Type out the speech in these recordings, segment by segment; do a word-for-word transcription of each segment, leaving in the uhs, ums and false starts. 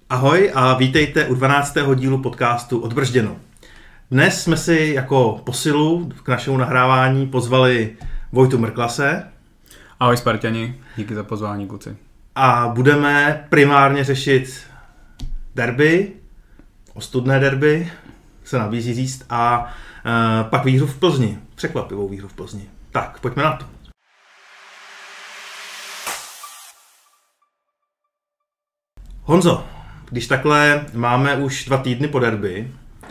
Ahoj a vítejte u dvanáctého dílu podcastu Odbržděno. Dnes jsme si jako posilu k našemu nahrávání pozvali Vojtu Mrklase. Ahoj Sparťani, díky za pozvání, kluci. A budeme primárně řešit derby, ostudné derby, se nabízí říct, a e, pak výhru v Plzni, překvapivou výhru v Plzni. Tak, pojďme na to. Honzo, když takhle máme už dva týdny po derby,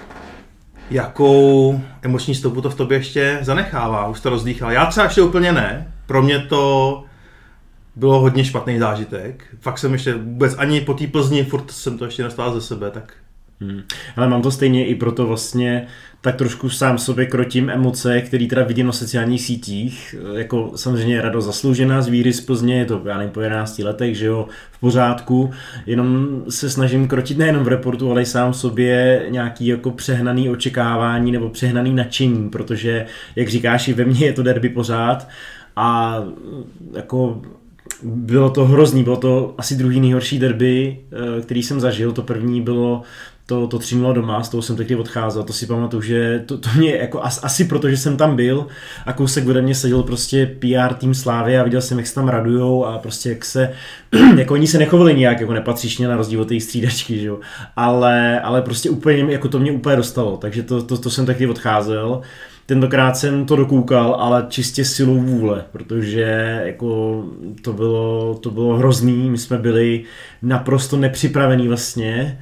jakou emoční stopu to v tobě ještě zanechává? Už to rozdýchal? Já třeba ještě úplně ne. Pro mě to bylo hodně špatný zážitek. Fakt jsem ještě vůbec ani po té Plzni, furt jsem to ještě nestál ze sebe, tak... Hmm. Ale mám to stejně i proto vlastně tak trošku sám sobě krotím emoce, které teda vidím na sociálních sítích, jako samozřejmě radost zasloužená z výhry z Plzně, je to já nevím po jedenácti letech, že jo, v pořádku, jenom se snažím krotit nejenom v reportu, ale i sám sobě nějaký jako přehnaný očekávání nebo přehnaný nadšení, protože jak říkáš, i ve mně je to derby pořád a jako bylo to hrozný, bylo to asi druhý nejhorší derby, který jsem zažil, to první bylo To, to tři nula doma, z toho jsem tehdy odcházel, to si pamatuju, že to, to mě jako as, asi proto, že jsem tam byl a kousek ode mě seděl prostě P R tým Slávy a viděl jsem, jak se tam radujou a prostě jak se, jako oni se nechovali nějak jako nepatřičně na rozdíl od té střídačky, že jo, ale, ale prostě úplně, jako to mě úplně dostalo, takže to, to, to jsem tehdy odcházel. Tentokrát jsem to dokoukal, ale čistě silou vůle, protože jako to bylo, to bylo hrozný, my jsme byli naprosto nepřipravení vlastně.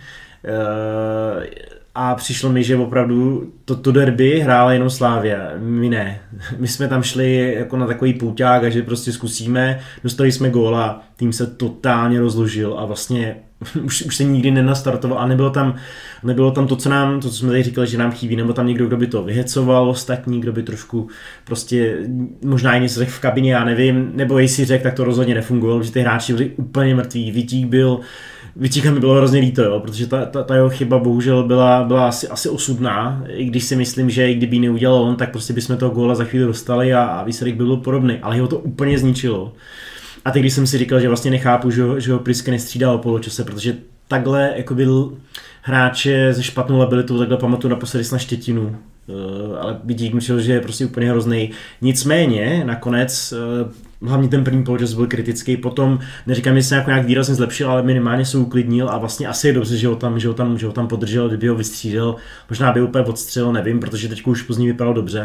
Uh, a přišlo mi, že opravdu to, to derby hrála jenom Slavia, my ne. My jsme tam šli jako na takový pouťák a že prostě zkusíme, dostali jsme góla, tým se totálně rozložil a vlastně už, už se nikdy nenastartoval a nebylo tam, nebylo tam to, co nám, to, co jsme tady říkali, že nám chybí, nebo tam někdo, kdo by to vyhecoval, ostatní, kdo by trošku prostě, možná i něco řekl v kabině, já nevím, nebo jestli řekl, tak to rozhodně nefungovalo, že ty hráči byli úplně mrtví, Vítík byl Vytíka mi bylo hrozně líto, jo, protože ta, ta, ta jeho chyba bohužel byla, byla asi, asi osudná, i když si myslím, že i kdyby ji neudělal on, tak prostě bychom toho góla za chvíli dostali a, a výsledek byl podobný, ale jeho to úplně zničilo. A teď když jsem si říkal, že vlastně nechápu, že ho, že ho Priske nestřídal o poločase, protože takhle jako byl hráče ze špatnou labilitou, takhle pamatuju naposledy na Štětinu. Uh, ale Vidík myslel, že je prostě úplně hrozný. Nicméně nakonec uh, hlavně ten první poločas byl kritický, potom neříkám, že se jako nějak výrazně zlepšil, ale minimálně se uklidnil a vlastně asi je dobře, že ho tam, že ho tam, že ho tam podržel, kdyby ho vystřídal, možná by úplně odstřelil, nevím, protože teď už Plzni vypadal dobře.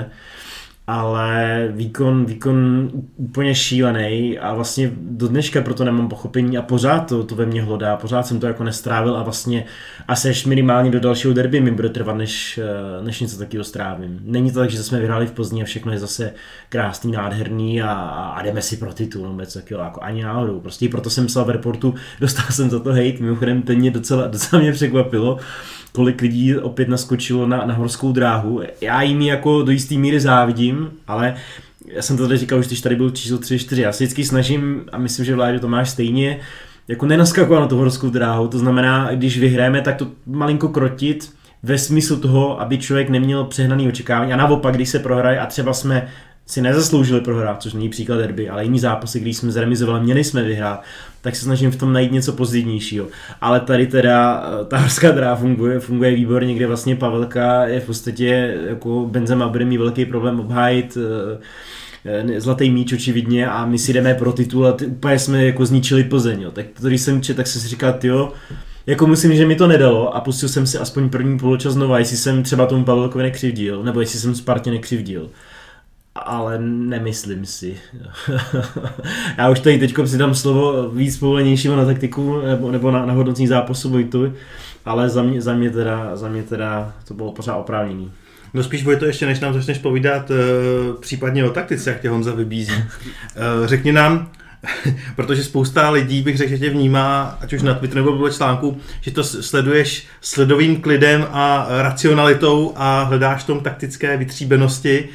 Ale výkon, výkon úplně šílený a vlastně do dneška proto nemám pochopení a pořád to, to ve mně hlodá, pořád jsem to jako nestrávil a vlastně asi až minimálně do dalšího derby mi bude trvat, než, než něco takového strávím. Není to tak, že jsme vyhráli v Plzni a všechno je zase krásný, nádherný a, a jdeme si pro titul, nebo něco takového, jako ani náhodou. Prostě proto jsem psal v reportu, dostal jsem za to hejt, mimochodem ten mě docela, docela mě překvapilo, kolik lidí opět naskočilo na, na horskou dráhu. Já jim jako do jistý míry závidím, ale já jsem to tady říkal už, když tady byl číslo tři čtyři. Já se vždycky snažím, a myslím, že Vláďo to máš stejně, jako nenaskakovat na tu horskou dráhu. To znamená, když vyhráme, tak to malinko krotit ve smyslu toho, aby člověk neměl přehnaný očekávání. A naopak, když se prohraje a třeba jsme si nezasloužili prohrát, což není příklad derby, ale jiný zápasy, když jsme zremizovali, měli jsme vyhrát, tak se snažím v tom najít něco pozitivnějšího. Ale tady teda ta horská dráha funguje, funguje výborně, kde vlastně Pavelka je v podstatě jako Benzema bude mít velký problém obhájit zlatý míč očividně a my si jdeme pro titul a ty, úplně jsme jako zničili Plzeň. Jo. Tak to, když jsem čet, tak jsem si říkal, tyjo, jako musím, že mi to nedalo a pustil jsem si aspoň první poločas znova, jestli jsem třeba tomu Pavelkovi nekřivdil, nebo jestli jsem Spartě nekřivdil. Ale nemyslím si. Já už tady teďko si dám slovo víc povolenějšího na taktiku nebo, nebo na, na hodnocení zápasu Vojtovi, ale za mě, za, mě teda, za mě teda to bylo pořád oprávněný. No spíš Vojto, ještě než nám začneš povídat uh, případně o taktice, jak tě Honza vybízí. Uh, řekni nám, protože spousta lidí bych řekl, že tě vnímá, ať už na Twitteru nebo podle článku, že to sleduješ sledovým klidem a racionalitou a hledáš v tom taktické vytříbenosti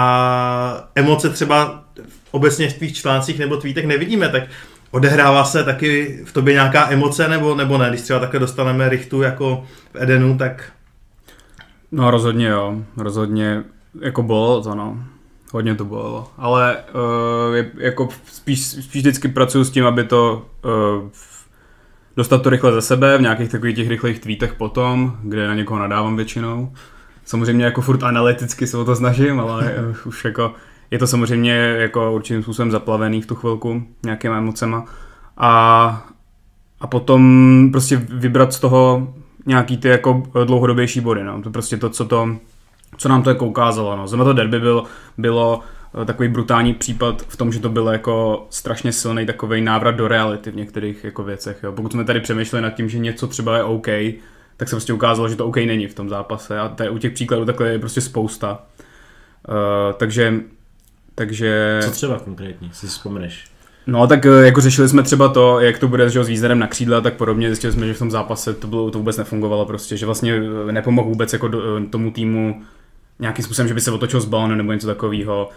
a emoce třeba obecně v tvých článcích nebo tweetech nevidíme, tak odehrává se taky v tobě nějaká emoce nebo, nebo ne, když třeba takhle dostaneme Richtu jako v Edenu, tak... No rozhodně jo, rozhodně jako bylo to no. Hodně to bylo, ale uh, je, jako spíš, spíš vždycky pracuji s tím, aby to uh, dostat to rychle ze sebe v nějakých takových těch rychlých tweetech potom, kde na někoho nadávám většinou. Samozřejmě jako furt analyticky se o to snažím, ale už jako je to samozřejmě jako určitým způsobem zaplavený v tu chvilku nějakýma emocema. A, a potom prostě vybrat z toho nějaký ty jako dlouhodobější body. No. To prostě to, co, to, co nám to jako ukázalo. No. Zrovna to derby byl, bylo takový brutální případ v tom, že to byl jako strašně silný takovej návrat do reality v některých jako věcech. Jo. Pokud jsme tady přemýšleli nad tím, že něco třeba je OK, tak se prostě ukázalo, že to OK není v tom zápase. A tady u těch příkladů takhle je prostě spousta. Uh, takže, takže... Co třeba konkrétně, si vzpomeneš? No tak jako řešili jsme třeba to, jak to bude že, s Vízerem na křídle a tak podobně. Zjistili jsme, že v tom zápase to, bylo, to vůbec nefungovalo prostě, že vlastně nepomohl vůbec jako do, tomu týmu nějakým způsobem, že by se otočil z balonu nebo něco takového.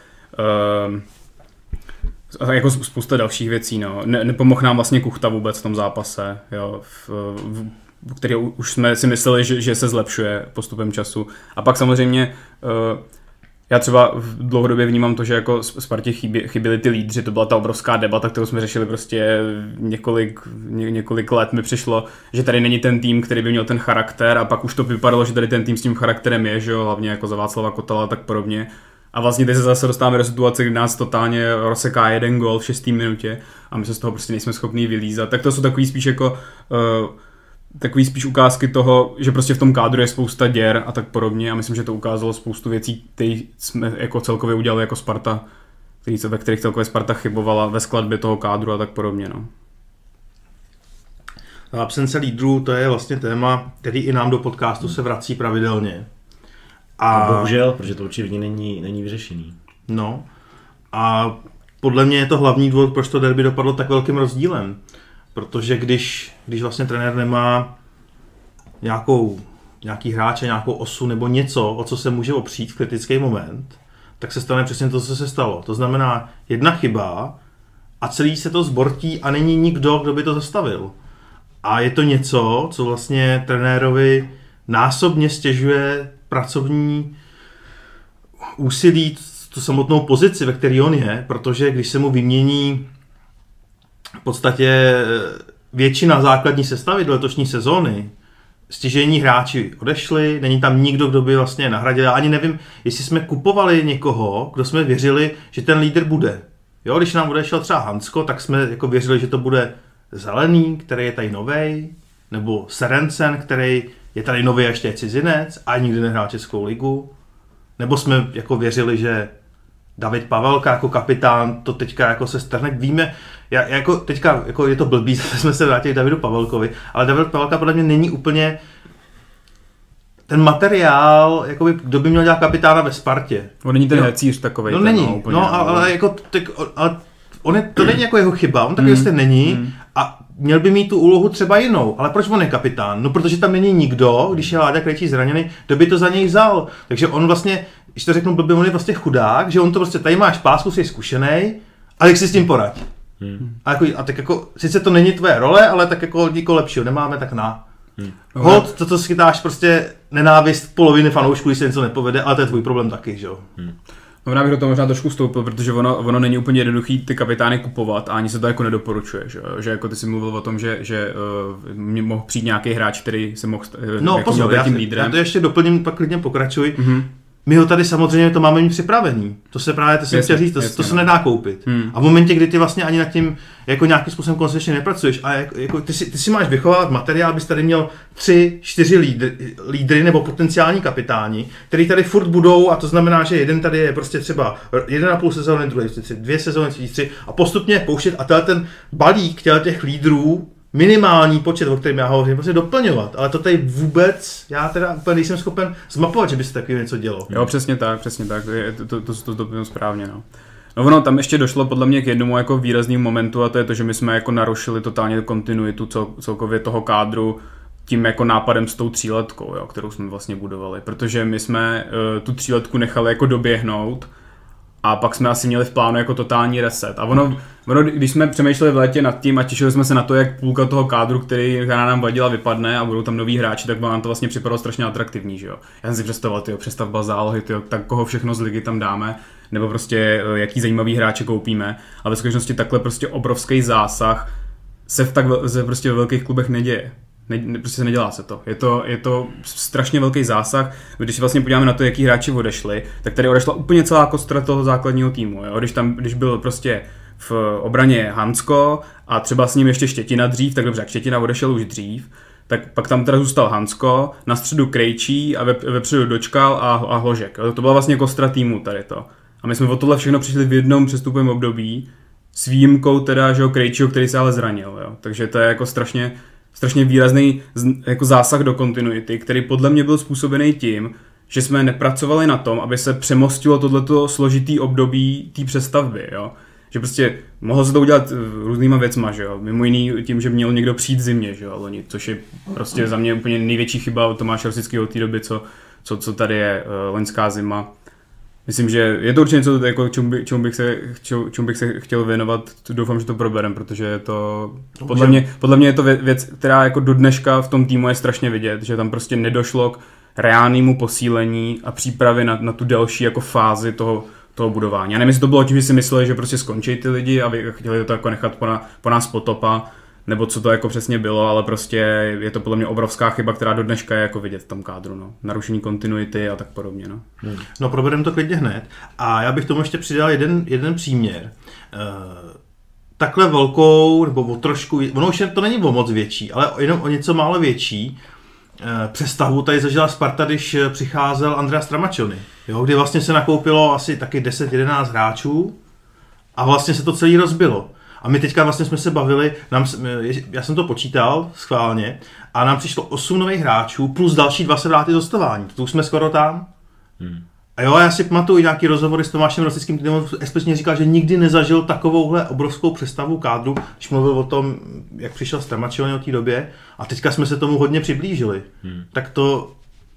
Uh, a jako spousta dalších věcí, no. Ne, nepomohl nám vlastně Kuchta vůbec v tom zápase, jo. V, v, který už jsme si mysleli, že, že se zlepšuje postupem času. A pak samozřejmě uh, já třeba dlouhodobě vnímám to, že jako Spartě chybě, chyběli ty lídři, to byla ta obrovská debata, kterou jsme řešili prostě několik, ně, několik let mi přišlo, že tady není ten tým, který by měl ten charakter a pak už to vypadalo, že tady ten tým s tím charakterem je, že jo, hlavně jako za Václava Kotala a tak podobně. A vlastně teď se zase dostáváme do situace, kdy nás totálně rozseká jeden gól v šesté minutě a my se z toho prostě nejsme schopní vylízat. Tak to jsou takový spíš jako uh, takový spíš ukázky toho, že prostě v tom kádru je spousta děr a tak podobně a myslím, že to ukázalo spoustu věcí, které jsme jako celkově udělali jako Sparta, který, ve kterých celkově Sparta chybovala ve skladbě toho kádru a tak podobně. No. Absence lídrů, to je vlastně téma, který i nám do podcastu se vrací pravidelně. A no, bohužel, protože to určitě není, není vyřešený. No a podle mě je to hlavní důvod, proč to derby dopadlo tak velkým rozdílem. Protože když, když vlastně trenér nemá nějakou, nějaký hráče, nějakou osu nebo něco, o co se může opřít v kritický moment, tak se stane přesně to, co se stalo. To znamená jedna chyba a celý se to zbortí a není nikdo, kdo by to zastavil. A je to něco, co vlastně trenérovi násobně stěžuje pracovní úsilí, tu samotnou pozici, ve které on je, protože když se mu vymění v podstatě většina základní sestavy do letošní sezóny, stěžejní hráči odešli, není tam nikdo, kdo by vlastně nahradil. Já ani nevím, jestli jsme kupovali někoho, kdo jsme věřili, že ten lídr bude. Jo, když nám odešel třeba Hansko, tak jsme jako věřili, že to bude Zelený, který je tady novej, nebo Serencen, který je tady nový ještě je cizinec a nikdy nehrál Českou ligu. Nebo jsme jako věřili, že David Pavelka jako kapitán to teďka jako se strhne. Víme, já, jako teďka jako je to blbý, zase jsme se vrátili k Davidu Pavelkovi, ale David Pavelka podle mě není úplně ten materiál, jakoby, kdo by měl dělat kapitána ve Spartě. On není ten no, hecíř takovej. No ten, není, no, úplně, no ale jako, tak, ale on je, to není jako jeho chyba, on taky mm. není mm. a měl by mít tu úlohu třeba jinou, ale proč on je kapitán? No protože tam není nikdo, když je Láďa Krejčí zraněný, kdo by to za něj vzal. Takže on vlastně, když to řeknu blbě, on je vlastně chudák, že on to prostě, tady máš pásku, jsi zkušenej, ale jak si s tím poradí. Hmm. A, jako, a tak jako, sice to není tvoje role, ale tak jako díko lepšího nemáme, tak na. Hmm. Hod, to, co schytáš prostě nenávist poloviny fanoušků, když se něco nepovede, ale to je tvůj problém taky, že jo. Hmm. No, já bych do toho možná trošku vstoupil, protože ono, ono není úplně jednoduchý ty kapitány kupovat a ani se to jako nedoporučuje, že, že jako ty jsi mluvil o tom, že, že uh, mě mohl přijít nějaký hráč, který se mohl uh, no, jako pozor, já, tím lídrem. Já to ještě doplním, pak klidně pokračuj. Mm-hmm. My ho tady samozřejmě to máme mít připravený. To se právě, to jsem chtěl říct, to, jasně, to se nedá koupit. Hmm. A v momentě, kdy ty vlastně ani nad tím jako nějakým způsobem koncepčně nepracuješ a jako, jako ty, si, ty si máš vychovávat materiál, bys tady měl tři, čtyři lídry, lídry nebo potenciální kapitáni, který tady furt budou a to znamená, že jeden tady je prostě třeba jeden a půl sezóny, druhý tři, dvě sezóny, tři, tři a postupně pouštět a tenhle ten balík těch lídrů minimální počet, o kterém já hovořím, prostě doplňovat, ale to tady vůbec, já teda úplně nejsem schopen zmapovat, že by se takový něco dělo. Jo, přesně tak, přesně tak, to, je, to, to, to, to, to, to správně, no. No ono, tam ještě došlo podle mě k jednomu jako výraznému momentu a to je to, že my jsme jako narušili totálně kontinuitu cel, celkově toho kádru tím jako nápadem s tou tříletkou, jo, kterou jsme vlastně budovali, protože my jsme uh, tu tříletku nechali jako doběhnout a pak jsme asi měli v plánu jako totální reset. A ono, ono, když jsme přemýšleli v létě nad tím a těšili jsme se na to, jak půlka toho kádru, který nám vadila, vypadne a budou tam noví hráči, tak nám to vlastně připadalo strašně atraktivní, že jo. Já jsem si představoval, tyjo, přestavba zálohy, tyjo, tak koho všechno z ligy tam dáme, nebo prostě jaký zajímavý hráče koupíme. A ve skutečnosti takhle prostě obrovský zásah se v tak se prostě ve velkých klubech neděje. Ne, prostě se nedělá se to. Je to, je to strašně velký zásah. Když se vlastně podíváme na to, jaký hráči odešli, tak tady odešla úplně celá kostra toho základního týmu. Jo? Když tam, když byl prostě v obraně Hansko a třeba s ním ještě Štětina dřív, tak dobře, jak Štětina odešel už dřív, tak pak tam teda zůstal Hansko, na středu Krejčí a ve, vepředu Dočkal a, a Hložek. Jo? To byla vlastně kostra týmu tady to. A my jsme o tohle všechno přišli v jednom přestupovém období s výjimkou teda, že Krejčího, který se ale zranil. Jo? Takže to je jako strašně strašně výrazný jako zásah do kontinuity, který podle mě byl způsobený tím, že jsme nepracovali na tom, aby se přemostilo tohleto složitý období té přestavby, jo. Že prostě mohlo se to udělat různýma věcma, že jo. Mimo jiný tím, že měl někdo přijít v zimě, že jo, loni, což je prostě za mě úplně největší chyba Tomáše Rosického od té doby, co, co, co tady je uh, loňská zima. Myslím, že je to určitě něco, jako, čemu, by, čemu, bych se, čemu bych se chtěl věnovat, doufám, že to proberem, protože je to, podle mě, podle mě je to věc, která jako do dneška v tom týmu je strašně vidět, že tam prostě nedošlo k reálnému posílení a přípravě na, na tu další jako fázi toho, toho budování. Já nevím, jestli to bylo tím, že si mysleli, že prostě skončí ty lidi a chtěli to jako nechat po, na, po nás potopa, nebo co to jako přesně bylo, ale prostě je to podle mě obrovská chyba, která do dneška je jako vidět v tom kádru, no. Narušení kontinuity a tak podobně, no. Hmm. No, probereme to klidně hned. A já bych tomu ještě přidal jeden, jeden příměr. Uh, takhle velkou, nebo o trošku, ono už to není o moc větší, ale jenom o něco málo větší uh, přestavbu tady zažila Sparta, když přicházel Andrea Stramaccioni, jo, kdy vlastně se nakoupilo asi taky deset jedenáct hráčů a vlastně se to celý rozbilo. A my teďka vlastně jsme se bavili, nám, já jsem to počítal schválně, a nám přišlo osm nových hráčů, plus další dva se vrátili z hostování. To už jsme skoro tam. Hmm. A jo, já si pamatuju nějaký rozhovory s Tomášem Rosickým, který explicitně říkal, že nikdy nezažil takovouhle obrovskou přestavu kádru, když mluvil o tom, jak přišel Stramaccioni od té době, a teďka jsme se tomu hodně přiblížili. Hmm. Tak to,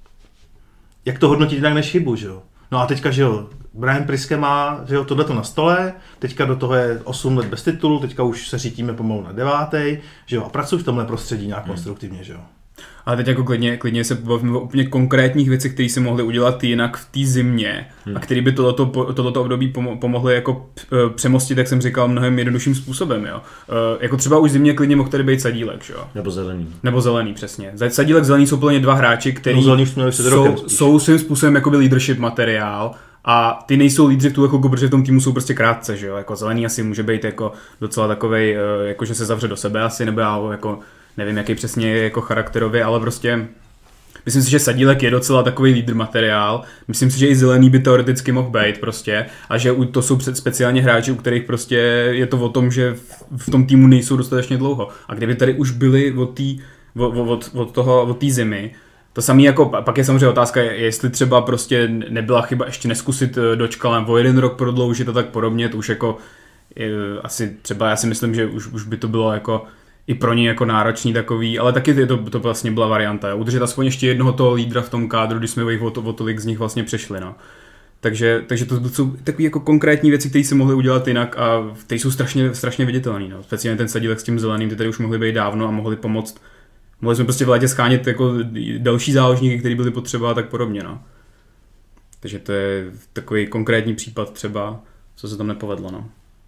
jak to hodnotit jinak než chybu, že jo? No a teďka, že jo, Brian Priske má, že jo, tohleto na stole, teďka do toho je osm let bez titulu, teďka už se řítíme pomalu na devátej, že jo, a pracuji v tomhle prostředí nějak hmm. konstruktivně, že jo. Ale teď jako klidně, klidně se pobavíme o úplně konkrétních věcech, které se mohly udělat jinak v té zimě hmm. a které by tohleto, tohleto období pomohly jako přemostit, jak jsem říkal, mnohem jednodušším způsobem, jo. Jako třeba už zimě klidně mohl tady být Sadílek, jo. Nebo Zelený. Nebo Zelený, přesně. Sadílek, Zelený jsou plně dva hráči, kteří no, jsou, jsou svým způsobem jakoby leadership materiál. A ty nejsou lídři v tu chvilku, protože v tom týmu jsou prostě krátce, že jo, jako Zelený asi může být jako docela takovej, jako že se zavře do sebe asi, nebo já jako nevím, jaký přesně je jako charakterově, ale prostě myslím si, že Sadílek je docela takový lídr materiál, myslím si, že i Zelený by teoreticky mohl být prostě a že to jsou speciálně hráči, u kterých prostě je to o tom, že v tom týmu nejsou dostatečně dlouho a kdyby tady už byli od té od, od toho, od té zimy. To samý jako, pak je samozřejmě otázka, jestli třeba prostě nebyla chyba ještě neskusit Dočkalem o jeden rok prodloužit a tak podobně, to už jako je, asi třeba já si myslím, že už, už by to bylo jako i pro ně jako náročný takový, ale taky to, to vlastně byla varianta, jo. Udržet aspoň ještě jednoho toho lídra v tom kádru, když jsme o, to, o tolik z nich vlastně přešli, no. Takže, takže to jsou takové jako konkrétní věci, které se mohly udělat jinak a ty jsou strašně, strašně viditelné, no. Speciálně ten Sadílek s tím Zeleným, ty tady už mohli být dávno a mohli pomoct. Mohli jsme prostě v létě schánět jako další záložníky, které byly potřeba a tak podobně, no. Takže to je takový konkrétní případ třeba, co se tam nepovedlo, no.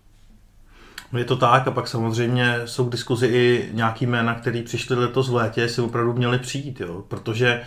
Je to tak a pak samozřejmě jsou k diskuzi i nějaký jména, který přišli letos v létě, si opravdu měli přijít, jo, protože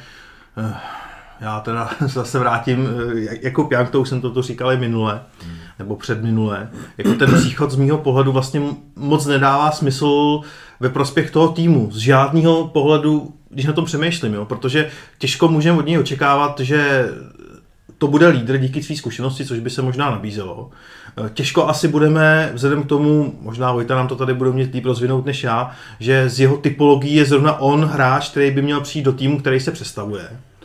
já teda zase vrátím, jako Pjank, to už jsem toto říkal i minule, hmm. nebo předminule, jako ten příchod z mýho pohledu vlastně moc nedává smysl ve prospěch toho týmu, z žádného pohledu, když na tom přemýšlím, jo, protože těžko můžeme od něj očekávat, že to bude lídr díky své zkušenosti, což by se možná nabízelo. Těžko asi budeme, vzhledem k tomu, možná Vojta nám to tady bude mít líp rozvinout než já, že z jeho typologií je zrovna on hráč, který by měl přijít do týmu, který se přestavuje.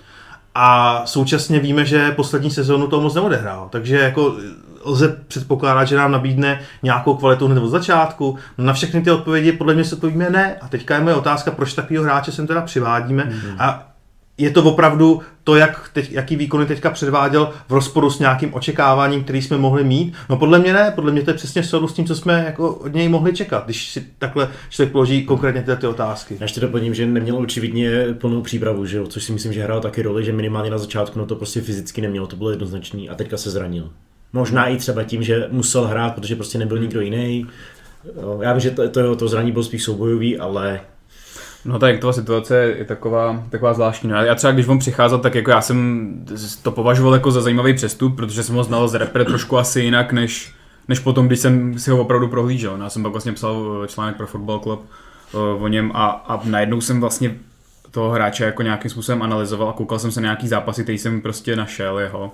A současně víme, že poslední sezónu toho moc neodehrál, takže jako lze předpokládat, že nám nabídne nějakou kvalitu hned od začátku. No na všechny ty odpovědi podle mě se odpovíme ne. A teďka je moje otázka, proč takového hráče sem teda přivádíme. Mm-hmm. A je to opravdu to, jak teď, jaký výkony teďka předváděl v rozporu s nějakým očekáváním, který jsme mohli mít? No podle mě ne, podle mě to je přesně v souladu s tím, co jsme jako od něj mohli čekat, když si takhle člověk položí konkrétně tyhle ty otázky. Já ještě doplním, že neměl očividně plnou přípravu, že jo? Což si myslím, že hrál taky roli, že minimálně na začátku no to prostě fyzicky nemělo, to bylo jednoznačný a teďka se zranil. Možná i třeba tím, že musel hrát, protože prostě nebyl nikdo jiný. Já vím, že to, to, to zraní bylo spíš soubojový, ale... No ta Janktová situace je taková, taková zvláštní. No, já třeba když on přicházel, tak jako já jsem to považoval jako za zajímavý přestup, protože jsem ho znal z repre trošku asi jinak, než, než potom, když jsem si ho opravdu prohlížel. Já jsem pak vlastně psal článek pro Football Club o něm a, a najednou jsem vlastně toho hráče jako nějakým způsobem analyzoval a koukal jsem se na nějaký zápasy, který jsem prostě našel jeho.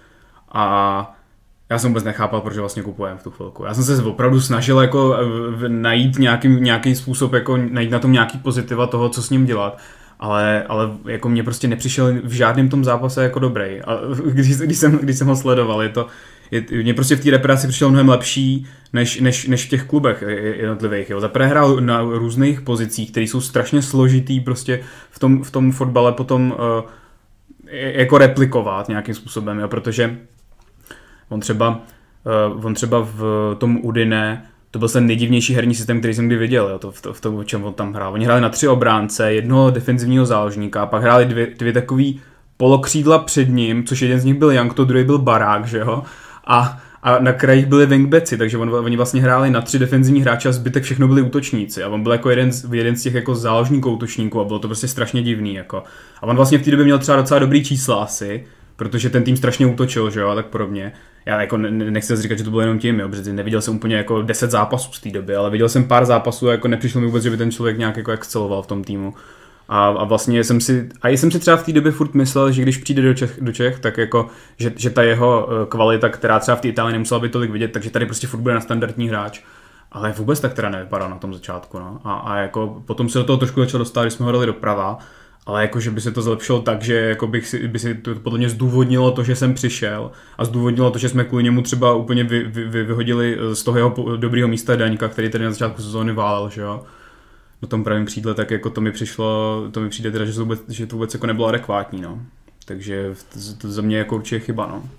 A já jsem vůbec nechápal, proč vlastně kupujeme v tu chvilku. Já jsem se opravdu snažil jako najít nějaký, nějaký způsob, jako najít na tom nějaký pozitiva toho, co s ním dělat. Ale, ale jako mě prostě nepřišel v žádném tom zápase jako dobrý. A když, když, jsem, když jsem ho sledoval, je to, je, mě prostě v té repráci přišel mnohem lepší, než, než, než v těch klubech jednotlivých. Jo. Zaprvé hrál na různých pozicích, které jsou strašně složitý prostě v tom, v tom fotbale potom uh, jako replikovat nějakým způsobem, jo, protože On třeba, uh, on třeba v tom Udine, to byl ten nejdivnější herní systém, který jsem kdy viděl, jo, to, v, to, v tom, o čem on tam hrál. Oni hráli na tři obránce, jednoho defenzivního záložníka, pak hráli dvě, dvě takový polokřídla před ním, což jeden z nich byl Jankto, druhý byl Barák, že jo, a, a na krajích byli wingbacki, takže on, oni vlastně hráli na tři defenzivní hráče a zbytek všechno byli útočníci a on byl jako jeden z, jeden z těch jako záložníků útočníků a bylo to prostě strašně divný, jako. A on vlastně v té době měl třeba docela dobrý čísla asi, protože ten tým strašně útočil, že jo, a tak podobně. Já jako nechci říkat, že to bylo jenom tím, jo, protože neviděl jsem úplně jako deset zápasů z té doby, ale viděl jsem pár zápasů a jako nepřišlo mi vůbec, že by ten člověk nějak jako exceloval v tom týmu. A, a vlastně jsem si, a jsem si třeba v té době furt myslel, že když přijde do Čech, do Čech tak jako, že, že ta jeho kvalita, která třeba v té Itálii nemusela být tolik vidět, takže tady prostě furt bude na standardní hráč. Ale vůbec tak teda nevypadal na tom začátku, no. A, a jako potom se do toho trošku začal dostat, když jsme ho dali doprava. Ale jako, že by se to zlepšilo tak, že jako bych si, by si to podle mě zdůvodnilo to, že jsem přišel a zdůvodnilo to, že jsme kvůli němu třeba úplně vy, vy, vyhodili z toho jeho dobrýho místa Daňka, který tady na začátku sezóny válel, že jo. Na tom pravém křídle, tak jako to mi přišlo, to mi přijde teda, že to vůbec, že to vůbec jako nebylo adekvátní, no. Takže to, to za mě jako určitě chyba, no.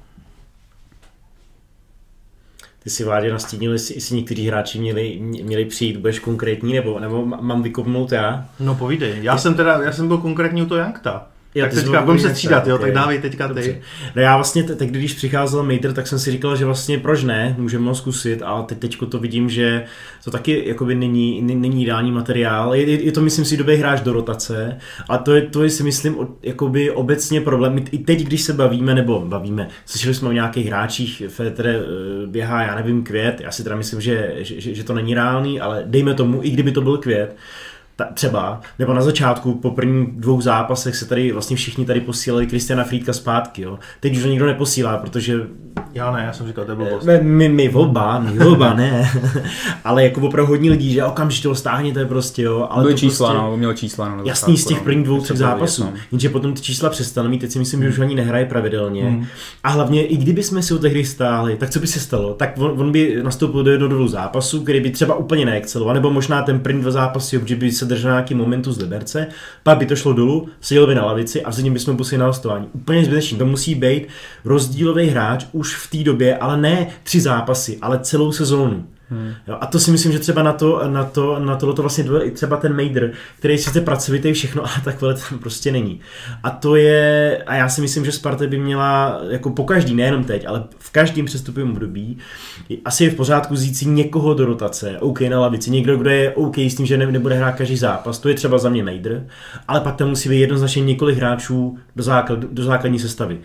Ty si Vládě nastínil, jestli, jestli někteří hráči měli, měli přijít, budeš konkrétní, nebo, nebo mám vykopnout já? No povídej, já jsem teda, já jsem byl konkrétní u toho Jankta. Já tak teďka budeme se střídat, jo, tak dávej teďka ty. No já vlastně, teď když přicházel Mater, tak jsem si říkal, že vlastně proč ne, můžeme ho zkusit, ale teď teďko to vidím, že to taky jakoby není, není ideální materiál. Je, je to, myslím si, dobrý hráč do rotace, a to je, to je si myslím, jakoby obecně problém. I teď, když se bavíme, nebo bavíme, slyšeli jsme o nějakých hráčích, Féter běhá, já nevím, Květ, já si teda myslím, že, že, že to není reálný, ale dejme tomu, i kdyby to byl Květ, Ta, třeba, nebo na začátku po prvních dvou zápasech se tady vlastně všichni tady posílali Kristiana Frýdka zpátky, jo. Teď už to nikdo neposílá, protože... Já ne, já jsem říkal, to je blbost. My, my oba, my oba, ne. Ale jako opravdu hodně lidí, že okamžitě ho stáhněte prostě, jo. Ale byly to čísla, prostě, no, měl čísla, no. Jasný z těch prvních dvou, třech zápasů. No. Jenže potom ty čísla přestaly mít, teď si myslím, že už ani nehraje pravidelně. Hmm. A hlavně, i kdyby jsme si ho tehdy stáli, tak co by se stalo? Tak on, on by nastoupil do jednoho dvou zápasů, který by třeba úplně neexceloval, nebo možná ten první dva zápasy, že by se držel nějaký momentu z Liberce, pak by to šlo dolů, seděl by na lavici a v zimě bychom pustili na hostování. Úplně zbytečný, to musí být rozdílový hráč už v té době, ale ne tři zápasy, ale celou sezónu. Hmm. Jo, a to si myslím, že třeba na to, na to, na tohle to vlastně dojel i třeba ten Mader, který sice pracovitý všechno, ale takhle tam prostě není. A to je, a já si myslím, že Sparta by měla, jako po každý, nejenom teď, ale v každém přestupovém období, asi je v pořádku vzít si někoho do rotace, OK na lavici, někdo, kdo je OK s tím, že nebude hrát každý zápas, to je třeba za mě Mader, ale pak tam musí být jednoznačně několik hráčů do, základ, do základní sestavy.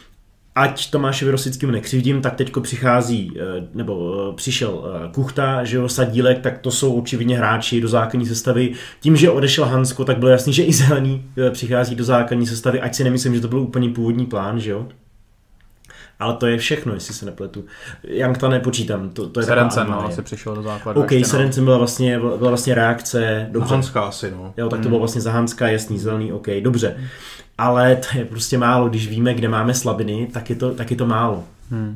Ať Tomášovi Rosickému nekřivdím, tak teďko přichází, nebo přišel Kuchta, že jo, Sadílek, tak to jsou očividně hráči do základní sestavy. Tím, že odešel Hansko, tak bylo jasný, že i Zelený přichází do základní sestavy, ať si nemyslím, že to byl úplně původní plán, že jo. Ale to je všechno, jestli se nepletu. Jankta nepočítám. To, to je Serencen, no, asi přišel do základu. OK, Serencen byla vlastně, byla vlastně reakce. Dobře. Hanská asi, no. Jo, tak to bylo vlastně za Hanska, jasný, Zelený, OK, dobře. Ale to je prostě málo, když víme, kde máme slabiny, tak je to, tak je to málo. Hmm.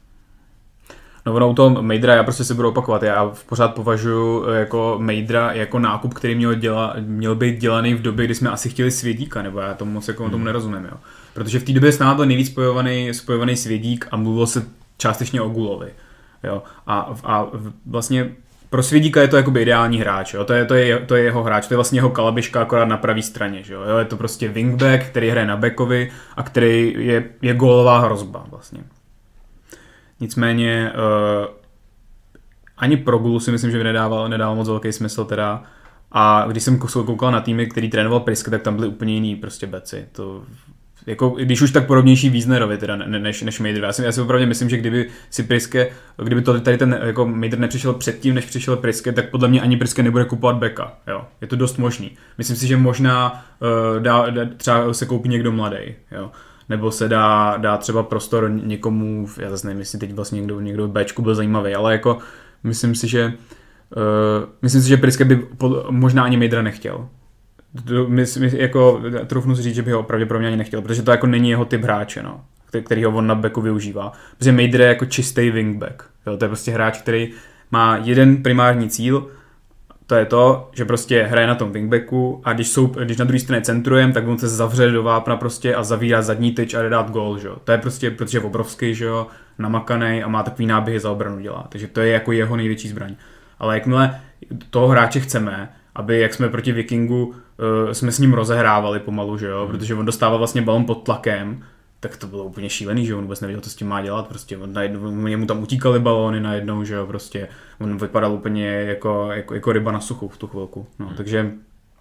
No ono u toho Majdra, já prostě si budu opakovat, já pořád považuji jako Majdra jako nákup, který měl, děla, měl být dělaný v době, kdy jsme asi chtěli Svědíka, nebo já tomu moc jako hmm. tomu nerozumím, jo. Protože v té době s námi byl nejvíc spojovaný, spojovaný Svědík a mluvil se částečně o Gulovi, jo. A, a vlastně pro Svědíka je to jakoby ideální hráč, jo? To, je, to, je, to je jeho hráč, to je vlastně jeho Kalabiška akorát na pravé straně, že jo? Je to prostě wingback, který hraje na backovi a který je, je gólová hrozba vlastně. Nicméně uh, ani pro Gulu si myslím, že by nedával, nedával moc velký smysl teda. A když jsem koukal na týmy, který trénoval Priske, tak tam byly úplně jiný prostě beci. To, jako, když už tak podobnější Wiesnerovi teda, ne, než, než Mader. Já si, já si opravdu myslím, že kdyby si Priske, kdyby to, tady ten jako Mader nepřišel předtím, než přišel Priske, tak podle mě ani Priske nebude kupovat backa. Jo. Je to dost možný. Myslím si, že možná uh, dá, dá, třeba se koupí někdo mladý. Jo. Nebo se dá, dá třeba prostor někomu, já zase nevím, jestli teď vlastně někdo, někdo v Bčku byl zajímavý, ale jako myslím si, že uh, myslím si, že Priske by pod, možná ani Madera nechtěl. My, my, jako, troufnu si říct, že by ho pravděpodobně ani nechtěl, protože to jako není jeho typ hráče, no, který ho on na backu využívá. Protože Mader je jako čistý wingback. Jo, to je prostě hráč, který má jeden primární cíl, to je to, že prostě hraje na tom wingbacku a když, jsou, když na druhé straně centrujem, tak on se zavře do vápna prostě a zavírá zadní tyč a jde dát gól, že jo. To je prostě, protože je obrovský, že jo, namakanej a má takový náběhy za obranu dělá. Takže to je jako jeho největší zbraň. Ale jakmile toho hráče chceme, aby jak jsme proti Vikingu, uh, jsme s ním rozehrávali pomalu, že jo, protože on dostával vlastně balon pod tlakem, tak to bylo úplně šílený, že on vůbec nevěděl, co s tím má dělat, prostě on najednou, mu tam utíkaly balóny najednou, že jo, prostě on vypadal úplně jako, jako, jako ryba na suchu v tu chvilku, no, hmm. takže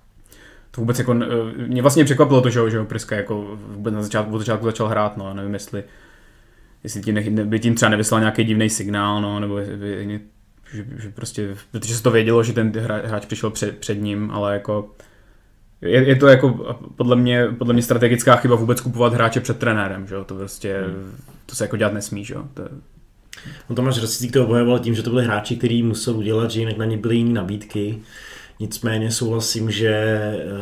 to vůbec jako, mě vlastně překvapilo to, že jo, že Priska jako vůbec na začátku, od začátku začal hrát, no, nevím, jestli, jestli tím, ne, by tím třeba nevyslal nějaký divný signál, no, nebo že, že prostě, protože se to vědělo, že ten hráč přišel před, před ním, ale jako Je, je to jako podle mě, podle mě strategická chyba vůbec kupovat hráče před trenérem, že jo? To prostě, to se jako dělat nesmí, že jo? To je... No Tomáš Rosicík to obhajoval tím, že to byli hráči, který musel udělat, že jinak na ně byly jiné nabídky. Nicméně souhlasím, že,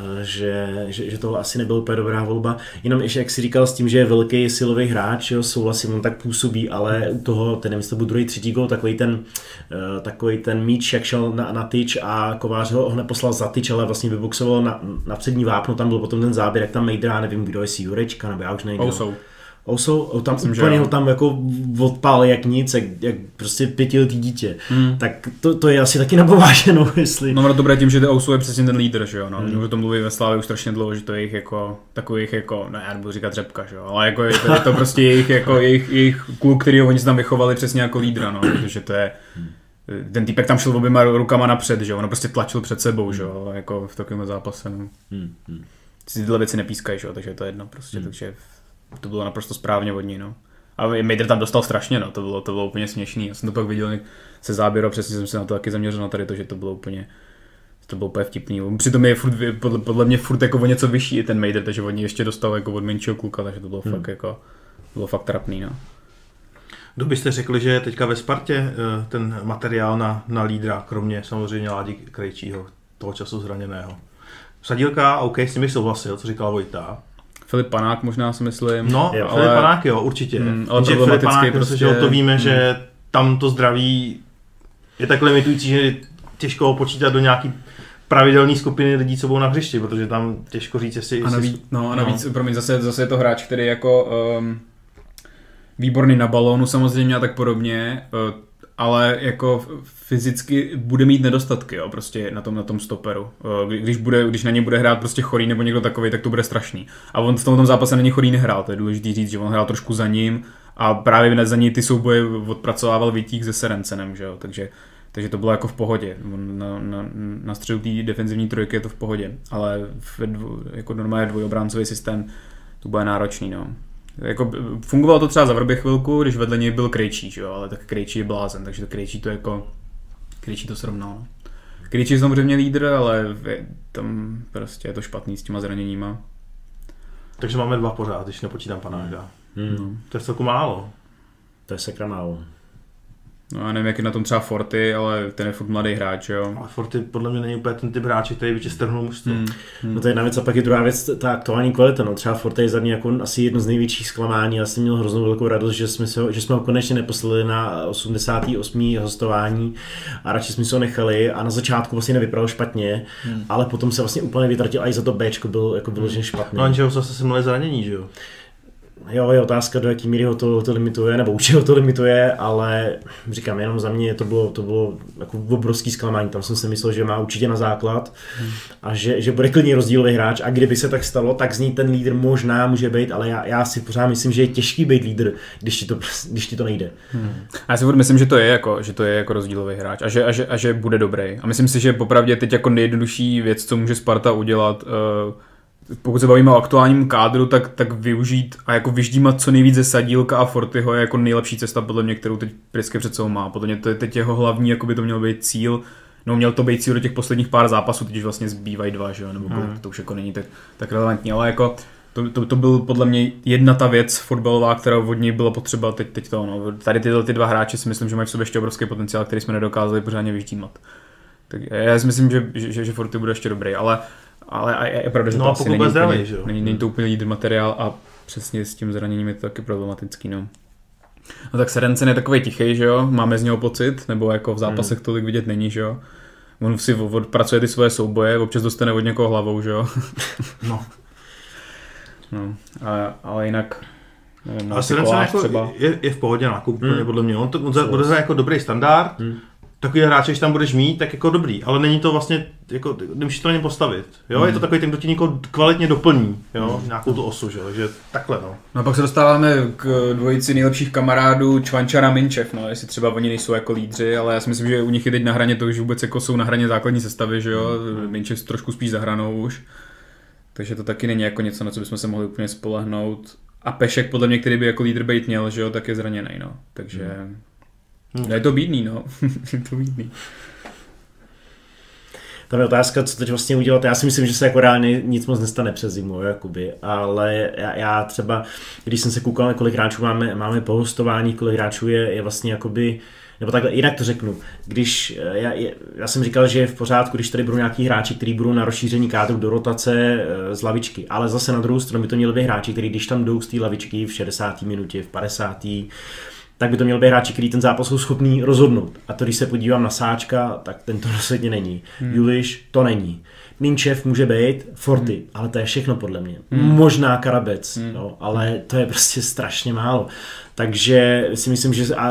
že, že, že tohle asi nebyla úplně dobrá volba. Jenom ještě, jak jsi říkal, s tím, že je velký silový hráč, jo, souhlasím, on tak působí, ale u toho, ten nevím, jestli to byl druhý, třetí gól, takový ten, takový ten míč, jak šel na, na tyč a Kovář ho hned poslal za tyč, ale vlastně vyboxoval na, na přední vápno, tam byl potom ten záběr, jak tam Mader, nevím, kdo je, Jurečka, nebo já už nejde. Ousou, tam Myslím, úplně ho tam jako odpál jak nic, jak, jak prostě pětiletý dítě. Hmm. Tak to, to je asi taky napováženo, jestli... No, no to bude tím, že Ousou je přesně ten lídr, že jo, no. Hmm. Už o tom mluví ve Slávě už strašně dlouho, že to je jejich jako, takových jako, no já nebudu říkat řepka, že jo, ale jako je to, je to prostě jejich, jako jejich, jejich kluk, který oni se tam vychovali přesně jako lídra, no, protože to je... Ten týpek tam šel oběma rukama napřed, že jo, ono prostě tlačil před sebou, že jo, jako v takovém zápase, no. Hmm. Hmm. Si tyhle věci nepískají, že jo, takže to je jedno prostě, hmm. takže... To bylo naprosto správně od ní, no. A Mader tam dostal strašně, no, to bylo, to bylo úplně směšný. Já jsem to pak viděl se záběru a přesně jsem se na to taky zaměřil na tady to, že to bylo úplně, to bylo úplně vtipný. Přitom je furt, podle, podle mě furt jako o něco vyšší ten Mader, takže od ní ještě dostal jako od menšího kluka, takže to bylo hmm. fakt jako, bylo fakt trapný, no. Kdo byste řekli, že je teďka ve Spartě ten materiál na, na lídra, kromě samozřejmě Ládi Krejčího, toho času zraněného? Sadílka, OK, s tím bych souhlasil, co říkal Vojta. Filip Panák možná si myslím. No, jo, ale, Filip Panák jo, určitě. Mm, ale Filip Panák, prostě, protože to víme, mm. že tam to zdraví je tak limitující, že těžko ho počítat do nějaký pravidelné skupiny lidí, co budou na hřišti, protože tam těžko říct, jestli... A navíc, no, a navíc no. Promiň, zase, zase je to hráč, který jako um, výborný na balónu samozřejmě a tak podobně, uh, ale jako fyzicky bude mít nedostatky, jo, prostě na tom, na tom stoperu. Když, bude, když na něj bude hrát prostě Chorý nebo někdo takový, tak to bude strašný. A on v tomto zápase na něj Chorý nehrál, to je důležité říct, že on hrál trošku za ním a právě za něj ty souboje odpracovával Vítík se Serencenem, že jo, takže, takže to bylo jako v pohodě. Na, na, na středu té defenzivní trojky je to v pohodě, ale v dvo, jako normálně dvojobráncový systém to bude náročný, no. Jako, fungovalo to třeba za Vrbě chvilku, když vedle něj byl Krejčí, že jo, ale tak Krejčí je blázen, takže to Krejčí to jako, Krejčí to srovnal. Krejčí je samozřejmě lídr, ale tam prostě je to špatný s těma zraněníma. Takže máme dva pořád, když nepočítám Panáka. Hmm. Hmm. To je celku málo. To je sakra málo. No já nevím, jak je na tom třeba Forty, ale ten je furt mladý hráč, jo. Ale Forty podle mě není úplně ten typ hráče, který by tě strhnul mužstvo. Hmm. Hmm. No to je jedna věc a pak je druhá věc, ta aktuální kvalita. No třeba Forty je za mě jako asi jedno z největších zklamání. Já jsem měl hroznou velkou radost, že jsme, se ho, že jsme ho konečně neposlali na osmdesátém osmém hostování a radši jsme se ho nechali a na začátku vlastně nevypadal špatně, hmm. ale potom se vlastně úplně vytratil a i za to Bčko byl jako vyloženě špatný. No a že ho zase se měli zranění, že jo? Jo, je otázka, do jaký míry ho to, to limituje, nebo už ho to limituje, ale říkám, jenom za mě to bylo, to bylo jako obrovský zklamání. Tam jsem si myslel, že má určitě na základ hmm. a že, že bude klidně rozdílový hráč a kdyby se tak stalo, tak z ní ten lídr možná může být, ale já, já si pořád myslím, že je těžký být lídr, když ti to, když ti to nejde. Hmm. A já si myslím, že to je jako, že to je jako rozdílový hráč a že, a, že, a že bude dobrý. A myslím si, že popravdě teď jako nejjednodušší věc, co může Sparta udělat, uh, pokud se bavíme o aktuálním kádru, tak, tak využít a jako vyždímat co nejvíc ze Sadílka a Fortyho je jako nejlepší cesta podle mě, kterou teď Priske před sebou má. Podle mě to je teď jeho hlavní, jako by to měl být cíl. No měl to být cíl do těch posledních pár zápasů, teď už vlastně zbývají dva, že jo, nebo hmm. to už jako není tak, tak relevantní, ale jako to, to, to byl podle mě jedna ta věc fotbalová, která od něj byla potřeba teď, teď to, no. Tady tyhle ty dva hráči si myslím, že mají v sobě ještě obrovský potenciál, který jsme nedokázali pořádně vyždímat. Tak já si myslím, že, že, že Forty bude ještě dobrý, ale ale je pravda, že no to asi není, zdravý, úplně, že není, není to úplně lídr materiál a přesně s tím zraněním je to taky problematický. No, no tak Serencen je takovej tichej, že jo, máme z něho pocit, nebo jako v zápasech tolik vidět není, že jo. On si odpracuje ty svoje souboje, občas dostane od někoho hlavou, že jo. No. no a, ale jinak nevím, a Serencen jako je, je v pohodě nákup, hmm. podle mě. On to bude hrát jako dobrý standard. Hmm. Takový hráče, když tam budeš mít, tak jako dobrý, ale není to vlastně, jako, nemůžeš to na něm postavit, jo, mm. je to takový ten, kdo ti někoho kvalitně doplní, jo, mm. nějakou tu osu, že, takže takhle, no. No a pak se dostáváme k dvojici nejlepších kamarádů Čvančara a Minčev, no, jestli třeba oni nejsou jako lídři, ale já si myslím, že u nich je teď na hraně to, že vůbec jako jsou na hraně základní sestavy, že jo, mm. Minčev trošku spíš za hranou už, takže to taky není jako něco, na co bychom se mohli úplně spolehnout. A Pešek podle mě, který by jako lídr být měl, že jo, tak je zraněný, no, takže... Mm. Hmm. Je to bídný, no. je to bídný. Tam je otázka, co teď vlastně udělat. Já si myslím, že se jako reálně nic moc nestane přes zimu, jakoby. Ale já, já třeba, když jsem se koukal, kolik hráčů máme, máme po hostování, kolik hráčů je, je vlastně jakoby, nebo takhle, jinak to řeknu. Když, já, já jsem říkal, že je v pořádku, když tady budou nějaký hráči, kteří budou na rozšíření kádru do rotace z lavičky, ale zase na druhou stranu by to měli být hráči, kteří když tam jdou z té lavičky v šedesáté minutě, v padesáté tak by to měl být hráči, který ten zápas jsou schopný rozhodnout. A to, když se podívám na Sáčka, tak ten to rozhodně není. Hmm. Juliš to není. Minčev může být, Forty, hmm. ale to je všechno podle mě. Hmm. Možná Karabec, hmm. no, ale to je prostě strašně málo. Takže si myslím, že a, a,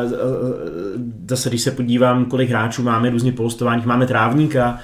zase, když se podívám, kolik hráčů máme různě po hostováních, máme Trávníka,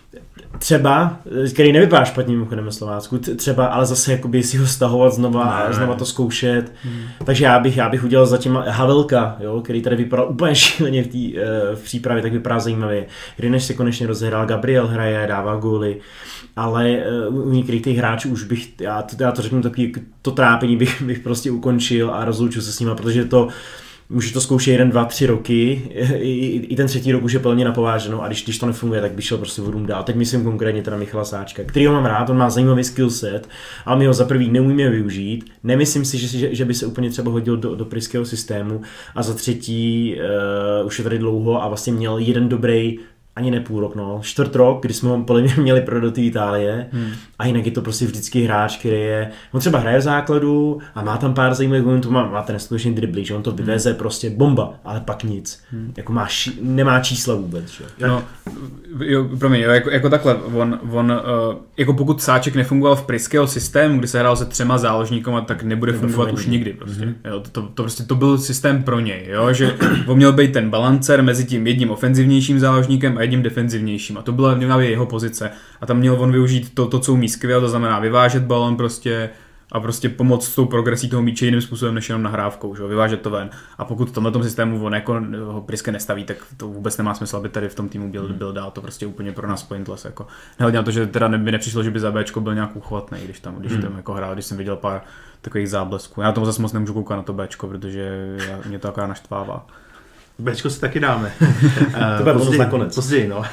třeba, který nevypadá špatně mimochodem na Slovácku, třeba, ale zase jakoby si ho stahovat znova a znova to zkoušet. Hmm. Takže já bych, já bych udělal zatím Havelka, jo, který tady vypadal úplně šíleně v, tý, v přípravě, tak vypadá zajímavě. Hrynež se konečně rozehrál, Gabriel hraje, dává góly, ale u některých těch hráčů už bych, já to, já to řeknu takový, to trápení bych, bych prostě ukončil a rozloučil se s nima, protože to může to zkoušet jeden, dva, tři roky, I, i ten třetí rok už je plně napováženou a když, když to nefunguje, tak by šel prostě vodům dál. Teď myslím konkrétně teda Michala Sáčka, který ho mám rád, on má zajímavý skillset, ale my ho za prvý neumíme využít. Nemyslím si, že, že, že by se úplně třeba hodil do, do pryského systému a za třetí uh, už je tady dlouho a vlastně měl jeden dobrý ani ne půl rok, no, čtvrt rok, kdy jsme ho podle mě měli pro do té Itálie hmm. a jinak je to prostě vždycky hráč, který je, on třeba hraje v základu a má tam pár zajímavých momentů, má, má ten neskutečný dribblí, že on to vyveze hmm. prostě bomba, ale pak nic, hmm. jako má ši, nemá čísla vůbec, že? No, jo, promiň, jo, jako, jako takhle, on, on uh, jako pokud Sáček nefungoval v pryského systému, kdy se hrál se třema záložníkama, tak nebude Nebo fungovat už nikdy prostě, hmm. jo, to, to, to, prostě to byl systém pro něj, jo, že on měl být ten balancer mezi tím jedním ofenzivnějším záložníkem a jedním defenzivnějším a to byla měla jeho pozice a tam měl on využít to, to co umí skvěle, to znamená vyvážet balon prostě a prostě pomoct s tou progresí toho míče jiným způsobem než jenom nahrávkou, že jo, vyvážet to ven. A pokud v tomhle systému on jako ho Priske nestaví, tak to vůbec nemá smysl, aby tady v tom týmu byl, byl dál, to prostě úplně pro nás pointless, jako. Nehledně na to, že teda by nepřišlo, že by za Bčko byl nějak uchvatný, když tam, když tam jako hrál, když jsem viděl pár takových záblesků. Já tomu zase moc nemůžu koukat na to Bčko, protože já, mě to akorát naštvává. Bčko si taky dáme. To bude později, nakonec. Později, no.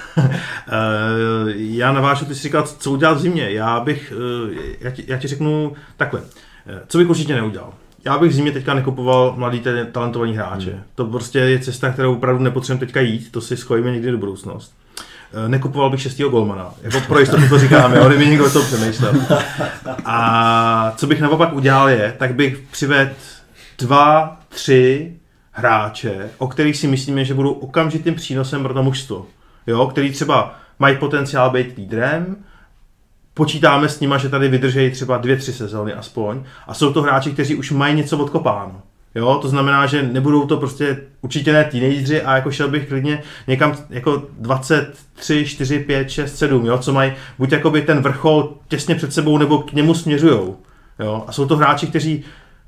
Já navážu, ty jsi říkal, co udělat v zimě. Já bych, já ti, já ti řeknu takhle. Co bych určitě neudělal? Já bych v zimě teďka nekupoval mladý talentovaný hráče. Hmm. To prostě je cesta, kterou opravdu nepotřebujeme teďka jít, to si schojíme někdy do budoucnost. Nekupoval bych šestýho golmana. Jako pro jistotu to říkám, jo, kdyby někdo to přemýšlel. A co bych naopak udělal je, tak bych přivedl dva, tři hráče, o kterých si myslíme, že budou okamžitým přínosem pro to mužstvo. Jo, který třeba mají potenciál být lídrem, počítáme s nima, že tady vydržejí třeba dvě, tři sezóny aspoň a jsou to hráči, kteří už mají něco odkopáno. Jo, to znamená, že nebudou to prostě určitě ne teenageři a jako šel bych klidně někam jako dvacet tři, čtyři, pět, šest, sedm, jo, co mají buď jakoby ten vrchol těsně před sebou nebo k němu směřujou. Jo, a jsou to hráči, kteří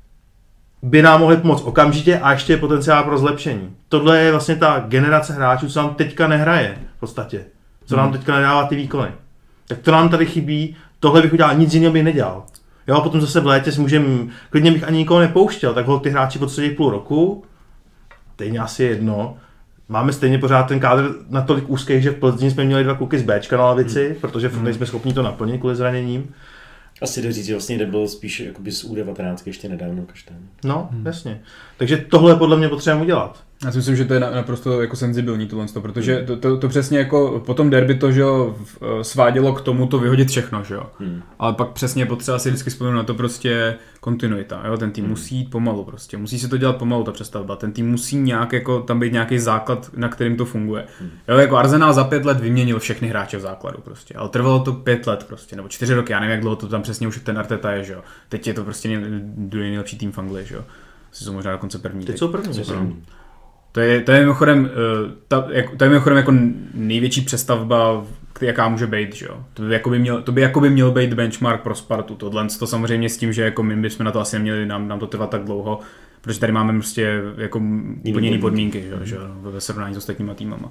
by nám mohli pomoct okamžitě a ještě je potenciál pro zlepšení. Tohle je vlastně ta generace hráčů, co nám teďka nehraje v podstatě. Co nám teďka nedává ty výkony. Tak to nám tady chybí, tohle bych udělal, nic jiného bych nedělal. Jo, a potom zase v létě si můžem, klidně bych ani nikoho nepouštěl, tak ho ty hráči odsedí půl roku, stejně asi jedno. Máme stejně pořád ten kádr natolik úzký, že v Plzni jsme měli dva kluky z Bčka na lavici, hmm. protože hmm. nejsme schopni to naplnit kvůli zraněním. Asi jde říct, že vlastně nebyl spíš jakoby z U devatenáct ještě nedávno Kaštán. No, hmm. jasně. Takže tohle podle mě potřebujeme udělat. Já si myslím, že to je naprosto jako senzibilní tohle, protože to, to, to přesně jako po tom derby to, že jo, svádělo k tomu to vyhodit všechno, že jo. Hmm. Ale pak přesně potřeba si vždycky vzpomenout na to prostě kontinuita, jo, ten tým hmm. musí jít pomalu prostě, musí se to dělat pomalu ta přestavba, ten tým musí nějak jako tam být nějaký základ, na kterým to funguje. Hmm. Jo, jako Arsenal za pět let vyměnil všechny hráče v základu prostě, ale trvalo to pět let prostě, nebo čtyři roky, já nevím, jak dlouho to tam přesně už ten Arteta je, že jo. Teď je to prostě nej, druhý nejlepší tým v Anglii, že jo. Asi jsou možná dokonce první. Teď jsou první, první. To je, to je mimochodem, ta, to je mimochodem jako největší přestavba, jaká může být, že jo. To by jako by měl, to by jako by měl být benchmark pro Spartu. Tohle to samozřejmě s tím, že jako my bychom na to asi neměli, nám, nám to trvat tak dlouho, protože tady máme prostě jako úplně jiné podmínky, že, že ve srovnání s ostatníma týmama.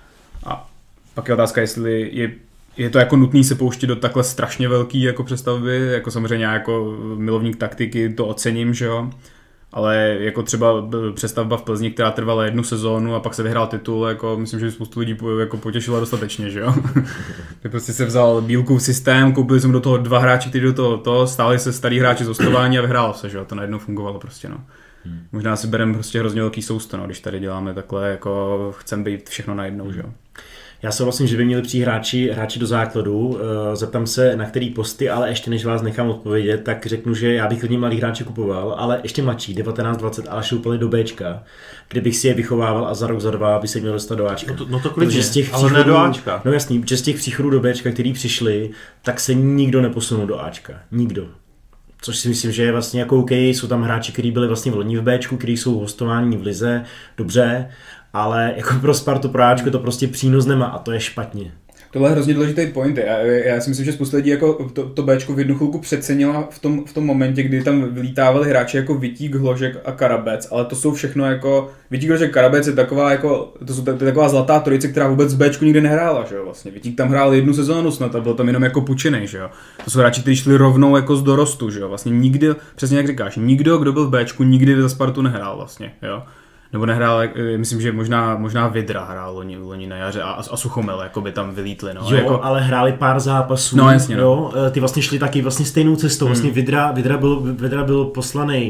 A pak je otázka, jestli je je to jako nutný se pouštět do takhle strašně velký jako přestavby, jako samozřejmě jako milovník taktiky to ocením, že jo. Ale jako třeba přestavba v Plzni, která trvala jednu sezónu a pak se vyhrál titul, jako myslím, že spoustu lidí jako potěšila dostatečně, že jo. Tak prostě se vzal Bílkův systém, koupili jsme do toho dva hráči, kteří do toho to, stáli se starý hráči z hostování a vyhrálo se, že jo. To najednou fungovalo prostě, no. Hmm. Možná si bereme prostě hrozně velký sousto, no, když tady děláme takhle, jako chceme být všechno najednou, že jo. Já se vlastně, že by měli přijít hráči, hráči do základu, zeptám se, na který posty, ale ještě než vás nechám odpovědět, tak řeknu, že já bych hodně mladých hráči kupoval, ale ještě mladší, devatenáct dvacet, ale šoupali do Bčka, kde bych si je vychovával a za rok, za dva by se měl dostat do Ačka. No to, no to klidně, z těch ale ne do Ačka. No jasný, že z těch příchodů do Bčka, který přišli, tak se nikdo neposunul do Ačka. Nikdo. Což si myslím, že je vlastně jako OK, jsou tam hráči, kteří byli vlastně v loni v Bčku, kteří jsou hostování v lize, dobře, ale jako pro Spartu, pro Ačko to prostě přínos nemá a to je špatně. Tohle je hrozně důležitý point. Já, já si myslím, že spousta lidí jako to, to Bčko v jednu chvilku přecenila v tom, v tom momentě, kdy tam vylítávali hráči jako Vitík, Hložek a Karabec, ale to jsou všechno jako Vitík, Hložek, Karabec je taková jako to, jsou, to je taková zlatá trojice, která vůbec v Bčku nikdy nehrála, že jo, vlastně. Vitík tam hrál jednu sezónu snad a byl tam jenom jako půjčenej, že jo. To jsou hráči, kteří šli rovnou jako z dorostu, že jo. Vlastně nikdy, přesně jak říkáš, nikdo, kdo byl v Bčku, nikdy za Spartu nehrál vlastně, jo. Nebo nehrál, myslím, že možná, možná Vidra hrál loni, loni na jaře a, a Suchomel, jako by tam vylítli. No. Jo, jako... ale hráli pár zápasů, no, jasně, no. Jo, ty vlastně šli taky vlastně stejnou cestou, vlastně hmm. Vidra, Vidra, byl, Vidra byl poslanej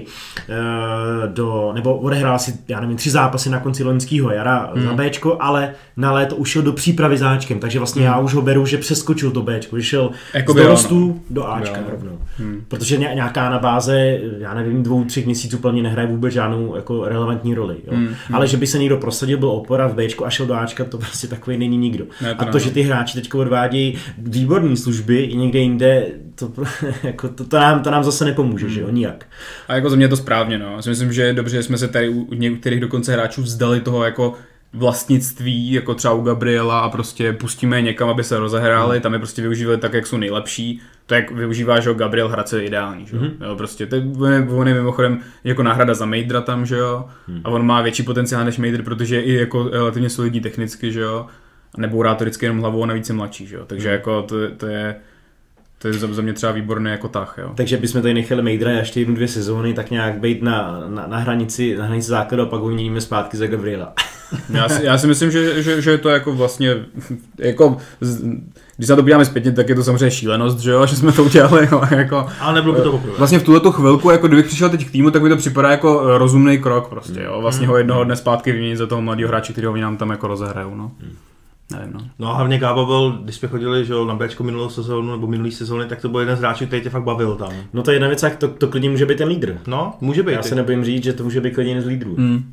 uh, do, nebo odehrál si, já nevím, tři zápasy na konci loňského jara hmm. za Bčko, ale na léto už šel do přípravy za Ačkem, takže vlastně hmm. já už ho beru, že přeskočil to Bčko, vyšel jako z dorostu no. do Ačka jo, rovnou. Hmm. Protože nějaká na báze, já nevím, dvou, třech měsíců plně nehraje vůbec žádnou jako relevantní roli. Jo. Hmm. Ale že by se někdo prosadil, byl opora v Bčku a šel do Ačka, to prostě takový není nikdo. Ne, to a to, ne. že ty hráči teď odvádějí výborné služby i někde jinde, to, jako, to, to, nám, to nám zase nepomůže, hmm. že jo, nijak. A jako za mě je to správně, no. Já si myslím, že je dobře, že jsme se tady u některých dokonce hráčů vzdali toho jako vlastnictví, jako třeba u Gabriela a prostě pustíme je někam, aby se rozehráli, tam je prostě využívali tak, jak jsou nejlepší. To jak využívá, že Gabriel Hradce je ideální, že mm-hmm. jo, prostě to je, on je mimochodem jako náhrada za Mejdra tam, že jo, mm. a on má větší potenciál než Mejdr, protože je i jako relativně solidní technicky, že jo, a nebourá to vždycky jenom hlavou a navíc je mladší, že jo, takže mm. jako to, to je to je za mě třeba výborný jako tah, jo. Takže bychom tady nechali Mejdra ještě jednu, dvě sezóny, tak nějak být na, na, na hranici, na hranici základu a pak ho měníme zpátky za Gabriela. Já si, já si myslím, že, že, že je to jako vlastně, jako, když se na to podíváme zpětně, tak je to samozřejmě šílenost, že jo, že jsme to udělali, no, jako. Ale nebylo by to poprvé. Vlastně v tuhletu chvilku, jako kdybych přišel teď k týmu, tak mi to připadá jako rozumný krok prostě, jo. Vlastně ho jednoho dne zpátky vyměnit za toho mladého hráče, který ho nám tam jako rozehrajou, no. Nevím, no. No a hlavně Gába byl, když jsme chodili že, na Bčko minulou sezónu nebo minulý sezóny, tak to byl jeden z hráčů, který tě fakt bavil tam. No to je jedna věc, jak to, to klidně může být ten lídr. No, může být. Já se nebojím říct, že to může být klidně jeden z lídrů. Hmm.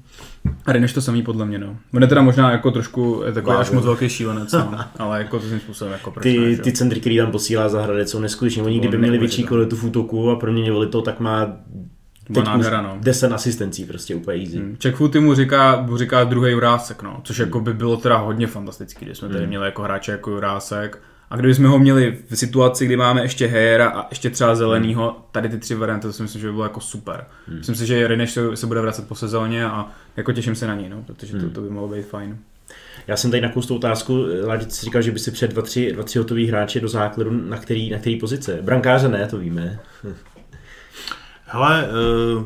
Rineš to samý podle mě, no. On je teda možná jako trošku takový až moc velký šílenec, no. Ale jako to tím způsobem jako proč ty, ne, ty centry, který tam posílá za Hradec, jsou neskutečně. Oni kdyby měli větší kvalitu v útoku a proměňovali to, tak má teď nádhera, no. deset asistencí, prostě úplně easy. Hmm. Czech mu říká, mu říká druhý Jurásek, no. Což jako by bylo teda hodně fantastický, když jsme tady hmm. měli jako hráče jako Jurásek. A kdybychom ho měli v situaci, kdy máme ještě Hejera a ještě třeba Zelenýho, tady ty tři varianty, to si myslím, že by bylo jako super. Hmm. Myslím si, že Rineš se, se bude vracet po sezóně a jako těším se na něj, no, protože to, to by mohlo být fajn. Já jsem tady nakousl otázku, Láďa si říkal, že by si před dva, tři, dva, tři hotový hráče do základu, na který, na který pozice? Brankáře ne, to víme. Hele, uh,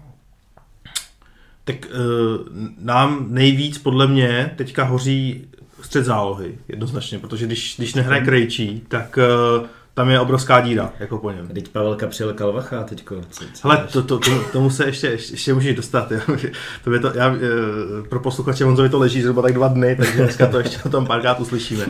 tak uh, nám nejvíc podle mě teďka hoří střed zálohy, jednoznačně, protože když, když nehraje Krejčí, tak uh, tam je obrovská díra, jako po něm. Teď Pavelka přijel Kalvacha teďko. Hele, to, to, to, tomu se ještě, ještě, ještě můžeš dostat. Jo. To je to, já, pro posluchače Honzovi to leží zhruba tak dva dny, takže dneska to ještě o tom párkrát uslyšíme.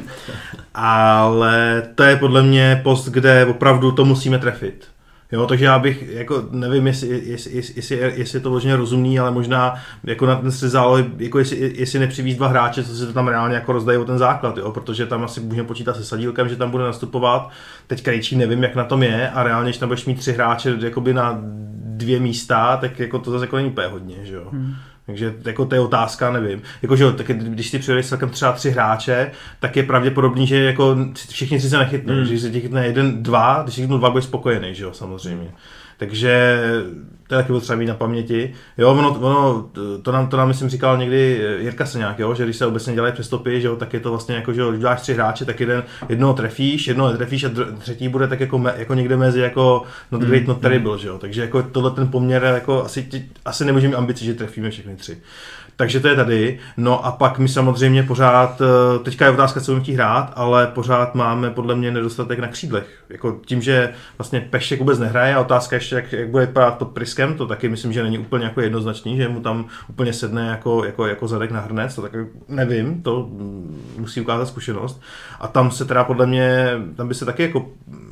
Ale to je podle mě post, kde opravdu to musíme trefit. Jo, takže já bych, jako nevím, jestli, jestli, jestli, jestli je to vloženě rozumný, ale možná jako na ten střed zálohy, jako jestli, jestli nepřivízt dva hráče, co se to tam reálně jako rozdají o ten základ, jo, protože tam asi můžeme počítat se Sadílkem, že tam bude nastupovat, teď Krejčí nevím, jak na tom je a reálně, když tam budeš mít tři hráče jakoby na dvě místa, tak jako to zase jako není úplně hodně, že jo. Hmm. Takže jako to je otázka, nevím. Jako, že jo, tak když si přivedeš celkem třeba tři hráče, tak je pravděpodobný, že jako všichni tři se nechytnou. Mm. Když se tě chytne jeden, dva, když si chytnou dva, budeš spokojený, že jo, samozřejmě. Takže to je taky potřeba mít na paměti. Jo, ono, ono, to, nám, to nám myslím říkal někdy Jirka Seňák, jo, že když se obecně dělají přestupy, že jo, tak je to vlastně jako, že jo, když dáš tři hráče, tak jeden, jednoho trefíš, jednoho netrefíš a třetí bude tak jako, me, jako někde mezi jako not great, mm. not terrible, že jo. Takže jako tohle ten poměr, jako asi, asi nemůžeme mít ambici, že trefíme všechny tři. Takže to je tady. No a pak my samozřejmě pořád, teďka je otázka, co budeme chtít hrát, ale pořád máme podle mě nedostatek na křídlech. Jako tím, že vlastně Pešek vůbec nehraje a otázka ještě, jak, jak bude vypadat pod Priskem, to taky myslím, že není úplně jako jednoznačný, že mu tam úplně sedne jako, jako, jako zadek na hrnec, to taky nevím, to musí ukázat zkušenost. A tam se teda podle mě, tam by se taky jako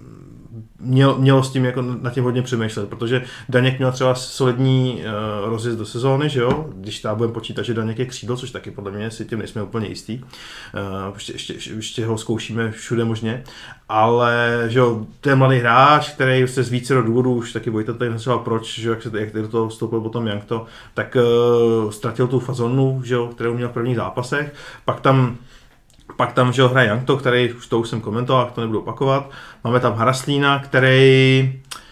Měl, mělo s tím jako na tím hodně přemýšlet, protože Daněk měl třeba solidní uh, rozjezd do sezóny, že jo, když tam budeme počítat, že Daněk je křídlo, což taky podle mě si tím nejsme úplně jistý, uh, ještě, ještě, ještě ho zkoušíme všude možně, ale že jo, to je mladý hráč, který se z více důvodů, už taky Vojta tady neřešil proč, že jak, se, jak do toho vstoupil potom Jankto, tak uh, ztratil tu fazonu, že jo, kterou měl v prvních zápasech, pak tam Pak tam, že ho hraje Jankto, který, už to už jsem komentoval, to nebudu opakovat. Máme tam Haraslína, který,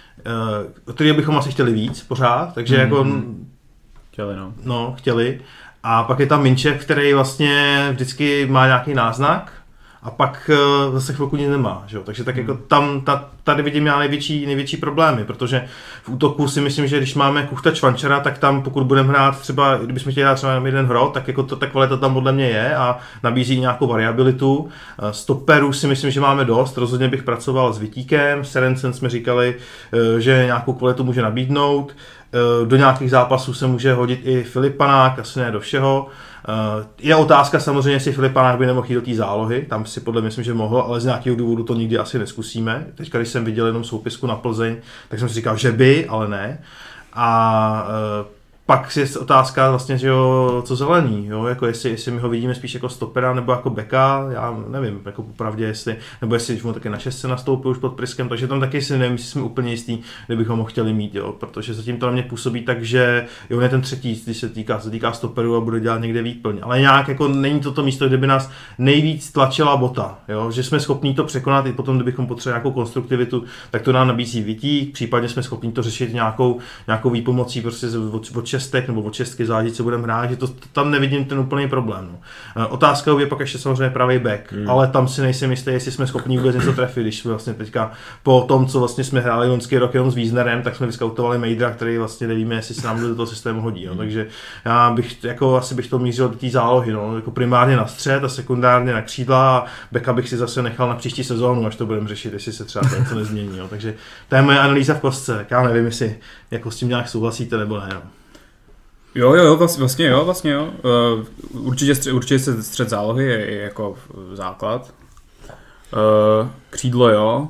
uh, který bychom asi chtěli víc pořád, takže mm-hmm. jako... Chtěli, no. No, chtěli. A pak je tam Minčev, který vlastně vždycky má nějaký náznak a pak uh, zase chvilku nic nemá, že jo? Takže tak jako tam, ta, tady vidím já největší, největší problémy, protože v útoku si myslím, že když máme Kuchta Čvančara, tak tam pokud budeme hrát třeba, kdybychom chtěli hrát třeba jeden hrot, tak jako to, ta kvalita tam podle mě je a nabízí nějakou variabilitu. Stoperů si myslím, že máme dost, rozhodně bych pracoval s Vitíkem, Serencen jsme říkali, že nějakou kvalitu může nabídnout, do nějakých zápasů se může hodit i Filipanák, asi ne do všeho. Je otázka samozřejmě, jestli Filipanák by nemohl jít do té zálohy, tam si podle mě myslím, že mohl, ale z nějakého důvodu to nikdy asi neskusíme. Teďka, když jsem viděl jenom soupisku na Plzeň, tak jsem si říkal, že by, ale ne. A pak je otázka vlastně, že jo, co Zelený, jo, jako jestli, jestli my ho vidíme spíš jako stopera nebo jako beka, já nevím, jako popravdě jestli, nebo jestli už mu taky na šestce nastoupil už pod Priskem, takže tam taky si nevím, jestli jsme úplně jistý, kdybychom ho chtěli mít, jo, protože zatím to na mě působí tak, že jo, on je ten třetí, když se týká, se týká stoperu a bude dělat někde výplň, ale nějak jako není to to místo, kde by nás nejvíc tlačila Bota, jo, že jsme schopní to překonat i potom, kdybychom potřebovali nějakou konstruktivitu, tak to nám nabízí Vitík, případně jsme schopní to řešit nějakou, nějakou výpomocí prostě od, od šestek nebo od šestky, záleží, co budeme hrát, že to, tam nevidím ten úplný problém. No. Otázka je pak ještě samozřejmě pravý back, hmm. ale tam si nejsem jistý, jestli jsme schopni vůbec něco trefit, když jsme vlastně teďka po tom, co vlastně jsme hráli loňský rok jenom s Wiesnerem, tak jsme vyskautovali Mejdra, který vlastně nevíme, jestli se nám do toho systému hodí. No. Takže já bych jako asi bych to mířil do té zálohy, no. Jako primárně na střed a sekundárně na křídla a backa bych si zase nechal na příští sezónu, až to budeme řešit, jestli se třeba něco nezmění. No. Takže to je moje analýza v kostce. Já nevím, jestli jako s tím nějak souhlasíte nebo ne. No. Jo, jo, vlastně jo, vlastně jo. Uh, určitě, střed, určitě se střed zálohy je, je jako základ. Uh, křídlo, jo.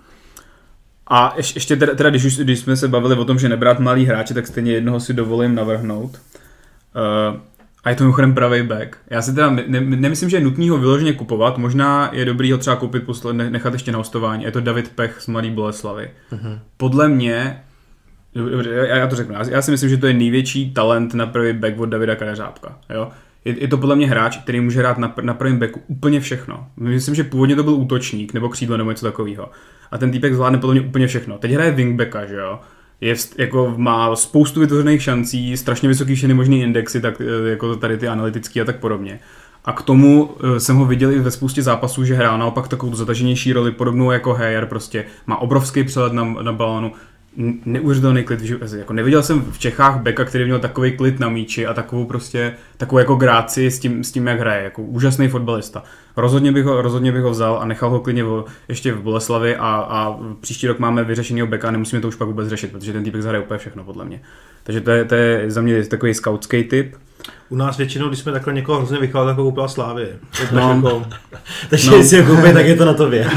A ještě, ještě teda, teda když, už, když jsme se bavili o tom, že nebrát malý hráče, tak stejně jednoho si dovolím navrhnout. Uh, A je to mimochodem pravý back. Já si teda ne, ne, nemyslím, že je nutný ho vyloženě kupovat, možná je dobrý ho třeba koupit, posle, nechat ještě na hostování. Je to David Pech z Mladý Boleslavy. Uh-huh. Podle mě, já to řeknu, já si myslím, že to je největší talent na první back od Davida Kadeřábka. Jo? Je, je to podle mě hráč, který může hrát na, na prvním backu úplně všechno. Myslím, že původně to byl útočník nebo křídlo nebo něco takového. A ten týpek zvládne podle mě úplně všechno. Teď hraje wingbacka, že jo? Je, jako má spoustu vytvořených šancí, strašně vysoký všechny možný indexy, tak jako tady ty analytický a tak podobně. A k tomu jsem ho viděl i ve spoustě zápasů, že hrál naopak takovou zataženější roli, podobnou jako Heyer, prostě má obrovský přelet na, na balónu, neuvěřitelný klid, jako neviděl jsem v Čechách beka, který měl takový klid na míči a takovou prostě, takovou jako gráci s tím, s tím jak hraje, jako úžasný fotbalista. Rozhodně bych ho, rozhodně bych ho vzal a nechal ho klidně v, ještě v Boleslavi a, a příští rok máme vyřešenýho beka a nemusíme to už pak vůbec řešit, protože ten týpek zahraje úplně všechno podle mě. Takže to je, to je za mě takový skautský typ. U nás většinou, když jsme takhle někoho hrozně vychválili, tak ho koupila Slávie. No. Jako... Takže no. Jestli ho koupí, tak je to na tobě.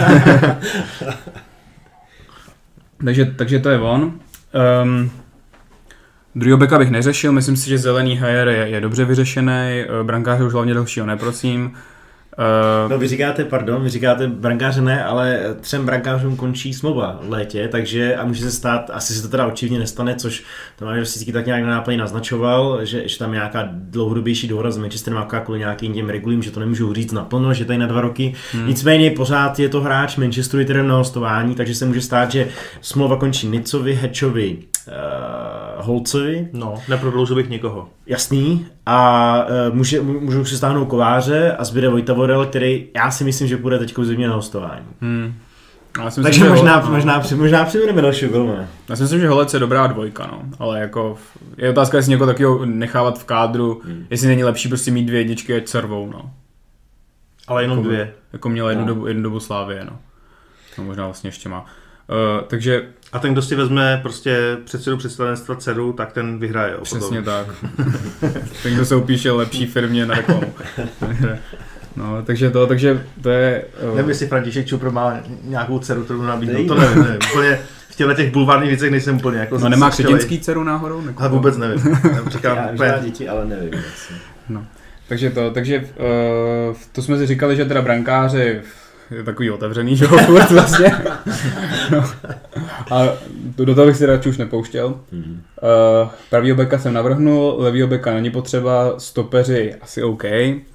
takže, takže to je on. Um, druhýho beka bych neřešil, myslím si, že zelený Heyer je, je dobře vyřešený, brankáře už hlavně dalšího neprosím. Uh, no vy říkáte, pardon, vy říkáte brankáře ne, ale třem brankářům končí smlouva v létě, takže a může se stát, asi se to teda očividně nestane, což Tomáš Rosický tak nějak na náplně naznačoval, že, že tam je nějaká dlouhodobější dohoda s Manchesterem a kvůli nějakým těm regulím, že to nemůžou říct naplno, že tady na dva roky. Hmm. Nicméně pořád je to hráč Manchesteru i na hostování, takže se může stát, že smlouva končí Nicovi, Hatchovi, uh, Holcovi. No, neprodloužil bych nikoho. Jasný. A uh, může, můžou si stáhnout Kováře a zbyde Vojta Vodel, který já si myslím, že půjde teď v zimě na hostování. Hmm. Takže myslím, možná, ho, možná, no. možná přivedeme dalšího golmana. Já si myslím, že Holec je dobrá dvojka, no. Ale jako je otázka, jestli někoho takového nechávat v kádru, hmm. jestli není lepší prostě mít dvě jedničky, ať servou, no. Ale jenom jako, dvě. Jako měla jednu, no. dobu, jednu dobu Slávie, no. To možná vlastně ještě má. Uh, takže... A ten, kdo si vezme prostě předsedu představenstva dceru, tak ten vyhraje. Přesně tak. Ten, kdo se upíše lepší firmě na reklamu. No, takže to, takže to je... Uh... Nevím, jestli František Čupr má nějakou dceru, kterou nabídnout, to nevím, nevím. Úplně v těchto těch bulvárních věcech nejsem úplně jako... No nemá křetinský dceru náhodou? Ale vůbec nevím. Říkám, já úplně... děti, ale nevím. No, takže to, takže uh, to jsme si říkali, že teda brankáři je takový otevřený, že ho furt vlastně. No. A do toho bych si radši už nepouštěl. Mm-hmm. Uh, pravýho beka jsem navrhnul, levýho beka není potřeba, stopeři asi OK.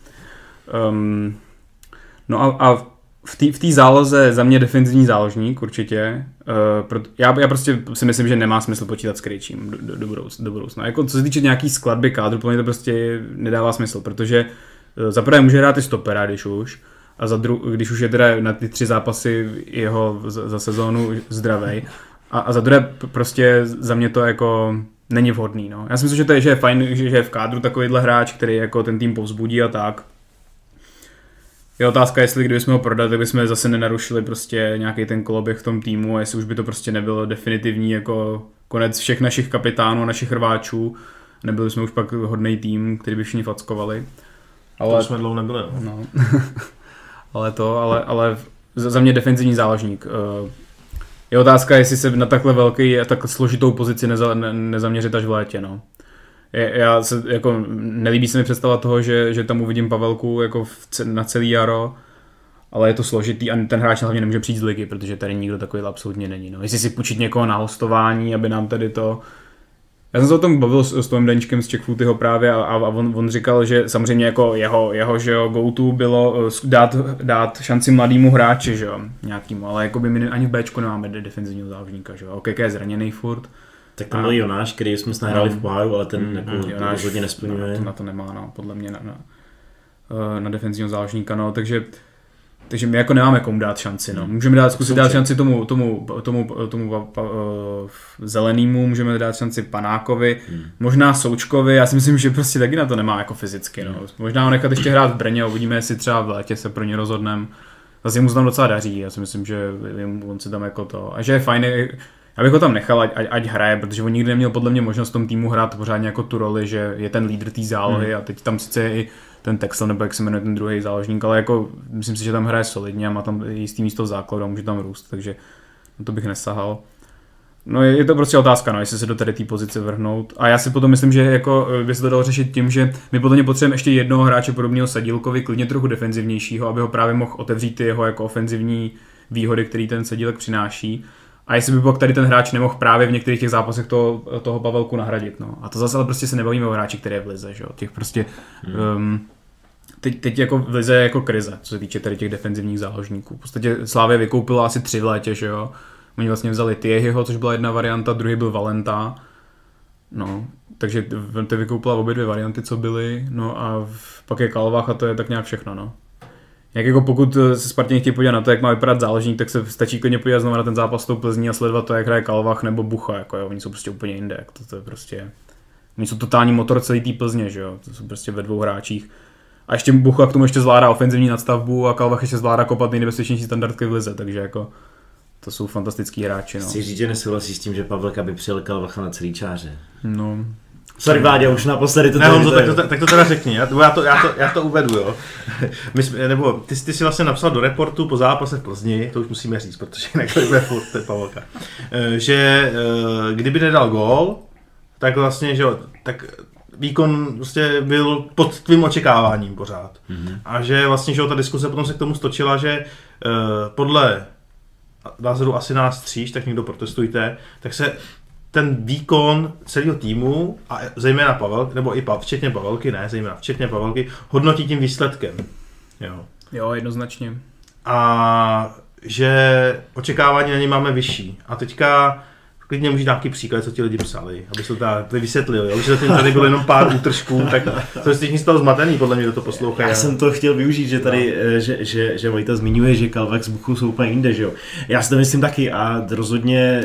Um, no a, a v té záloze za mě defenzivní záložník určitě. Uh, proto, já, já prostě si myslím, že nemá smysl počítat s Krejčím do, do, do, budouc, do budoucna. Jako, co se týče nějaký skladby kádru, pro mě to prostě nedává smysl, protože uh, za prvé může hrát i stopera, když už. A za dru- když už je teda na ty tři zápasy jeho za, za sezónu zdravej. A, a za druhé prostě za mě to jako není vhodný. No. Já si myslím, že to je, že je fajn, že je v kádru takovýhle hráč, který jako ten tým povzbudí a tak. Je otázka, jestli kdybychom ho prodali, tak bychom zase nenarušili prostě nějaký ten koloběh v tom týmu a jestli už by to prostě nebylo definitivní jako konec všech našich kapitánů, našich rváčů. Nebyli jsme už pak hodnej tým, který by všichni fackovali. Ale to jsme dlouho nebyli. No. ale to, ale, ale za mě defenzivní záložník. Je otázka, jestli se na takhle velký a takhle složitou pozici neza, ne, nezaměřit až v létě. No. Já se, jako, nelíbí se mi představa toho, že, že tam uvidím Pavelku jako v, na celý jaro, ale je to složitý a ten hráč hlavně nemůže přijít z ligy, protože tady nikdo takový absolutně není. No. Jestli si půjčit někoho na hostování, aby nám tady to... Já jsem se o tom bavil s, s Tomem Daníčkem z Czechfootyho právě a, a on, on říkal, že samozřejmě jako jeho, jeho že jo, go-to bylo dát, dát šanci mladému hráči, že jo, nějakýmu, ale jako by my ani v Bčku nemáme defenzivního záložníka, že jo, O K K je zraněný furt. Tak tam byl Jonáš, který jsme nahráli v poháru, ale ten jako Jonáš rozhodně nesplňuje. Na to, na to nemá, no, podle mě na, na, na defenzivního záložníka, no, takže takže my jako nemáme komu dát šanci, no. Můžeme dát, zkusit dát šanci tomu, tomu, tomu, tomu uh, zelenému, můžeme dát šanci Panákovi, hmm. možná Součkovi, já si myslím, že prostě taky na to nemá jako fyzicky, no. Možná ho nechat ještě hrát v Brně a uvidíme, jestli třeba v létě se pro ně rozhodneme. Zase mu se tam docela daří, já si myslím, že on si tam jako to, a že je fajný, já bych ho tam nechal, ať, ať hraje, protože on nikdy neměl podle mě možnost v tom týmu hrát pořádně jako tu roli, že je ten lídr té zálohy hmm. a teď tam sice je i ten Texel, nebo jak se jmenuje ten druhý záložník, ale jako myslím si, že tam hraje solidně a má tam jistý místo v základu a může tam růst, takže na to bych nesahal. No je to prostě otázka, no, jestli se do tady té pozice vrhnout. A já si potom myslím, že jako by se to dalo řešit tím, že my podle mě potřebujeme ještě jednoho hráče podobného Sadílkovi, klidně trochu defenzivnějšího, aby ho právě mohl otevřít ty jeho jako ofenzivní výhody, který ten Sadílek přináší. A jestli by pak tady ten hráč nemohl právě v některých těch zápasech toho, toho Pavelku nahradit. No. A to zase ale prostě se nebavíme o hráči, který je v lize, že jo. Těch prostě... Hmm. Um, teď, teď jako v lize je jako krize, co se týče tady těch defenzivních záložníků. V podstatě Slavia vykoupila asi tři v létě, že jo. Oni vlastně vzali Thiehyho, což byla jedna varianta, druhý byl Valenta. No, takže ty vykoupila obě dvě varianty, co byly. No a pak je Kalvach a to je tak nějak všechno, no. Jak jako pokud se Spartěni chtějí podívat na to, jak má vypadat záložník, tak se stačí klidně podívat znovu na ten zápas s tou Plzní a sledovat to, jak hraje Kalvach nebo Bucha, jako jo, oni jsou prostě úplně jinde, to, to je prostě, oni jsou totální motor celý té Plzně, že jo, to jsou prostě ve dvou hráčích. A ještě Bucha k tomu ještě zvládá ofenzivní nadstavbu a Kalvach ještě zvládá kopat nejnebezpečnější standardky v lize, takže jako to jsou fantastický hráči, no. Chci říct, že nesouhlasí s tím, že Pavelka by přijel Kalvacha na celý čáře. No. Sorry, Vláďa, už naposledy to ne, Honzo, tak, to, tak to teda řekni, já, já, to, já, to, já to uvedu, jo. My jsme, nebo ty, ty jsi vlastně napsal do reportu po zápase v Plzni, to už musíme říct, protože jinak to bude furt, to je Pavelka, že kdyby nedal gól, tak vlastně, že jo, tak výkon vlastně byl pod tvým očekáváním pořád. Mm-hmm. A že vlastně, že jo, ta diskuse potom se k tomu stočila, že podle názoru asi nás tříš, tak někdo protestujte, tak se ten výkon celého týmu, a zejména Pavel, nebo i Pavel, včetně Pavelky, ne, zejména včetně Pavelky, hodnotí tím výsledkem. Jo, jo jednoznačně. A že očekávání na ně máme vyšší. A teďka klidně můžeš nějaký příklad, co ti lidi psali, aby se to tady vysvětlili. Jo? Že zatím tady bylo jenom pár útržků, tak to je z toho zmatený, podle mě, kdo to poslouchá. Já jsem to chtěl využít, že tady, no. že, že, že Vojta zmiňuje, že Kalvach s Buchou jsou úplně jinde, že jo. Já si to myslím taky a rozhodně,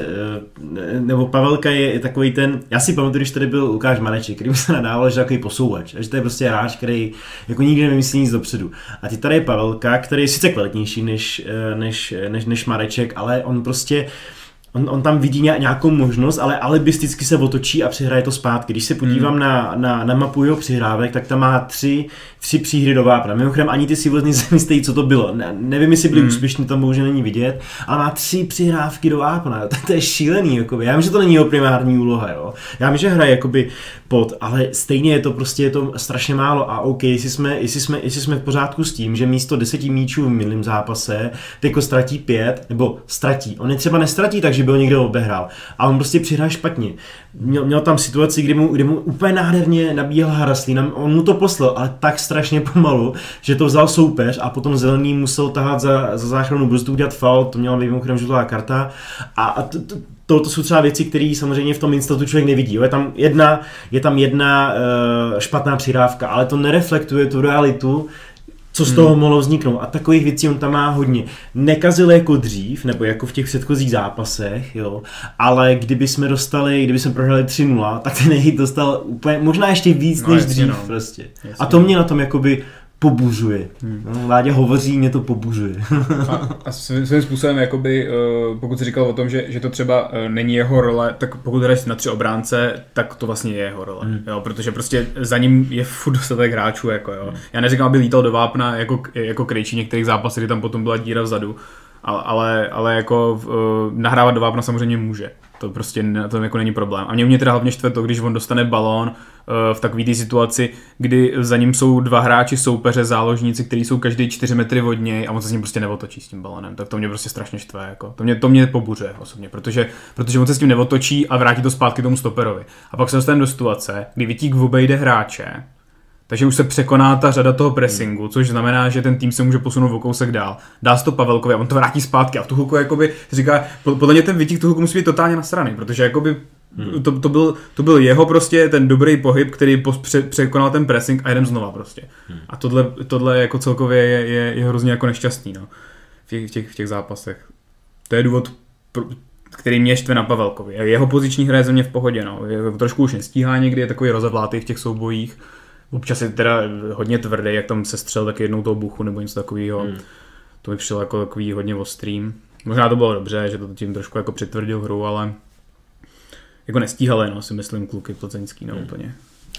nebo Pavelka je takový ten, já si pamatuju, když tady byl Lukáš Mareček, který se nadával, že takový posouvač, že to je prostě hráč, který jako nikdy nevymyslí nic dopředu. A teď tady je Pavelka, který je sice kvalitnější než, než, než, než Mareček, ale on prostě On, on tam vidí nějakou možnost, ale alibisticky se otočí a přihraje to zpátky. Když se podívám hmm. na, na, na mapu jeho přihrávek, tak tam má tři, tři příhry do vápna. Mimochodem ani ty si vůbec nejsem co to bylo. Ne, nevím, jestli byli hmm. úspěšní, tam bohužel není vidět, ale má tři přihrávky do vápna. To, to je šílený. Jakoby. Já vím, že to není jeho primární úloha. Jo. Já vím, že hraje jakoby pod, ale stejně je to prostě je to strašně málo. A OK, jestli jsme, jestli jsme, jestli jsme v pořádku s tím, že místo deseti míčů v minulém zápase teďko ztratí pět, nebo ztratí. On je třeba nestratí, takže byl někdo obehrál. A on prostě přihrál špatně. Měl, měl tam situaci, kdy mu, kdy mu úplně nádherně nabíjel Haraslín. On mu to poslal, ale tak strašně pomalu, že to vzal soupeř a potom Zelený musel tahat za, za záchranu brzdu, udělat faul, to měla být mimochodem žlutá karta. A, a to, to, to, to jsou třeba věci, které samozřejmě v tom instatu člověk nevidí. Jo? Je tam jedna, je tam jedna uh, špatná přihrávka, ale to nereflektuje tu realitu, co z toho hmm. mohlo vzniknout. A takových věcí on tam má hodně. Nekazil jako dřív, nebo jako v těch předchozích zápasech, jo, ale kdyby jsme dostali, kdyby jsme prohráli tři nula, tak ten hejt dostal úplně, možná ještě víc no, než dřív no. prostě. Jasně. A to mě na tom jakoby pobuřuje. Hmm. No, Vládě hovoří, mě to pobuřuje. a, a svým způsobem, jakoby, pokud jsi říkal o tom, že, že to třeba není jeho role, tak pokud hraješ na tři obránce, tak to vlastně je jeho role. Hmm. Jo, protože prostě za ním je furt dostatek hráčů. Jako, jo. Hmm. Já neříkám, aby lítal do vápna jako, jako Krejčí některých zápasů, kdy tam potom byla díra vzadu, ale, ale, ale jako uh, nahrávat do vápna samozřejmě může. To prostě to jako není problém. A mě mě teda hlavně štve to, když on dostane balón uh, v takové té situaci, kdy za ním jsou dva hráči soupeře, záložníci, kteří jsou každý čtyři metry od něj a on se s ním prostě neotočí s tím balónem. Tak to mě prostě strašně štve. Jako. To mě, to mě pobuřuje osobně, protože, protože on se s tím neotočí a vrátí to zpátky tomu stoperovi. A pak se dostane do situace, kdy Vítík obejde hráče, takže už se překoná ta řada toho pressingu, což znamená, že ten tým se může posunout o kousek dál. Dá se to Pavelkovi a on to vrátí zpátky a v tu chvilku jakoby říká, podle mě ten Vítík tu chvilku musí být totálně nasraný, protože jakoby hmm. to, to, byl, to byl jeho prostě ten dobrý pohyb, který pos, pře, překonal ten pressing a jdem znova prostě. Hmm. A tohle, tohle jako celkově je, je, je hrozně jako nešťastný, no, v těch, v těch, v těch zápasech. To je důvod, který mě štve na Pavelkovi. Jeho poziční hra je ze mě v pohodě, no. Je, trošku už nestíhá někdy, je takový rozevlátý v těch soubojích. Občas je teda hodně tvrdý, jak tam se střel taky jednou toho Buchu nebo něco takového. Hmm. To mi přišlo jako takový hodně ostrým. Možná to bylo dobře, že to tím trošku jako přitvrdil hru, ale jako nestíhali, no, si myslím, kluky plzeňský, no, hmm. úplně.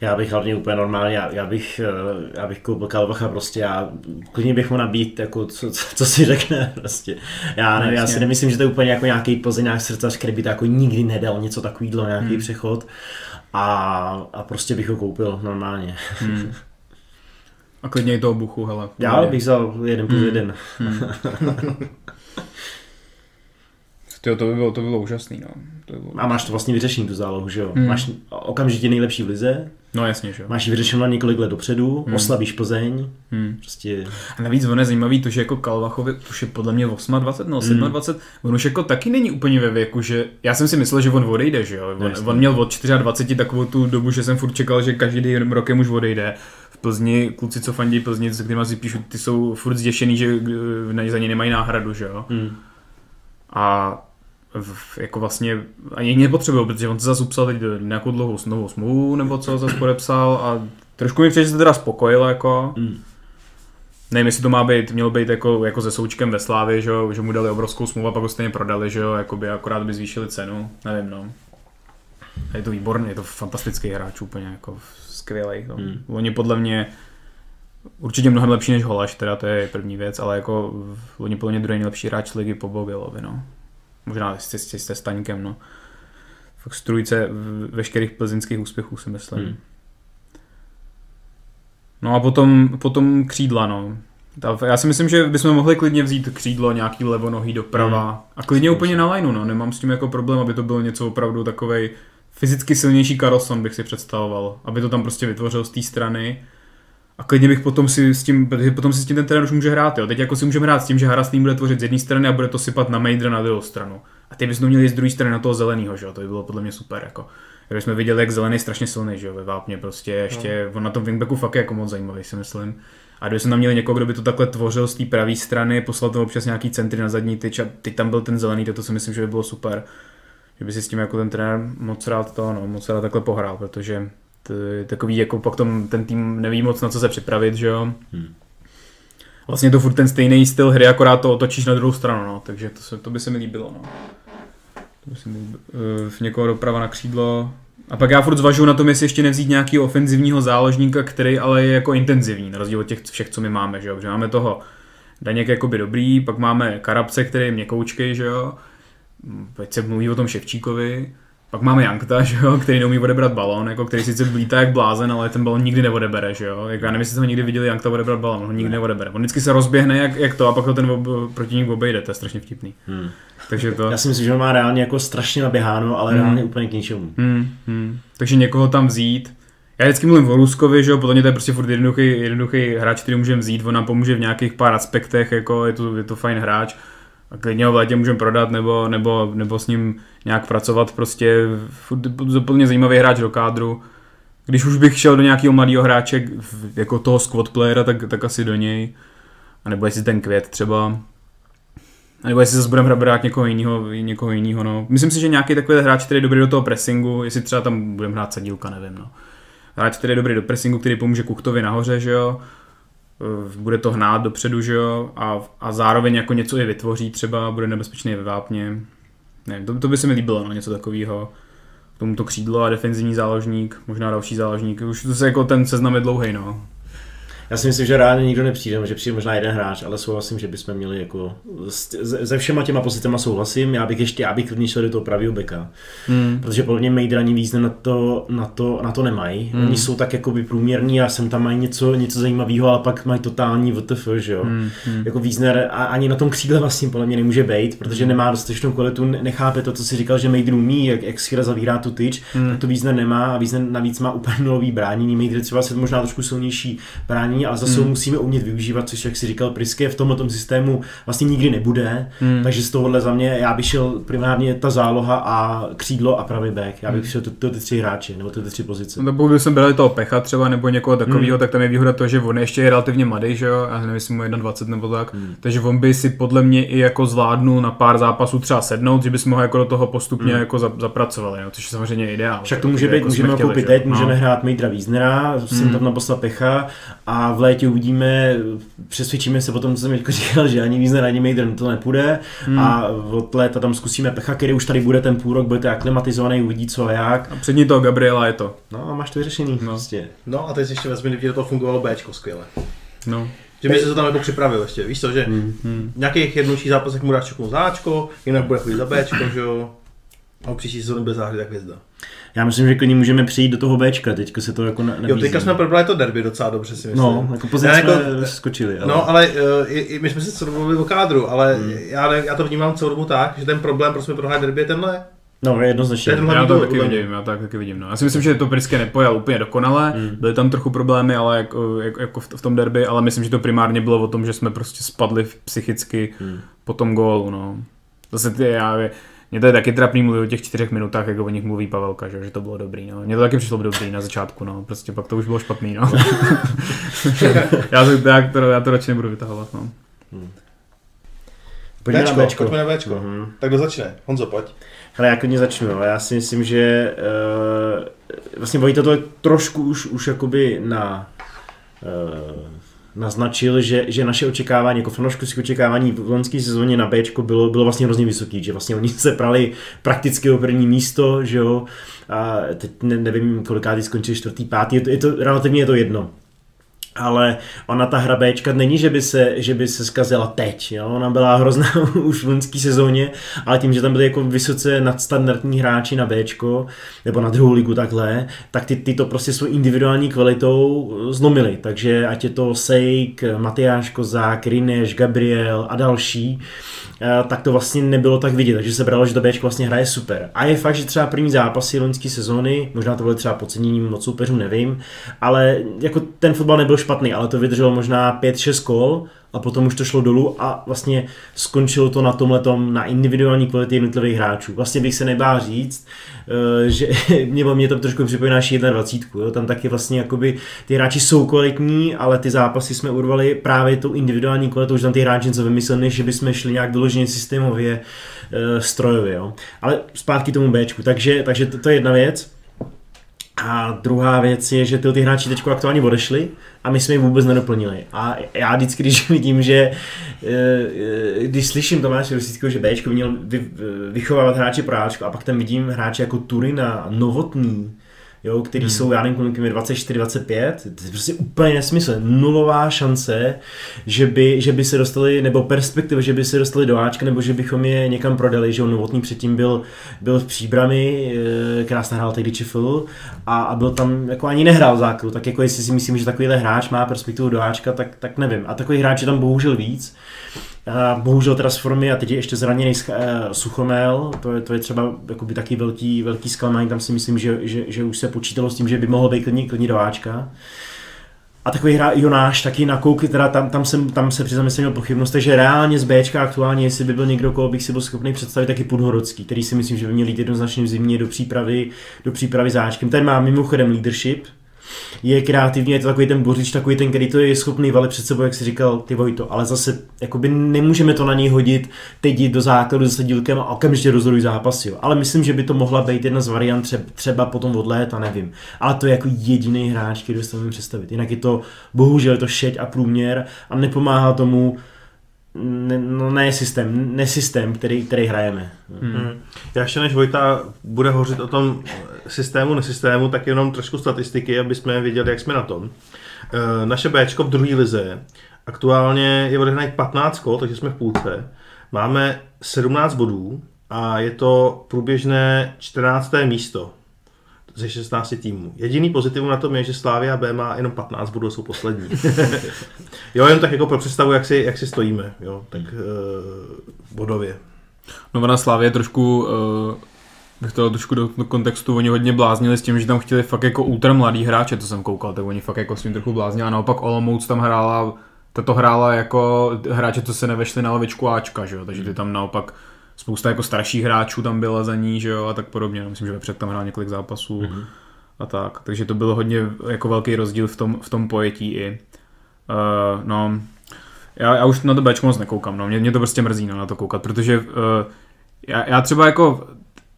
Já bych hlavně úplně normálně, já, já bych, já bych koupil Kalvacha prostě, já klidně bych mu nabít, jako co, co, co si řekne prostě. Já, ne, já si nemyslím, že to je úplně jako nějaký plzeňák srdcař, který by to jako nikdy nedal něco takovýhle, nějaký hmm. přechod a, a prostě bych ho koupil normálně. Hmm. A klidně i toho Buchu, hele. Já bych vzal jeden plus hmm. jeden. Hmm. Tyjo, to by bylo, to by bylo úžasný, no. To by bylo... A máš to vlastně vyřešený tu zálohu, že jo? Hmm. Máš okamžitě nejlepší v lize. No jasně, že jo. Máš ji vyřešenou na několik let dopředu, hmm. oslabíš Plzeň. Hmm. Prostě... A navíc ono je zajímavý to, že jako Kalvachovi už je podle mě dvacet osm, no dvacet sedm, hmm. on už jako taky není úplně ve věku, že já jsem si myslel, že on odejde, že jo. On, on měl od dvacet čtyři takovou tu dobu, že jsem furt čekal, že každý rokem už odejde. V Plzni, kluci, co fandí Plzni, s kterýma si píšu, ty jsou furt zděšený, že za ně nemají náhradu, že jo. Hmm. A v, jako vlastně ani nepotřebují, protože on se zase upsal teď nějakou dlouhou novou smlouvu, nebo co zase podepsal a trošku mi přijde, že se teda spokojil, jako. Mm. Nevím, jestli to má být, mělo být jako, jako se Součkem ve Slávě, že, že mu dali obrovskou smlouvu a pak ho stejně prodali, že jo, jakoby akorát by zvýšili cenu, nevím, no. A je to výborný, je to fantastický hráč, úplně jako skvělej. No. Mm. Oni podle mě určitě mnohem lepší než Holaš, teda to je první věc, ale jako oni podle mě druhý nejlepší hráč ligy po Bogilovi, no. Možná s, s, s Staňkem, no. Fakt strůjce veškerých plzeňských úspěchů, si myslím. Hmm. No a potom, potom křídla, no. Já si myslím, že bychom mohli klidně vzít křídlo, nějaký levonohý doprava hmm. a klidně úplně na lineu, no. Nemám s tím jako problém, aby to bylo něco opravdu takovej fyzicky silnější Karlsson, bych si představoval. Aby to tam prostě vytvořil z té strany. A klidně bych potom si s tím, protože potom si s tím ten terén už může hrát, jo. Teď jako si můžeme hrát s tím, že Harastný bude tvořit z jedné strany a bude to sypat na Mejdra na druhou stranu. A ty bys to měli z druhé strany na toho zeleného, že jo. To by bylo podle mě super, jako. Když jsme viděli, jak zelený je strašně silný, že jo, ve Vápně prostě ještě, no. On na tom wingbacku fakt je jako moc zajímavý, si myslím. A kdyby jsme tam měli někoho, kdo by to takhle tvořil z té pravé strany, poslal to občas nějaký centry na zadní tyč a teď tam byl ten zelený, to, to si myslím, že by bylo super. Že by si s tím jako ten trenér moc rád to, no, moc rád takhle pohrál, protože to je takový, jako pak tom, ten tým neví moc na co se připravit, že jo. Hmm. Vlastně to furt ten stejný styl hry, akorát to otočíš na druhou stranu, no, takže to, se, to by se mi líbilo, no. To by se mi líbilo. V někoho doprava na křídlo. A pak já furt zvažuji na tom, jestli ještě nevzít nějakého ofenzivního záložníka, který ale je jako intenzivní, na rozdíl od těch všech, co my máme, že jo. Že máme toho Daněk jakoby dobrý, pak máme Karabce, který je měkoučkej, že jo. Teď se mluví o tom Ševčíkovi. Pak máme Jankta, že jo, který neumí odebrat balón, jako který sice blítá jak blázen, ale ten balón nikdy neodebere, že jo. Jako já nevím, jestli jsme někdy viděli Jankta odebrat balón, on ho nikdy neodebere. On vždycky se rozběhne jak, jak to a pak ho ten ob, protivník obejde, to je strašně vtipný. Hmm. Takže to... Já si myslím, že on má reálně jako strašně naběháno, ale hmm. reálně úplně k ničemu. Hmm. Hmm. Takže někoho tam vzít. Já vždycky mluvím o Ruskovi, že jo, podle mě to je prostě furt jednoduchý, jednoduchý hráč, který můžeme vzít, on nám pomůže v nějakých pár aspektech, jako je to, je to fajn hráč. A klidně ho v létě můžeme prodat nebo, nebo, nebo s ním nějak pracovat, prostě úplně zajímavý hráč do kádru. Když už bych šel do nějakého mladého hráče, jako toho squad playera, tak, tak asi do něj. A nebo jestli ten Květ třeba. A nebo jestli zase budeme brát někoho jiného, někoho jiného, no. Myslím si, že nějaký takový hráč, který je dobrý do toho pressingu, jestli třeba tam budeme hrát Sadílka, nevím, no. Hráč, který je dobrý do pressingu, který pomůže Kuchtovi nahoře, že jo. Bude to hnát dopředu, že jo, a, a zároveň jako něco i vytvoří třeba, bude nebezpečný ve Vápně. Nevím, to, to by se mi líbilo, no, něco takového. K tomuto křídlo a defenzivní záložník, možná další záložník, už to se jako ten seznam je dlouhej, no. Já si myslím, že reálně nikdo nepřijde, že přijde možná jeden hráč, ale souhlasím, že bychom měli jako se všema těma pozicema souhlasím, já bych ještě, já bych klidně šel do toho pravýho beka, hmm. protože podle mě Mejdr ani význam na to, na to, na to nemají, hmm. oni jsou tak jakoby průměrní a sem tam mají něco, něco zajímavého, ale pak mají totální W T F, že jo, hmm. jako Wiesner a ani na tom křídle vlastně podle mě nemůže být, protože nemá dostatečnou kvalitu, nechápe to, co si říkal, že Mejdr umí, jak, jak Schira zavírá tu tyč, hmm. tak to Wiesner nemá a Wiesner navíc má úplně nulový bránění, Mejdr třeba se možná trošku silnější bránění, ale zase hmm. musíme umět využívat, což jak si říkal Priske, v tomhle systému vlastně nikdy nebude, hmm. takže z tohohle za mě já bych šel primárně ta záloha a křídlo a pravý back, já bych šel ty tři hráči, nebo ty tři pozice. No, pokud bychom brali toho Pecha třeba nebo někoho takového, hmm. tak tam je výhoda to, že on ještě je relativně mladý, že jo, já nevím, jestli mu dvacet jedna nebo tak, hmm. takže on by si podle mě i jako zvládnul na pár zápasů třeba sednout, že bychom ho jako do toho postupně hmm. jako zapracovali, no, což je samozřejmě ideál. Však to může být, jako můžeme koupit teď, můžeme hrát Mejdra Wiesnera, jsem tam naposlal Pecha a a v létě uvidíme, přesvědčíme se potom, co jsem jako říkal, že ani víc na Major to nepůjde hmm. a od léta tam zkusíme Pecha, který už tady bude ten půl rok, bude to aklimatizovaný, uvidí co a jak. A přední toho Gabriela je to. No a máš to vyřešený. No, prostě. No a teď ještě vezmi, kdyby to fungovalo Bčko skvěle. No. Že by se to tam jako připravil ještě, víš co, že hmm. v nějakých jednodušších zápasech mu dáš čeknout záčko, jinak bude chodit za Bčko, že jo. A příští sezónu bude zářit jak hvězda. Já myslím, že klidně můžeme přijít do toho Bčka, teďka se to jako nabízí. Jo, teďka jsme probrali to derby docela dobře, si myslím. No, jako Plzeň jsme jako, skočili. Ale... No, ale uh, i, i my jsme se celou mluvili o kádru, ale hmm. já, já to vnímám celou dobu tak, že ten problém, proč jsme prohráli derby, je tenhle. No, jednoznačně. Já to taky vidím, já to taky vidím. No. Já si myslím, že to Priske nepojal úplně dokonale, hmm. byly tam trochu problémy, ale jako, jako v tom derby, ale myslím, že to primárně bylo o tom, že jsme prostě spadli psychicky hmm. po tom gólu. No. Zase ty, já, mě to je taky trapný mluvit o těch čtyřech minutách, jako o nich mluví Pavelka, že, že to bylo dobrý. No. Mně to taky přišlo dobrý na začátku, no. Prostě pak to už bylo špatný. No. já, to, já, to, já to radši nebudu vytahovat. No. Hmm. Pojďme na Bčko. Pojďme na Bčko. Mm-hmm. Tak kdo začne? Honzo, pojď. Hele, já klidně začnu, ale já si myslím, že uh, vlastně Vojta to trošku už, už jakoby na, uh, naznačil, že, že naše očekávání, jako fanouškovské očekávání v loňské sezóně na Bčko bylo, bylo vlastně hrozně vysoký, že vlastně oni se prali prakticky o první místo, že jo, a teď ne, nevím, kolikátý skončili čtvrtý, pátý, je to, je to, relativně je to jedno. Ale ona ta hra Bčka není, že by se, že by se zkazila teď, jo? Ona byla hrozná už v loňské sezóně, ale tím, že tam byly jako vysoce nadstandardní hráči na Bčko, nebo na druhou ligu takhle, tak ty, ty to prostě svou individuální kvalitou zlomili, takže ať je to Sejk, Matyáš Kozák, Rineš, Gabriel a další, tak to vlastně nebylo tak vidět, takže se bralo, že to Bčko vlastně hraje super. A je fakt, že třeba první zápasy loňské sezóny, možná to bylo třeba podceněním od soupeřů, nevím, ale jako ten fotbal nebyl špatný, ale to vydrželo možná pět šest kol a potom už to šlo dolů a vlastně skončilo to na tomhletom, na individuální kvalitě jednotlivých hráčů. Vlastně bych se nebál říct, že mě, mě to trošku připomíná dvacet jedna, jo? Tam taky vlastně jakoby ty hráči jsou kvalitní, ale ty zápasy jsme urvali právě tou individuální kvalitou, že tam ty hráči něco vymysleli, že bychom šli nějak vyloženě systémově, strojově. Jo? Ale zpátky tomu Bčku, takže, takže to, to je jedna věc. A druhá věc je, že ty, ty hráči teď aktuálně odešli a my jsme je vůbec nedoplnili. A já vždycky, když vidím, že když slyším Tomáše Rosického, že Bčko měl vy, vychovávat hráče pro Ačko a pak tam vidím hráče jako Turina, Novotný, jo, který hmm. jsou, já nevím, kolik je dvacet čtyři dvacet pět, to je prostě úplně nesmysl, nulová šance, že by, že by se dostali, nebo perspektiva, že by se dostali do Ačka, nebo že bychom je někam prodali, že on Novotný předtím byl, byl v Příbrami, krásně hrál tehdy Čefl a, a byl tam, jako ani nehrál základu, tak jako jestli si myslím, že takovýhle hráč má perspektivu do Ačka, tak, tak nevím. A takový hráč je tam bohužel víc. A bohužel teda z formy a teď je ještě zraněný Suchomel, to je, to je třeba jakoby taky velký, velký zklamání, tam si myslím, že, že, že už se počítalo s tím, že by mohl být klidně, klidně do Ačka. A takový hra Jonáš taky na kouky, teda tam, tam, jsem, tam se přiznám, že jsem měl pochybnost, takže reálně z Bčka aktuálně, jestli by byl někdo, koho bych si byl schopný představit, taky Podhorodský, který si myslím, že by měl jít jednoznačně v zimě do přípravy, do přípravy s Ačkem. Ten má mimochodem leadership, je kreativní, je to takový ten bořič, takový ten, který to je schopný valit před sebou, jak si říkal ty Vojto, ale zase jakoby nemůžeme to na něj hodit, teď jít do základu se dílkem a okamžitě rozhodují zápasy, jo. Ale myslím, že by to mohla být jedna z variant, třeba, třeba potom od léta, nevím. Ale to je jako jediný hráč, který dostaneme představit. Jinak je to, bohužel, je to šeť a průměr a nepomáhá tomu ne, no ne systém, ne systém, který, který hrajeme. Hmm. Já ještě než Vojta bude hovořit o tom systému, nesystému, tak jenom trošku statistiky, aby jsme věděli, jak jsme na tom. E, naše Bčko v druhé lize aktuálně je odehraných patnáct kol, takže jsme v půlce. Máme sedmnáct bodů a je to průběžné čtrnácté místo ze šestnácti týmů. Jediný pozitivum na tom je, že Slavia B má jenom patnáct bodů, jsou poslední. Jo, jen tak jako pro představu, jak si, jak si stojíme, jo, tak e, bodově. No na Slavě trošku, uh, bych to trošku do, do kontextu, oni hodně bláznili s tím, že tam chtěli fakt jako ultra mladý hráče, to jsem koukal, tak oni fakt jako s tím trochu bláznili a naopak Olomouc tam hrála, tato hrála jako hráče, co se nevešli na lavičku Ačka, že jo, takže ty tam naopak spousta jako starších hráčů tam byla za ní, že jo, a tak podobně, myslím, že Vepřek tam hrál několik zápasů mm-hmm. a tak, takže to bylo hodně jako velký rozdíl v tom, v tom pojetí i, uh, no... Já, já už na to Bčko moc nekoukám, no. mě, mě to prostě mrzí no, na to koukat, protože uh, já, já třeba jako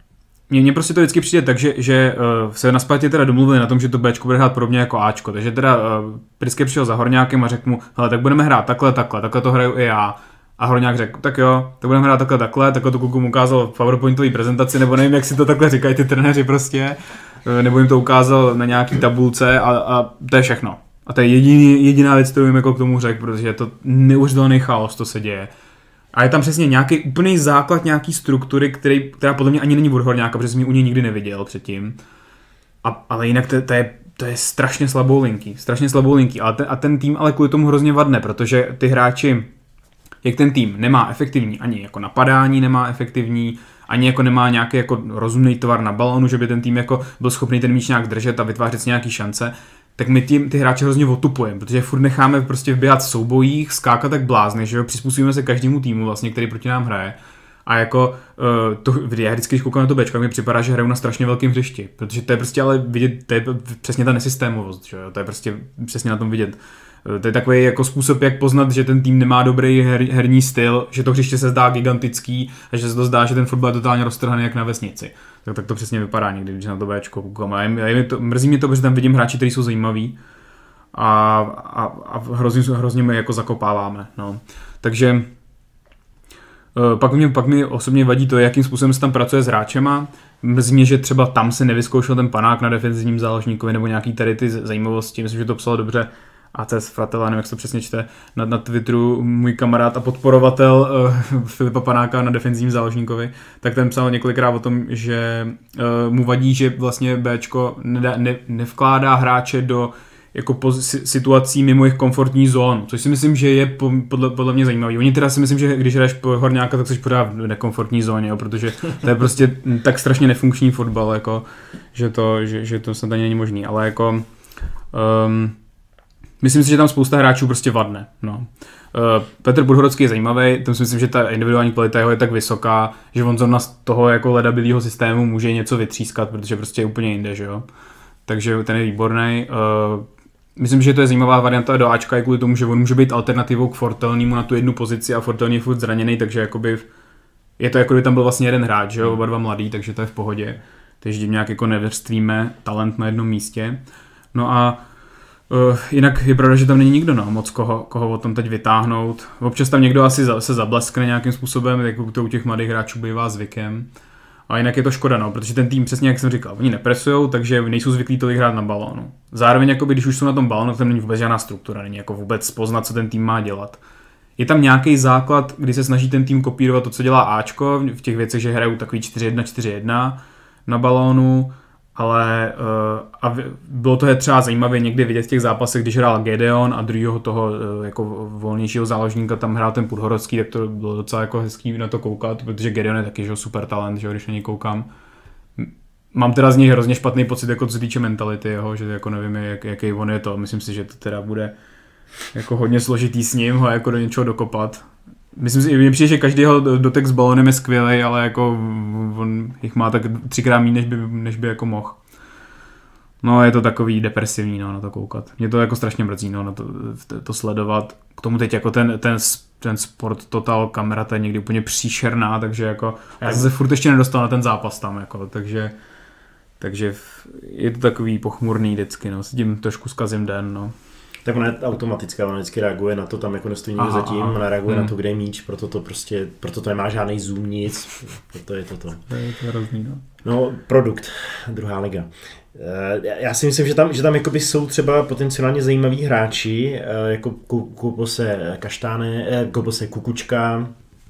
Mně, mně prostě to vždycky přijde tak, že, že uh, se na Spartě teda domluvili na tom, že to Bčko bude hrát podobně jako Ačko, takže teda uh, Priske přišel za Horňákem a řekl mu, hele, tak budeme hrát takhle, takhle, takhle to hraju i já. A Horňák řekl, tak jo, tak budeme hrát takhle, takhle, takhle to klukům ukázal v PowerPointové prezentaci, nebo nevím, jak si to takhle říkají ty trenéři prostě, nebo jim to ukázal na nějaký tabulce a, a to je všechno. A to je jediný, jediná věc, kterou jim jako k tomu řekl, protože je to neuvěřitelný chaos, to se děje. A je tam přesně nějaký úplný základ nějaký struktury, který, která podle mě ani není od Horňáka, protože jsem ji u něj nikdy neviděl předtím. A, ale jinak to, to, je, to je strašně slabou linky, strašně slabou linky. A ten, a ten tým ale kvůli tomu hrozně vadne, protože ty hráči, jak ten tým nemá efektivní, ani jako napadání nemá efektivní, ani jako nemá nějaký jako rozumný tvar na balonu, že by ten tým jako byl schopný ten míč nějak držet a vytvářet si nějaký šance, tak my tím ty hráče hrozně otupujeme, protože furt necháme prostě běhat v soubojích, skákat tak blázny, že jo, přizpůsobíme se každému týmu vlastně, který proti nám hraje. A jako uh, to, já vždycky, když koukám na to Bčko, mi připadá, že hraju na strašně velkém hřišti, protože to je prostě ale vidět, to je přesně ta nesystémovost, že jo, to je prostě přesně na tom vidět. To je takový jako způsob, jak poznat, že ten tým nemá dobrý her, herní styl, že to hřiště se zdá gigantický a že se to zdá, že ten fotbal je totálně roztrhaný jak na vesnici. Tak, tak to přesně vypadá někdy, když na to Bčko koukám. A je, je to, mrzí mě to, protože tam vidím hráči, kteří jsou zajímaví a, a, a hrozně, hrozně my jako zakopáváme. No. Takže pak mě, pak mi osobně vadí to, jakým způsobem se tam pracuje s hráčema. Mrzí mě, že třeba tam se nevyzkoušel ten panák na defenzivním záložníkovi nebo nějaký tady ty zajímavosti. Myslím, že to psalo dobře A C S Fratela, nevím, jak se to přesně čte, na, na Twitteru můj kamarád a podporovatel uh, Filipa Panáka na defenzivním záložníkovi, tak ten psal několikrát o tom, že uh, mu vadí, že vlastně Bčko ne, ne, nevkládá hráče do jako poz, situací mimo jejich komfortní zónu, což si myslím, že je po, podle, podle mě zajímavý. Oni teda si myslím, že když hraješ po Horňáka, tak jsi pořád v nekomfortní zóně, jo, protože to je prostě tak strašně nefunkční fotbal, jako, že, to, že, že to snad ani není možný, ale jako um, myslím si, že tam spousta hráčů prostě vadne. No. Uh, Petr Budhorodský je zajímavý, tam si myslím, že ta individuální kvalita jeho je tak vysoká, že on zrovna z toho jako ledabilýho systému může něco vytřískat, protože prostě je úplně jinde, že jo. Takže ten je výborný. Uh, myslím, že to je zajímavá varianta do Ačka i kvůli tomu, že on může být alternativou k Fortelnému na tu jednu pozici a Fortelný je furt zraněný, takže jakoby je to jako by tam byl vlastně jeden hráč, že jo, oba dva mladý, takže to je v pohodě. Takže tím nějak jako nevrstvíme talent na jednom místě. No a Uh, jinak je pravda, že tam není nikdo, no, moc koho, koho o tom teď vytáhnout. Občas tam někdo asi za, se zableskne nějakým způsobem, jako to u těch mladých hráčů bývá zvykem. A jinak je to škoda, no, protože ten tým, přesně jak jsem říkal, oni nepresujou, takže nejsou zvyklí tolik hrát na balónu. Zároveň, jakoby, když už jsou na tom balónu, tam není vůbec žádná struktura, není jako vůbec poznat, co ten tým má dělat. Je tam nějaký základ, kdy se snaží ten tým kopírovat to, co dělá Ačko, v těch věcech, že hrajou takový čtyři jedna čtyři jedna na balónu. Ale uh, a bylo to třeba zajímavé někdy vidět v těch zápasech, když hrál Gedeon a druhého toho uh, jako volnějšího záložníka tam hrál ten Podhorodský, tak to bylo docela jako hezký na to koukat, protože Gedeon je taky že, super talent, že, když na něj koukám. Mám teda z něj hrozně špatný pocit, jako co se týče mentality jeho, že jako nevím, jak, jaký on je to. Myslím si, že to teda bude jako hodně složitý s ním ho jako do něčeho dokopat. Myslím si, že přijde, že každýho dotek s balonem je skvělej, ale jako on jich má tak třikrát méně, než by, než by jako mohl. No je to takový depresivní, no, na to koukat. Mě to jako strašně mrzí, no, na to, to sledovat. K tomu teď jako ten, ten, ten Sport Total kamera, to je někdy úplně příšerná, takže jako já jsem se furt ještě nedostal na ten zápas tam, jako, takže, takže je to takový pochmurný vždycky, no, s tím trošku zkazím den, no. Tak ona je automatická, ona vždycky reaguje na to, tam jako nestojí někdo zatím, ona reaguje hmm. na to, kde je míč, proto to prostě, proto to nemá žádný zoom, nic, proto je to to. To je to hrozný, no. No, produkt, druhá liga. Já si myslím, že tam, že tam jakoby jsou třeba potenciálně zajímaví hráči, jako koupil se Kaštáne, koupil se Kukučka,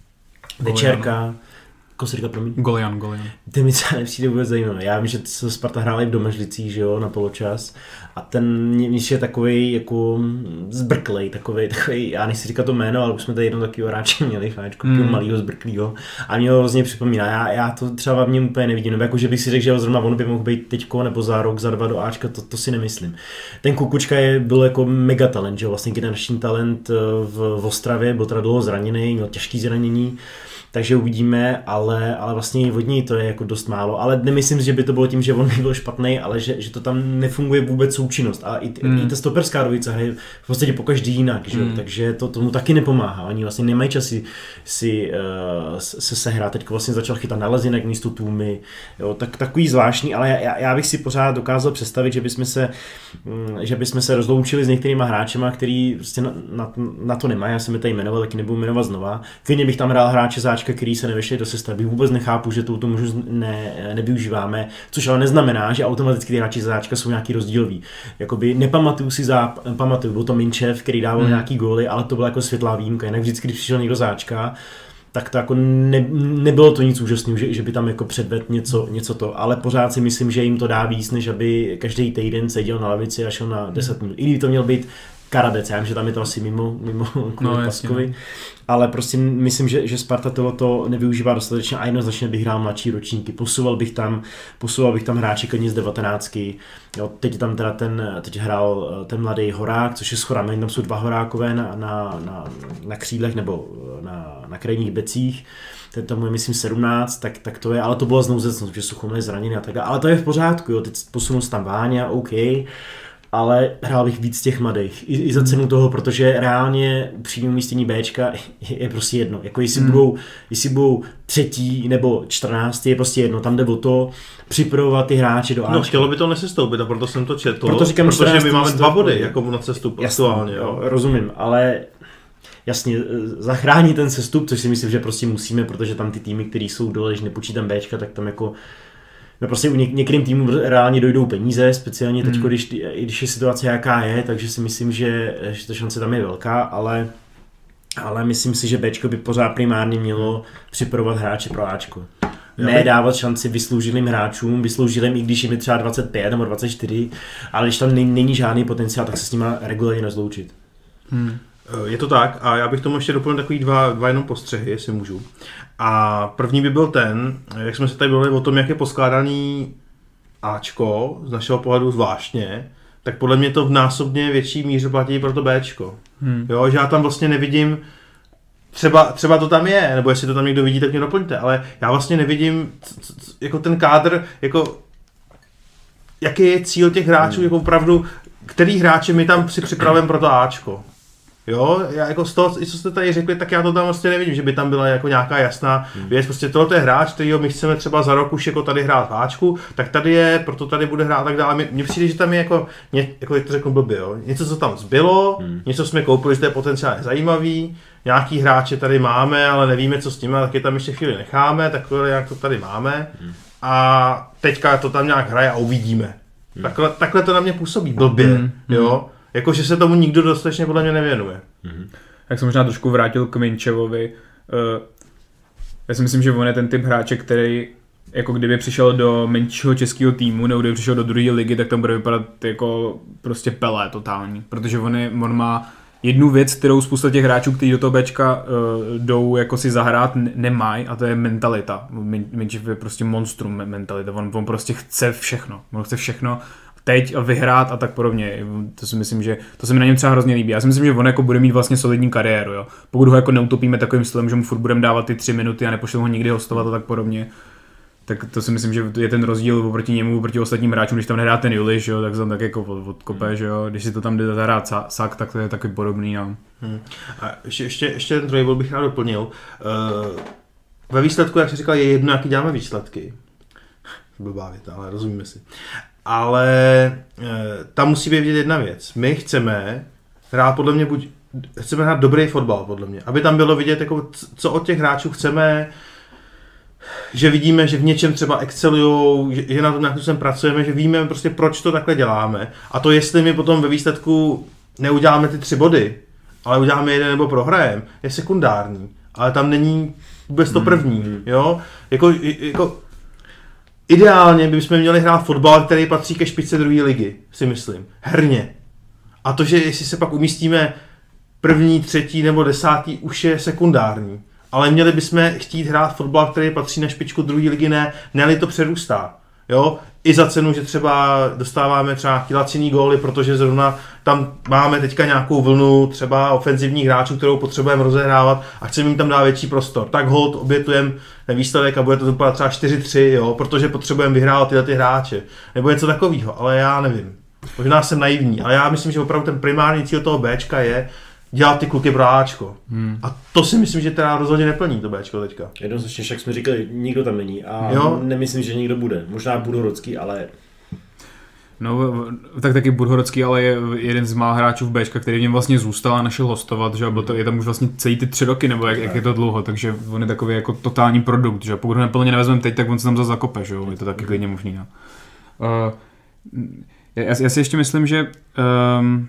Večerka, Kosirka, promiň. Golian, Golian. Ty mi třeba nepřijde vůbec zajímavé. Já vím, že se Sparta hrála i v Domažlicích, že jo, na poločas. A ten Níž je takovej jako zbrklej, takovej, takovej, já nechci říkat to jméno, ale už jsme tady jednou takového hráče měli, fáčku, mm. malýho zbrklýho. A mě ho hrozně připomíná. Já, já to třeba v něm úplně nevidím, nebo jako, že bych si řekl, že zrovna on by mohl být teďko nebo za rok, za dva do Ačka, to, to si nemyslím. Ten Kukučka je, byl jako mega talent, že jo, vlastně generační talent v, v Ostravě, byl teda dlouho zraněný, měl těžký zranění. takže uvidíme, ale, ale vlastně od něj to je jako dost málo, ale nemyslím si, že by to bylo tím, že on byl špatný, ale že, že to tam nefunguje vůbec součinnost a i, mm. i ta stoperská dvojice hraje v podstatě pokaždý jinak, že? Mm. takže to tomu taky nepomáhá, oni vlastně nemají čas si, si uh, se sehrát, teď vlastně začal chytat na Lezinek místo Tůmy, jo, tak takový zvláštní, ale já, já bych si pořád dokázal představit, že bychom se, že bychom se rozloučili s některýma hráčema, který prostě na, na, na to nemají, já jsem je tady jmenoval, taky nebudu jmenovat znova. Klidně bych tam hrál hráče záčka, který se nevešli do sestavy. Vůbec nechápu, že touto možnost ne, nevyužíváme, což ale neznamená, že automaticky ty hráči záčka jsou nějaký rozdílový. Jakoby nepamatuju si za, pamatuju, byl to Minčev, který dával hmm. nějaký góly, ale to byla jako světlá výjimka. Jinak vždycky, když přišel někdo záčka, tak to jako ne, nebylo to nic úžasného, že, že by tam jako předvedl něco, něco to, ale pořád si myslím, že jim to dá víc, než aby každý týden seděl na lavici a šel na deset minut. I kdyby to měl být Karadec, já vím, že tam je to asi mimo, mimo kvůli no, Paskovi, ale prostě myslím, že, že Sparta tohleto nevyužívá dostatečně a jednoznačně bych hrál mladší ročníky, posouval bych tam, posouval bych tam hráči klidně z devatenáctky, jo, teď tam teda ten, teď hrál ten mladý Horák, což je s Chorami, tam jsou dva Horákové na, na, na, na křídlech nebo na, na krajních becích, ten tam je myslím sedmnáct, tak, tak to je, ale to bylo znouzecnost, že Suchomil je zraněný a tak dále, ale to je v pořádku, jo, teď posunul se tam Váňa, OK, ale hrál bych víc těch mladých. I, i za cenu toho, protože reálně přímý umístění Bčka je, je prostě jedno. Jako jestli, hmm. budou, jestli budou třetí nebo čtrnáctý, je prostě jedno. Tam jde o to připravovat ty hráče do Ačka. No chtělo by to nesestoupit a proto jsem to četl. Proto říkám, protože my máme dva body jako na sestup aktuálně. Jo. Rozumím, ale jasně, zachránit ten sestup, což si myslím, že prostě musíme, protože tam ty týmy, které jsou dole, když nepočítám Bčka, tak tam jako no prostě u něk- některým týmům reálně dojdou peníze, speciálně teď, hmm. když, když je situace jaká je, takže si myslím, že, že ta šance tam je velká, ale, ale myslím si, že Bčko by pořád primárně mělo připravovat hráče pro Ačko. Ne dávat šanci vysloužilým hráčům, vysloužilým, i když jim je třeba dvacet pět nebo dvacet čtyři, ale když tam není žádný potenciál, tak se s nima regulárně rozloučit. Hmm. Je to tak a já bych tomu ještě doplnil takový dva, dva jenom postřehy, jestli můžu. A první by byl ten, jak jsme se tady bavili o tom, jak je poskládaný Ačko, z našeho pohledu zvláštně, tak podle mě to v násobně větší míře platí pro to Bčko. Hmm. Jo, že já tam vlastně nevidím, třeba, třeba to tam je, nebo jestli to tam někdo vidí, tak mě doplňte, ale já vlastně nevidím c- c- jako ten kádr, jako jaký je cíl těch hráčů, hmm. jako opravdu, který hráče my tam si připravujeme pro to Ačko. Jo, já jako z toho, co jste tady řekli, tak já to tam vlastně nevidím, že by tam byla jako nějaká jasná hmm. věc. Prostě tohle je hráč, kterýho my chceme třeba za rok už jako tady hrát v Ačku, tak tady je, proto tady bude hrát a tak dále. Mně přijde, že tam je jako, ně, jako jak to řeknu blbě, jo, něco, co tam zbylo, hmm. něco jsme koupili, že to je potenciálně zajímavý, nějaký hráče tady máme, ale nevíme, co s nimi, tak je tam ještě chvíli necháme, takhle jak to tady máme hmm. a teďka to tam nějak hraje a uvidíme. Hmm. Takhle, takhle to na mě působí blbě, hmm. jo. Jakože se tomu nikdo dostatečně podle mě nevěnuje. Mm-hmm. Jak jsem možná trošku vrátil k Minčevovi. Uh, já si myslím, že on je ten typ hráče, který jako kdyby přišel do menšího českého týmu, nebo kdyby přišel do druhé ligy, tak tam bude vypadat jako prostě Pelé totální. Protože on, je, on má jednu věc, kterou spousta těch hráčů, kteří do toho Bčka uh, jdou jako si zahrát, n- nemají, a to je mentalita. Minčev je prostě monstrum mentalita. On, on prostě chce všechno. On chce všechno teď a vyhrát a tak podobně. To si myslím, že to se mi na něm třeba hrozně líbí. Já si myslím, že on jako bude mít vlastně solidní kariéru, jo. Pokud ho jako neutopíme takovým stylem, že mu furt budeme dávat ty tři minuty a nepošleme ho nikdy hostovat a tak podobně, tak to si myslím, že je ten rozdíl oproti němu, oproti ostatním hráčům, když tam nehrá ten Juliš, jo, tak se tam tak jako odkope, hmm. že jo. Když si to tam jde zahrát Sak, tak to je taky podobný, no. Hmm. A ještě, ještě, ještě ten druhý bod bych rád doplnil. Uh, ve výsledku, jak jsi říkal, je jedno, jaký děláme výsledky. Blbá věta, ale rozumíme si. Ale e, tam musí být vidět jedna věc. My chceme hrát podle mě buď, chceme hrát dobrý fotbal podle mě, aby tam bylo vidět, jako, co od těch hráčů chceme, že vidíme, že v něčem třeba excelujou, že, že na tom nějakým způsobem pracujeme, že víme prostě, proč to takhle děláme. A to, jestli my potom ve výsledku neuděláme ty tři body, ale uděláme jeden nebo prohrajeme, je sekundární. Ale tam není vůbec to první, jo? Jako, jako ideálně bychom měli hrát fotbal, který patří ke špičce druhé ligy, si myslím. Herně. A to, že jestli se pak umístíme první, třetí nebo desátý, už je sekundární. Ale měli bychom chtít hrát fotbal, který patří na špičku druhé ligy, ne, ne-li to přerůstá. Jo, i za cenu, že třeba dostáváme třeba laciný góly, protože zrovna tam máme teďka nějakou vlnu třeba ofenzivních hráčů, kterou potřebujeme rozehrávat a chceme jim tam dát větší prostor. Tak hold obětujeme ten výsledek a bude to vypadat třeba čtyři tři, jo, protože potřebujeme vyhrávat tyhle ty hráče. Nebo něco takového, ale já nevím. Možná jsem naivní, ale já myslím, že opravdu ten primární cíl toho Bčka je dělat ty kluky pro Ačko. Hmm. A to si myslím, že teda rozhodně neplní to Bčko teďka. Jednoznačně, jak jsme říkali, nikdo tam není a jo? Nemyslím, že nikdo bude. Možná Budhorocký, ale... No, tak taky Budhorocký, ale je jeden z mála hráčů v Bčka, který v něm vlastně zůstal a našel hostovat, že to je tam už vlastně celý ty tři roky, nebo jak, jak je to dlouho, takže on je takový jako totální produkt, že pokud ho neplně nevezmeme teď, tak on se tam zase zakope, že jo, je to taky klidně možný, no. Uh, já, já si ještě myslím, že um,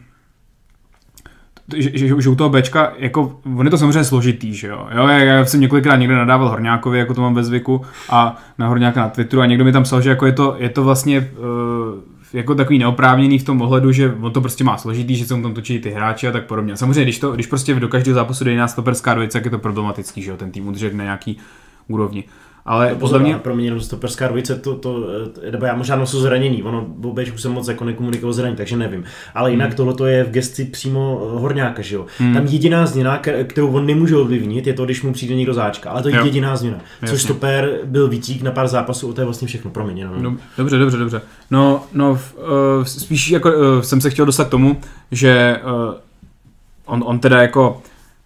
Že, že, že u toho Bčka, jako, on je to samozřejmě složitý, že jo. jo já, já jsem několikrát někde nadával Horňákovi, jako to mám ve zvyku, a na Horňáka na Twitteru a někdo mi tam psal, že jako je, to, je to vlastně uh, jako takový neoprávněný v tom ohledu, že on to prostě má složitý, že se mu tam točí ty hráči a tak podobně. Samozřejmě, když, to, když prostě do každého zápasu dojde nás stoperská dvojice, tak je to problematický, že jo, ten tým udržet na nějaký úrovni. Ale no, pozor, mě... pro mě jenom stoperská dvojice, to, to, nebo já možná nosu zranění, ono v Bčku jsem moc jako nekomunikoval zranění, takže nevím. Ale jinak hmm. tohle je v gesci přímo Horňáka, že jo. Hmm. Tam jediná změna, kterou on nemůže ovlivnit, je to, když mu přijde někdo záčka, ale to je jo. jediná změna. Což Jasně. stoper byl výtík na pár zápasů, to je vlastně všechno, promiň. No. No, dobře, dobře, dobře. No, no uh, spíš jako uh, jsem se chtěl dostat k tomu, že uh, on, on teda jako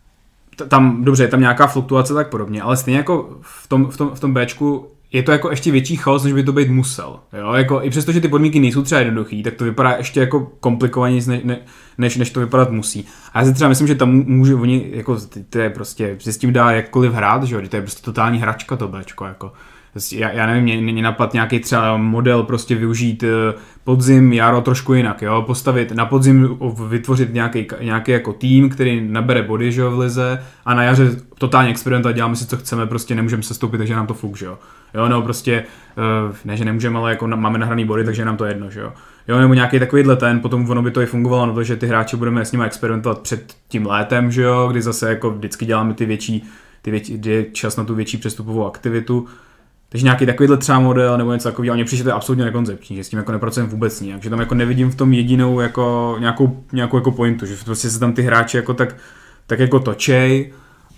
tam, dobře, je tam nějaká fluktuace tak podobně, ale stejně jako v tom, v tom, v tom Bčku je to jako ještě větší chaos, než by to být musel. Jo? Jako, i přesto, že ty podmínky nejsou třeba jednoduchý, tak to vypadá ještě jako komplikovaněji, ne, ne, než, než to vypadat musí. A já si třeba myslím, že tam může oni, jako, to je prostě, si s tím dá jakkoliv hrát, že jo? To je prostě totální hračka to Bčko, jako. Já, já nevím, mě, mě napad nějaký třeba model prostě využít podzim, jaro trošku jinak, jo, postavit na podzim, vytvořit nějaký, nějaký jako tým, který nabere body, že jo, v lize a na jaře totálně experimentovat, děláme si co chceme, prostě nemůžeme se stoupit, takže nám to fuk, že jo. Jo, no prostě, ne, že nemůžeme, ale jako máme nahraný body, takže nám to jedno, že jo. Jo, nebo nějaký takovýhle ten, potom ono by to i fungovalo na to, že ty hráči budeme s nimi experimentovat před tím létem, že jo, kdy zase jako vždycky děláme ty větší, ty větší, kdy je čas na tu větší přestupovou aktivitu. Takže nějaký takovýhle třeba model nebo něco takového, ale mně přijde to je absolutně nekoncepční, že s tím jako nepracujeme vůbec nijak, že tam jako nevidím v tom jedinou jako nějakou, nějakou jako pointu, že prostě se tam ty hráči jako tak, tak jako točej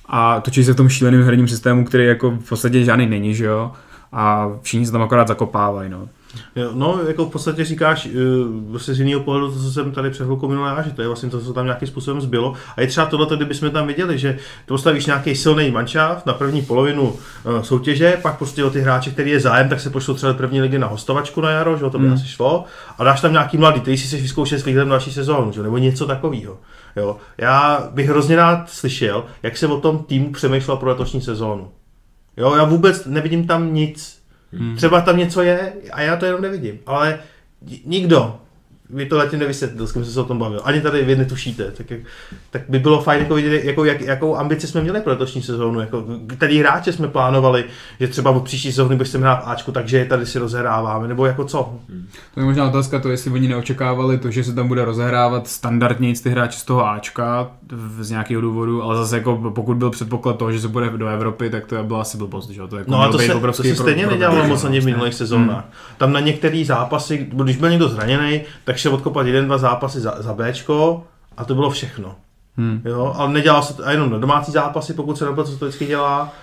a točí se v tom šíleným herním systému, který jako v podstatě žádný není, že jo, a všichni se tam akorát zakopávají, no. Jo, no, jako v podstatě říkáš vlastně z jiného pohledu, to, co jsem tady před chvilkou minulé, že to je vlastně to, co tam nějakým způsobem zbylo. A je třeba tohle, kdybychom tam viděli, že to postavíš nějaký silný manšaft na první polovinu uh, soutěže, pak prostě o ty hráče, který je zájem, tak se pošlou třeba do první ligy na hostovačku na jaro, že o to by mm. asi šlo, a dáš tam nějaký mladý, který si si vyzkoušet s výhledem další sezónu, že? Nebo něco takového. Jo. Já bych hrozně rád slyšel, jak se o tom týmu přemýšlel pro letošní sezónu. Jo, já vůbec nevidím tam nic. Hmm. Třeba tam něco je a já to jenom nevidím, ale nikdo vy to letím nevysvětlil, s kým jsem se o tom bavil, ani tady vy netušíte, tak, jak, tak by bylo fajn jako vidět, jako, jak, jakou ambici jsme měli pro letošní sezónu, jako, který hráče jsme plánovali, že třeba od příští sezóny bychom hrát Ačku, takže tady si rozehráváme, nebo jako co? Hmm. To je možná otázka to, jestli oni neočekávali to, že se tam bude rozehrávat standardně ty hráči z toho Ačka z nějakého důvodu, ale zase jako pokud byl předpoklad toho, že se bude do Evropy, tak to byla asi blbost, že to jako no a to se, to se stejně pro, nedělalo moc ani v minulých sezónách. Hmm. Tam na některé zápasy, když byl někdo zraněný, tak šel odkopat jeden, dva zápasy za, za Bčko a to bylo všechno. Hmm. Jo, ale nedělalo se to a jenom na domácí zápasy, pokud se nebylo, co to vždycky dělá.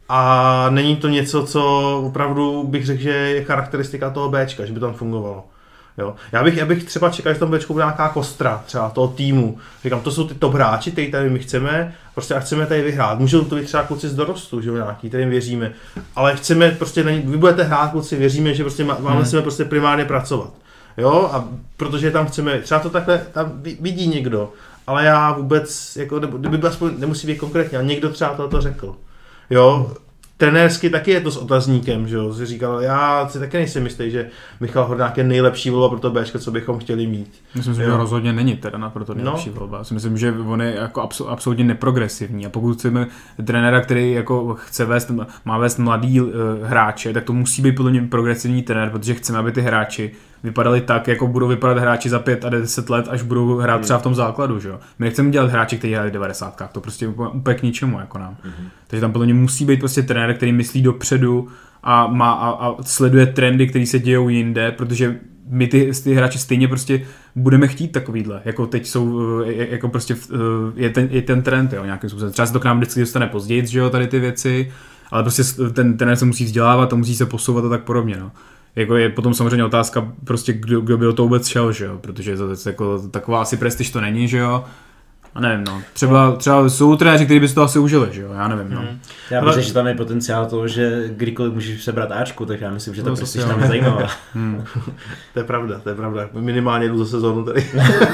A není to něco, co opravdu bych řekl, že je charakteristika toho Bčka, že by tam fungovalo. Jo. Já, bych, já bych třeba čekal, že tam Bčku bude nějaká kostra třeba toho týmu. Říkám, to jsou ty top hráči, který tady my chceme, prostě a chceme tady vyhrát. Můžou to být třeba kluci z dorostu, že jo, nějaký, kterým věříme. Ale chceme prostě, vy budete hrát kluci, věříme, že prostě máme hmm. chceme prostě primárně pracovat. Jo, a protože tam chceme, třeba to takhle tam vidí někdo, ale já vůbec, jako, kdyby aspoň, nemusí být konkrétně, ale někdo třeba to řekl. Jo, trenérsky taky je to s otazníkem, že jo, si říkal, já si taky nejsem jistý, že Michal Horňák je nejlepší volba pro to Bčko, co bychom chtěli mít. Myslím, že rozhodně není teda na pro to nejlepší no. volba. Já si myslím, že on je jako absol, absolutně neprogresivní a pokud chceme trenéra, který jako chce vést, má vést mladý uh, hráče, tak to musí být podle něj progresivní trenér, protože chceme, aby ty hráči vypadali tak, jako budou vypadat hráči za pět a deset let, až budou hrát třeba v tom základu, že jo. My nechceme dělat hráči, kteří hrají v devadesátkách, to prostě úplně, úplně k ničemu jako nám. Mm-hmm. Takže tam podle mě musí být prostě trenér, který myslí dopředu a, má, a, a sleduje trendy, které se dějou jinde, protože my ty, ty hráči stejně prostě budeme chtít takovýhle, jako teď jsou, jako prostě je ten, je ten trend, jo, nějakým způsobem. Třeba se to k nám vždycky dostane později, že jo, tady ty věci, ale prostě ten trenér se musí vzdělávat a musí se posouvat a tak podobně, no. Jako je potom samozřejmě otázka prostě, kdo, kdo by do toho vůbec šel, že jo, protože to, to, jako, taková asi prestiž to není, že jo. A nevím, no. Třeba, třeba jsou trenéři, kteří by si to asi užili, že jo, já nevím, no. Hmm. Já myslím, že tam je potenciál toho, že kdykoliv můžeš sebrat Ačku, tak já myslím, že to prostě tam je zajímavá. Hmm. To je pravda, to je pravda. Minimálně jdu za sezónu tady.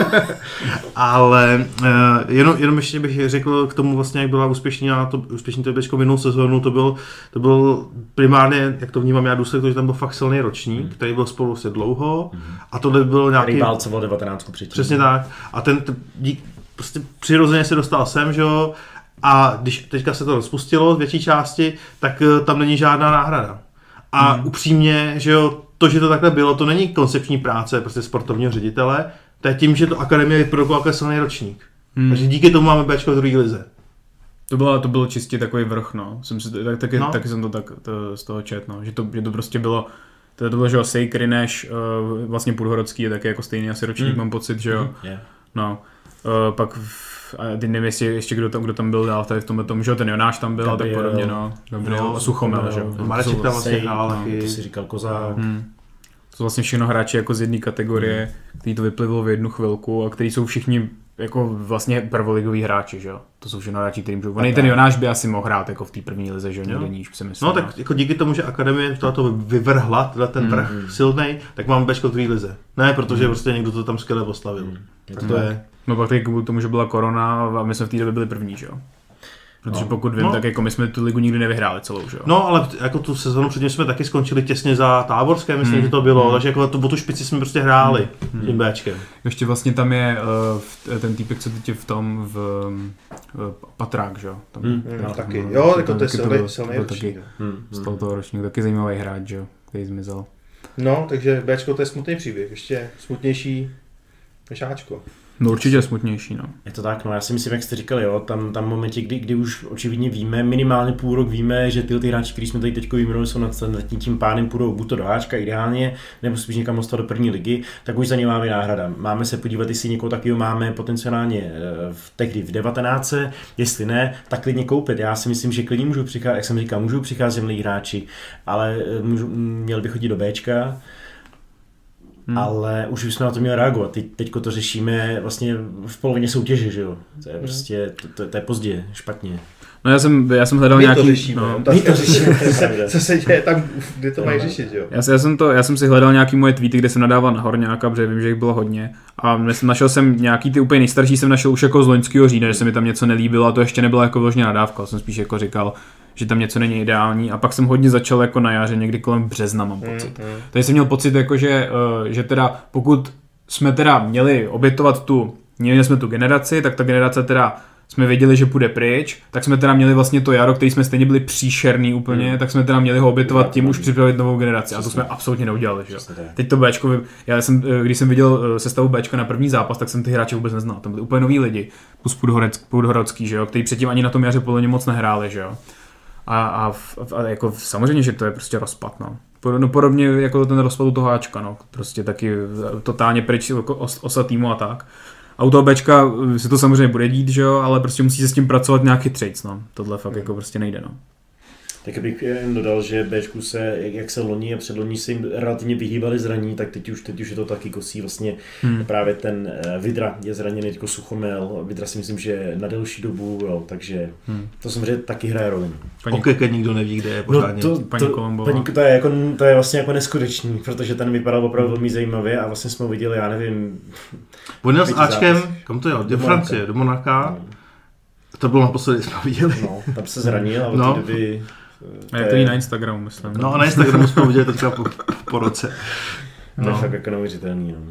Ale uh, jenom, jenom ještě bych řekl k tomu vlastně, jak byla úspěšný na to, úspěšný to Bčko minulou sezónu, to byl, to byl primárně, jak to vnímám já, důsledek toho, že tam byl fakt silný ročník, hmm. který byl spolu se dlouho hmm. a tohle byl nějaký... Který válcoval devatenáctku předtím. Přesně tak. A ten, ten dík, prostě přirozeně se dostal sem, že jo, a když teďka se to rozpustilo z větší části, tak tam není žádná náhrada. A hmm. upřímně, že jo, to, že to takhle bylo, to není koncepční práce prostě sportovního ředitele, to je tím, že to akademie vyprodukovala silný ročník. Hmm. Takže díky tomu máme Bčko v druhé lize. To bylo, to bylo čistě takový vrch, no. Jsem si, tak, taky, no. taky jsem to tak to, z toho čet, no. Že, to, že to prostě bylo, to, to bylo, že jo, Sejkry než uh, vlastně Půlhorodský je taky jako stejný asi ročník, hmm. mám pocit, že jo. Hmm. Yeah. No. Uh, pak a ty nevím, jestli ještě kdo tam, kdo tam byl dál tady v tomhle tom, že ten Jonáš tam byl Gabriel, a tak podobně, no. Gabriel no, a Suchomel, že jo. Mareček tam vlastně hrál, no, to si říkal Kozák. Hmm. To jsou vlastně všechno hráči jako z jedné kategorie, hmm. který to vyplivilo v jednu chvilku a který jsou všichni jako vlastně prvoligoví hráči, že jo. To jsou všechno hráči, kterým můžou. On ten Jonáš by asi mohl hrát jako v té první lize, že jo, někde níž, si myslím. No tak jako díky tomu, že akademie to vyvrhla, ten vrch mm. silnej, tak mám Bčko v druhé lize. Ne, protože mm. prostě někdo to tam skvěle postavil. Mm. Tak to je. No pak taky k tomu, že byla korona a my jsme v té době byli první, že jo. Protože no. pokud vím, no. tak jako my jsme tu ligu nikdy nevyhráli celou, že jo. No, ale jako tu sezonu předtím jsme taky skončili těsně za Táborské, myslím, hmm. že to bylo, hmm. takže jako tu, tu špici jsme prostě hráli hmm. tím Bčkem. Ještě vlastně tam je uh, ten týpek, co teď je v tom v uh, Patrák, že jo. Tam, hmm. tam, no, taky, tam, jo, jako to je silný, silný ročník. Z tohoto ročníku taky zajímavý hráč, že jo, který zmizel. No, takže Bčko to je smutný příběh, ještě smutnější než Ačko. No určitě smutnější, no. Je to tak, no, já si myslím, jak jste říkali, jo, tam, tam momentě, kdy, kdy už očividně víme, minimálně půl rok víme, že ty, ty hráči, který jsme tady teď vyjmenovali, jsou nad tím pádem půjdou buď to do Háčka ideálně, nebo spíš někam dostat do první ligy, tak už za ně máme náhrada. Máme se podívat, jestli někoho takového máme potenciálně v tehdy v devatenáctce, jestli ne, tak klidně koupit. Já si myslím, že klidně můžou přicházet, jak jsem říkal, můžou přicházet mladí hráči, ale můžu, měli by chodit do Bčka. Hmm. Ale už jsme na to měli reagovat. Teď, teďko to řešíme vlastně v polovině soutěže, že jo. To je prostě, to, to, to je pozdě, špatně. No já jsem, já jsem hledal my nějaký... To řešíme, no. My to řešíme, co se, co se děje tam, kde to mají řešit, jo. Já, já, jsem to, já jsem si hledal nějaký moje tweety, kde jsem nadával na Horňáka, protože vím, že jich bylo hodně. A našel jsem nějaký ty úplně nejstarší, jsem našel už jako z loňského října, že se mi tam něco nelíbilo a to ještě nebyla jako vložně nadávka, jsem spíš jako říkal, že tam něco není ideální a pak jsem hodně začal jako na jaře, někdy kolem března mám pocit. Mm, mm. Tady jsem měl pocit, jako, že, že teda pokud jsme teda měli obětovat tu, měli jsme tu generaci, tak ta generace teda jsme věděli, že půjde pryč, tak jsme teda měli vlastně to jaro, který jsme stejně byli příšerný úplně, mm. tak jsme teda měli ho obětovat tím už připravit novou generaci a to jsme absolutně neudělali. Že? Teď to Bčko, já jsem, když jsem viděl sestavu Bčka na první zápas, tak jsem ty hráče vůbec neznal, tam byli úplně noví lidi, plus Půdhorodský, že jo, kteří předtím ani na tom jaře podle mě moc nehráli, že jo. A, a, a jako samozřejmě, že to je prostě rozpad, no. No podobně jako ten rozpad u toho Ačka, no. Prostě taky totálně pryč jako os, osa týmu a tak. A u toho Bčka se to samozřejmě bude dít, že jo, ale prostě musí se s tím pracovat nějaký trades, no. Tohle fakt jako prostě nejde, no. Tak bych jen dodal, že Bčku se, jak se loni a předloni se jim relativně vyhýbali zraní, tak teď už, teď už je to taky kosí. Vlastně hmm. právě ten Vidra je zraněný, jako Suchomel. Vidra si myslím, že na delší dobu, jo, takže hmm. to samozřejmě taky hraje roli. Okeke nikdo neví, kde je pořádně. No to, paní Kolombová. Paní, to, je jako, to je vlastně jako neskutečný, protože ten vypadal opravdu velmi zajímavě a vlastně jsme ho viděli, já nevím. On jel s Ačkem, kam to jel? Do Francie, do Monaka. No. To bylo naposledy, jsme viděli. No, tam se zranil a od no. té doby... A je to i na Instagramu, myslím. No a na Instagramu jsme viděli teďka po, po roce. No. To je fakt jako neuvěřitelný. No.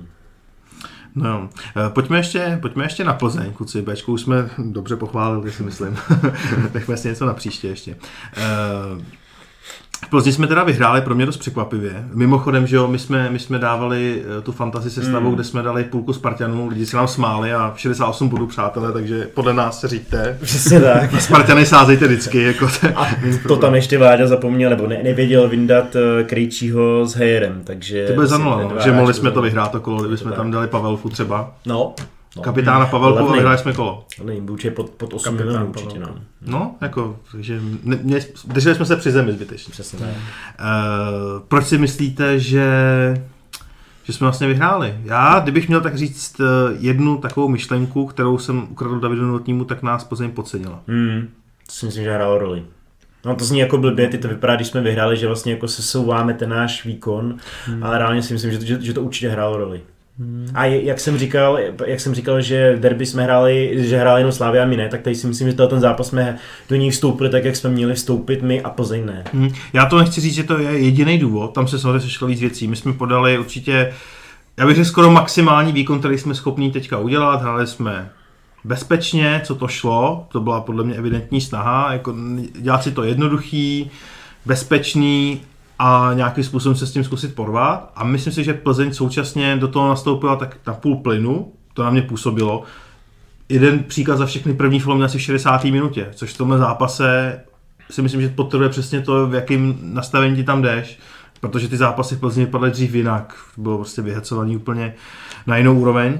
No, pojďme ještě, pojďme ještě na Plzeň, kluci. Bčku už jsme dobře pochválili, si myslím. Nechme si něco na příště ještě. V Plzni jsme teda vyhráli pro mě dost překvapivě. Mimochodem, že jo, my jsme, my jsme dávali tu fantasy sestavu, mm. kde jsme dali půlku Spartanů, lidi se nám smáli a šedesát osm bodů, přátelé, takže podle nás se říďte. Přesně tak. Spartany sázejte vždycky. Jako te... A to tam ještě Váďa zapomněl, nebo ne, nevěděl vyndat Krejčího s Hejerem, takže... To bylo za nula, že mohli jsme to vyhrát to kolo, kdyby jsme tam dali Pavelku třeba. No. No, kapitána Pavelku a vyhráli jsme kolo. Levný, pod, pod osm milionů určitě, no. No, jako, takže ne, ne, drželi jsme se při zemi zbytečně. Přesně tak. Uh, proč si myslíte, že, že jsme vlastně vyhráli? Já, kdybych měl tak říct jednu takovou myšlenku, kterou jsem ukradl Davidu Novotnímu, tak nás Plzeň podcenila. Hmm, to si myslím, že hrálo roli. No to zní jako blbě, ty to vypadá, když jsme vyhráli, že vlastně jako sesouváme ten náš výkon, hmm. ale reálně si myslím, že to, že, že to určitě hrálo roli. Hmm. A jak jsem říkal, jak jsem říkal, že derby jsme hráli, že hráli jenom Slavia a my ne, tak tady si myslím, že ten zápas jsme do ní vstoupili tak, jak jsme měli vstoupit my a Plzeň ne. Hmm. Já to nechci říct, že to je jediný důvod, tam se samozřejmě sešlo víc věcí. My jsme podali určitě, já bych řekl skoro maximální výkon, který jsme schopni teďka udělat, hráli jsme bezpečně, co to šlo, to byla podle mě evidentní snaha, jako dělat si to jednoduchý, bezpečný, a nějakým způsobem se s tím zkusit porvat. A myslím si, že Plzeň současně do toho nastoupila tak na půl plynu, to na mě působilo. Jeden příklad za všechny, první faul měl asi v šedesáté minutě, což v tomhle zápase si myslím, že podtrhuje přesně to, v jakém nastavení ti tam jdeš, protože ty zápasy v Plzni vypadaly dřív jinak, bylo prostě vyhecovaný úplně na jinou úroveň.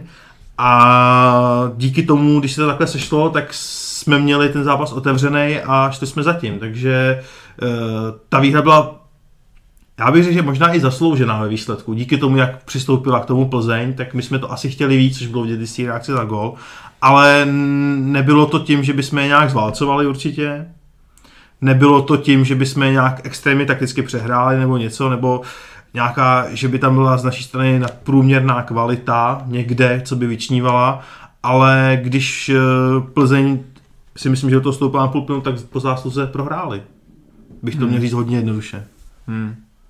A díky tomu, když se to takhle sešlo, tak jsme měli ten zápas otevřený a šli jsme zatím. Takže ta výhra byla, já bych řekl, že možná i zasloužená ve výsledku. Díky tomu, jak přistoupila k tomu Plzeň, tak my jsme to asi chtěli víc, což bylo vidět z té reakce za gól. Ale nebylo to tím, že bychom je nějak zválcovali určitě. Nebylo to tím, že bychom je nějak extrémně takticky přehráli nebo něco, nebo nějaká, že by tam byla z naší strany nadprůměrná kvalita někde, co by vyčnívala. Ale když Plzeň si myslím, že do toho stoupila na půl plynu, tak po zásluze prohráli. Bych to hmm. měl říct hodně jednoduše. Hmm.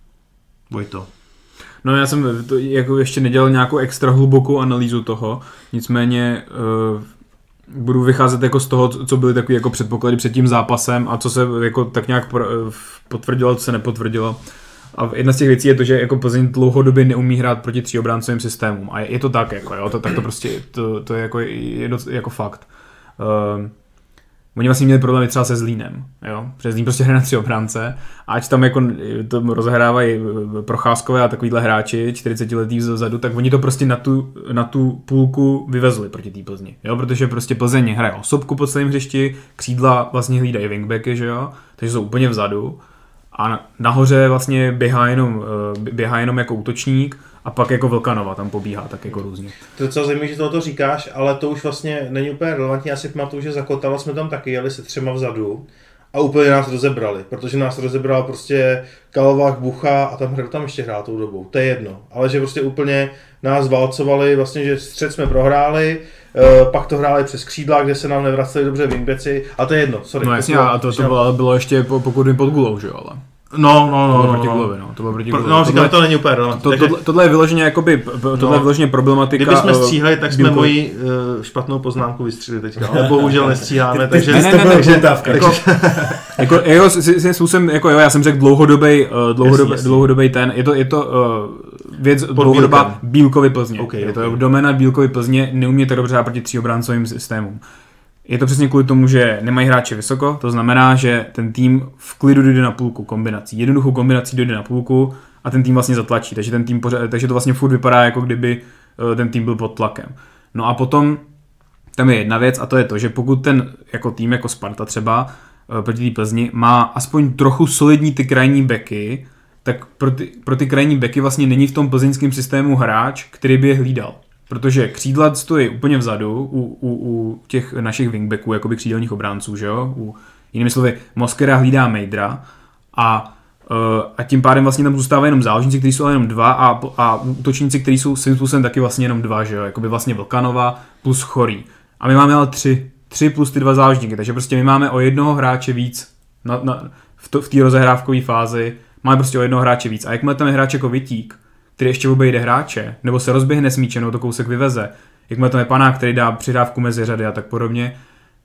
Vojto. No já jsem to jako ještě nedělal nějakou extra hlubokou analýzu toho, nicméně uh, budu vycházet jako z toho, co byly takové jako předpoklady před tím zápasem a co se jako tak nějak potvrdilo, co se nepotvrdilo. A jedna z těch věcí je to, že jako Plzeň dlouhodobě neumí hrát proti tříobráncovým systémům. A je, je to tak, jako, jo, to, tak to prostě to, to je jako, je doc, jako fakt. Uh, Oni vlastně měli problémy třeba se Zlínem, jo, protože Zlín prostě hraje na tři obránce, ať tam jako to rozehrávají Procházkové a takovýhle hráči, čtyřicetiletí vzadu, tak oni to prostě na tu, na tu půlku vyvezli proti té Plzni, jo, protože prostě Plzeň hraje osobku po celém hřišti, křídla vlastně hlídají wingbacky, že jo, takže jsou úplně vzadu a nahoře vlastně běhá jenom, běhá jenom jako útočník, a pak jako Vlkanova tam pobíhá tak jako různě. To je docela zajímavé, že tohoto říkáš, ale to už vlastně není úplně relevantní. Já si pamatuju, že za Kotala jsme tam taky jeli se třema vzadu a úplně nás rozebrali, protože nás rozebral prostě Kalovák, Bucha a tam hrál tam ještě hrál tou dobou. To je jedno. Ale že prostě úplně nás válcovali, vlastně, že střed jsme prohráli, pak to hráli přes křídla, kde se nám nevraceli dobře wingbacki a to je jedno. Sorry, no jasně, a to, to bylo, bylo ještě pokud mi pod gulou, že jo, ale... No, no, no, to bylo no, proti no. Gulovi, no, to bylo proti Gulovi. No, říkám, tohle, to není úplně relevantní. To, takže... tohle, tohle je vyloženě jakoby, tohle no. je vyloženě problematika. Kdybychom stříhali, tak jsme Bílko... moji uh, špatnou poznámku vystřelili teďka, ale bohužel nestříháme, takže... Ne, ne, ne, ne, takže, jako, jako, jako, si, způsobem, jako jo, já jsem řekl dlouhodobej, uh, dlouhodobej, jasný, dlouhodobej ten, je to, je to uh, věc dlouhodobá Bílkovy Plzně. Okay, je okay. to doména Bílkovy Plzně, neumějte dobře hrát proti tříobráncovým systémům. Je to přesně kvůli tomu, že nemají hráče vysoko, to znamená, že ten tým v klidu dojde na půlku kombinací. Jednoduchou kombinací dojde na půlku a ten tým vlastně zatlačí, takže, ten tým pořád, takže to vlastně furt vypadá, jako kdyby ten tým byl pod tlakem. No a potom tam je jedna věc a to je to, že pokud ten jako tým, jako Sparta třeba, proti té Plzni, má aspoň trochu solidní ty krajní beky, tak pro ty, pro ty krajní beky vlastně není v tom plzeňském systému hráč, který by je hlídal. Protože křídla stojí úplně vzadu u, u, u těch našich wingbacků, jakoby křídelních obránců, že jo? U, jinými slovy, Moskera hlídá Mejdra a, uh, a tím pádem vlastně tam zůstávají jenom záložníci, kteří jsou ale jenom dva a, a útočníci, kteří jsou svým způsobem taky vlastně jenom dva, že jo? Jakoby vlastně Vlkanova plus Chorý. A my máme ale tři, tři plus ty dva záložníky, takže prostě my máme o jednoho hráče víc na, na, v, to, v té rozehrávkové fázi, máme prostě o jednoho hráče víc. A jakmile tam je hráč jako Vitík, který ještě obejde hráče, nebo se rozběhne s míčem, nebo to kousek vyveze, jakmile tam je Panák, který dá přidávku mezi řady a tak podobně,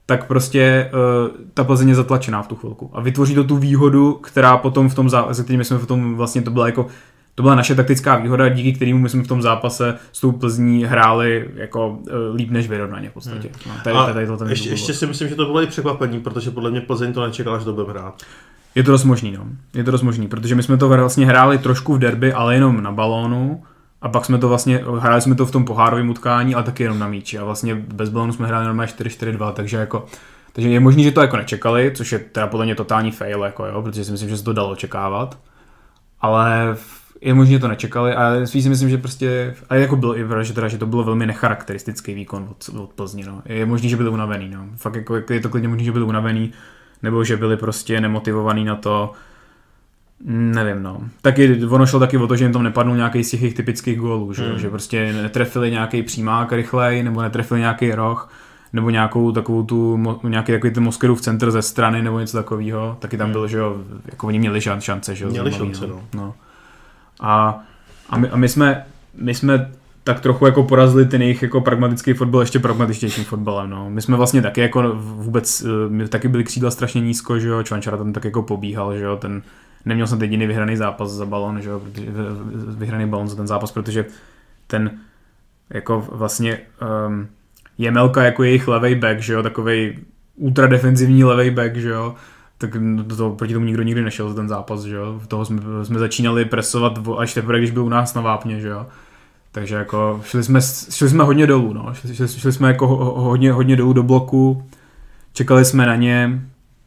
tak prostě uh, ta Plzeň je zatlačená v tu chvilku. A vytvoří to tu výhodu, která potom v tom zápase, kterým jsme v tom vlastně to byla jako to byla naše taktická výhoda, díky kterému my jsme v tom zápase s tou Plzní hráli jako uh, líp než vyrovnaně v podstatě. Hmm. No, tady, a tady to ten ještě, ještě si myslím, že to bylo i překvapení, protože podle mě Plzeň to nečekala, že to bude hrát. Je to dost možný, no. Je to dost možný, protože my jsme to vlastně hráli trošku v derby, ale jenom na balónu. A pak jsme to vlastně, hráli jsme to v tom pohárovém utkání, ale taky jenom na míči. A vlastně bez balónu jsme hráli normálně čtyři čtyři dva, takže jako takže je možný, že to jako nečekali, což je teda podle mě totální fail, jako jo, protože si myslím, že se to dalo očekávat. Ale je možný, že to nečekali a spíš si myslím, že prostě, a jako bylo i že, teda, že to bylo velmi necharakteristický výkon od, od Plzni, no. Je možný, že byli unavený, no. Fakt jako je to klidně možný, že byli unavený, nebo že byli prostě nemotivovaný na to. Nevím, no. Taky ono šlo taky o to, že jim tam nepadnul nějaký z těch typických gólů, že, hmm. že prostě netrefili nějaký přímák rychlej, nebo netrefili nějaký roh, nebo nějakou takovou tu, nějaký takový ten Moskerův centr ze strany, nebo něco takového. Taky tam bylo, že jo, jako oni měli šance, že jo. Měli šance, no. no. A, a, my, a my jsme, my jsme tak trochu jako porazili ten jejich jako pragmatický fotbal ještě pragmatičtějším fotbalem, no. My jsme vlastně taky jako vůbec, my taky byli křídla strašně nízko, že jo, Čvančara tam tak jako pobíhal, že jo, ten neměl jsem jediný vyhraný zápas za balon, že jo, vyhraný balon za ten zápas, protože ten jako vlastně um, Jemelka jako jejich levej back, že jo, takovej ultradefenzivní levej back, že jo, tak to, proti tomu nikdo nikdy nešel za ten zápas, že jo, toho jsme, jsme začínali presovat až teprve, když byl u nás na Vápně, že jo, takže jako šli jsme, šli jsme hodně dolů, no, šli, šli, šli jsme jako hodně, hodně dolů do bloku, čekali jsme na ně.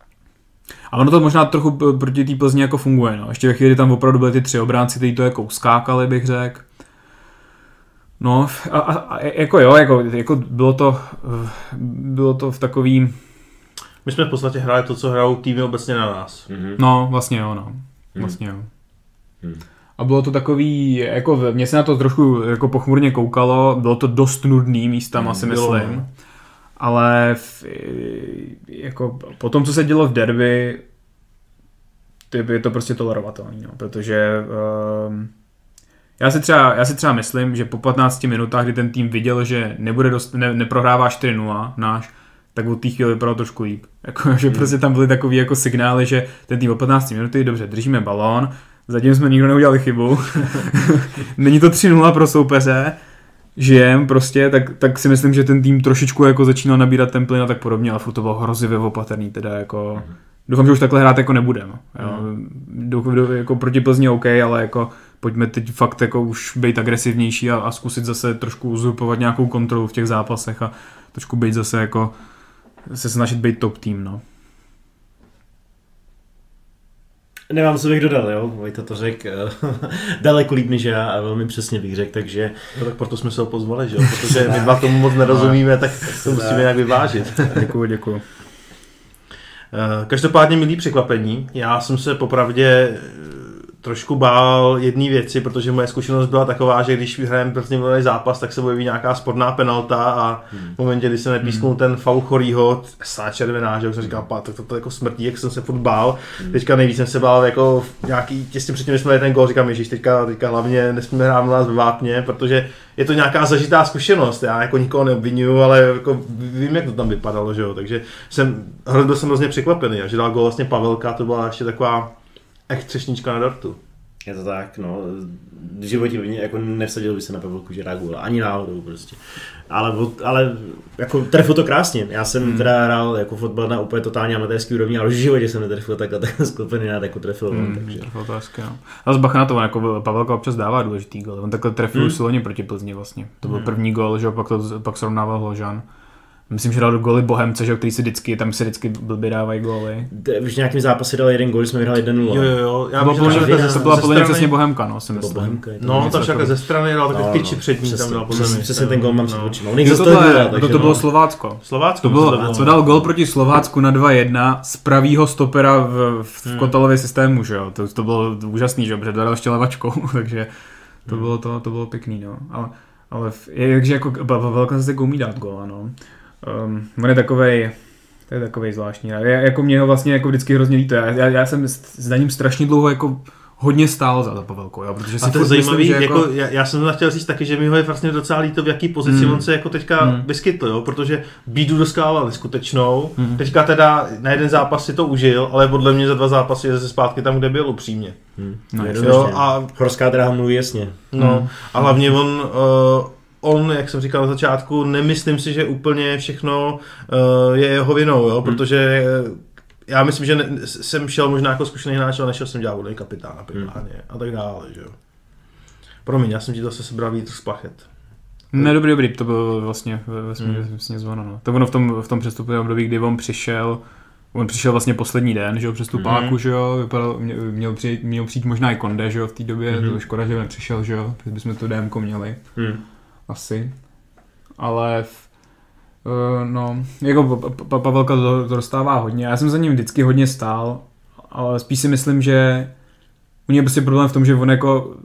A ono to možná trochu proti té Plzni jako funguje, no. Ještě ve chvíli tam opravdu byly ty tři obránci, kteří to jako uskákali, bych řekl. No a, a, a jako jo, jako, jako bylo to bylo to v takový... My jsme v podstatě hráli to, co hrajou týmy obecně na nás. Mm-hmm. No, vlastně jo, no. Vlastně jo. Mm. A bylo to takový, jako mně se na to trošku jako pochmurně koukalo, bylo to dost nudný místama, mm, si myslím. Bylo. Ale v, jako po tom, co se dělo v derby, je to prostě tolerovatelný, no, protože um, já, si třeba, já si třeba myslím, že po patnácti minutách, kdy ten tým viděl, že nebude dost, ne, neprohrává čtyři nula náš, tak od té chvíli vypadalo trošku líp. Jako, že hmm. prostě tam byly takový jako signály, že ten tým po patnácti minuty, dobře, držíme balón, zatím jsme nikdo neudělali chybu, není to tři nula pro soupeře, žijem prostě, tak, tak si myslím, že ten tým trošičku jako začínal nabírat ten plyn a tak podobně, ale furt to bylo hrozivě opatrný, teda jako, mm. doufám, že už takhle hrát jako nebudeme, jo. Mm. Do, do, jako proti Plzni OK, ale jako pojďme teď fakt jako už být agresivnější a, a zkusit zase trošku uzurpovat nějakou kontrolu v těch zápasech a trošku být zase jako, se snažit být top tým, no. Nemám, co bych dodal, jo, Vojta to řekl daleko líp než já a velmi přesně bych řekl, takže... No tak proto jsme se ho pozvali, že jo, protože my dva tomu moc nerozumíme, tak to musíme nějak vyvážit. Děkuju, děkuju. Každopádně milý překvapení, já jsem se popravdě trošku bál jedné věci, protože moje zkušenost byla taková, že když hrajeme první zápas, tak se objeví nějaká sporná penalta a v momentě, kdy se nepísknul hmm. ten faul Chorýho, sá červená, že už jsem říkal, tak to, to jako smrtí, jak jsem se furt bál. Hmm. Teďka nejvíc jsem se bál jako nějaký, těsně předtím, jsme ten gól, říkám, ježiš, teďka, teďka hlavně nesmíme hrát na nás ve Vápně, protože je to nějaká zažitá zkušenost, já jako nikoho neobvinuju, ale jako vím, jak to tam vypadalo, že jo, takže jsem, byl jsem hrozně překvapený, že dal gól vlastně Pavelka, to byla ještě taková echt třešnička na dortu. Je to tak, no, v životě by mě jako nevsadil by se na Pavelku, že dá gól, ani náhodou prostě. Ale, ale jako trefil to krásně, já jsem hmm. teda hrál jako fotbal na úplně totálně amatérský úrovni, ale v životě jsem netrefil takhle takhle sklopený na jako trefil, hmm, takže. Otázka, no. Ale z bacha na to, jako Pavelka občas dává důležitý gól, on takhle trefil hmm. už silně proti Plzni vlastně, to byl hmm. první gól, že pak to pak srovnával Hložan. Myslím, že dal do góly Bohemce, že, který si vždycky, tam se vždycky blbě dávají góly. Už v nějakém zápase dal jeden gól, jsme vyhrali jedna nula. Jo, jo, jo. Já to byla podle mě přesně Bohemka, no, si myslím. Bohemka, no, tam však ze strany dal takový no, tyči před ní, tam dal podle mě. Přesně ten gól mám před očima. To to bylo Slovácko. Slovácko. To bylo, co dal gól proti Slovácku na dva jedna z pravýho stopera v, v hmm. Kotalově systému, že jo. To, to bylo úžasný, že jo, protože dal ještě levačkou, takže to bylo to, to bylo pěkný, no. Ale, ale takže jako Pavelka se umí dát góla, no. Um, on je takovej, to je takovej zvláštní. Já, jako mě ho vlastně jako vždycky hrozně líto. Já, já, já jsem s, s ním strašně dlouho jako hodně stál za Pavelkou, jo, protože si a to je zajímavý, myslím, že jako, jako, já, já jsem chtěl říct taky, že mi ho je vlastně docela líto, v jaký pozici mm. on se jako teďka mm. vyskytl, jo, protože bídu dostával neskutečnou, mm. teďka teda na jeden zápas si to užil, ale podle mě za dva zápasy je zase zpátky tam, kde byl upřímně. Mm. No, jo, a horská dráha mluví jasně. No, mm. a hlavně on, uh, on, jak jsem říkal na začátku, nemyslím si, že úplně všechno uh, je jeho vinou, jo, mm. protože já myslím, že ne, jsem šel možná jako zkušený hráč, ale nešel jsem dělat vodný kapitána primárně hmm. a tak dále, že jo. Promiň, já jsem ti zase sebral vítr z plachet. Ne, dobrý, dobrý, to bylo vlastně vlastně zvono, no. To ono v tom, v tom přestupovém období, kdy on přišel, on přišel vlastně poslední den, že jo, přes tu páku, hmm. že jo, vypadal, měl, přijít, měl přijít možná i Konde, že jo, v té době, hmm. to je škoda, že nepřišel, že jo, bychom to DMko měli, hmm. asi, ale v, Uh, no, jako pa, Pavelka to, to dostává hodně, já jsem za ním vždycky hodně stál, ale spíš si myslím, že u něj je prostě problém v tom, že on jako,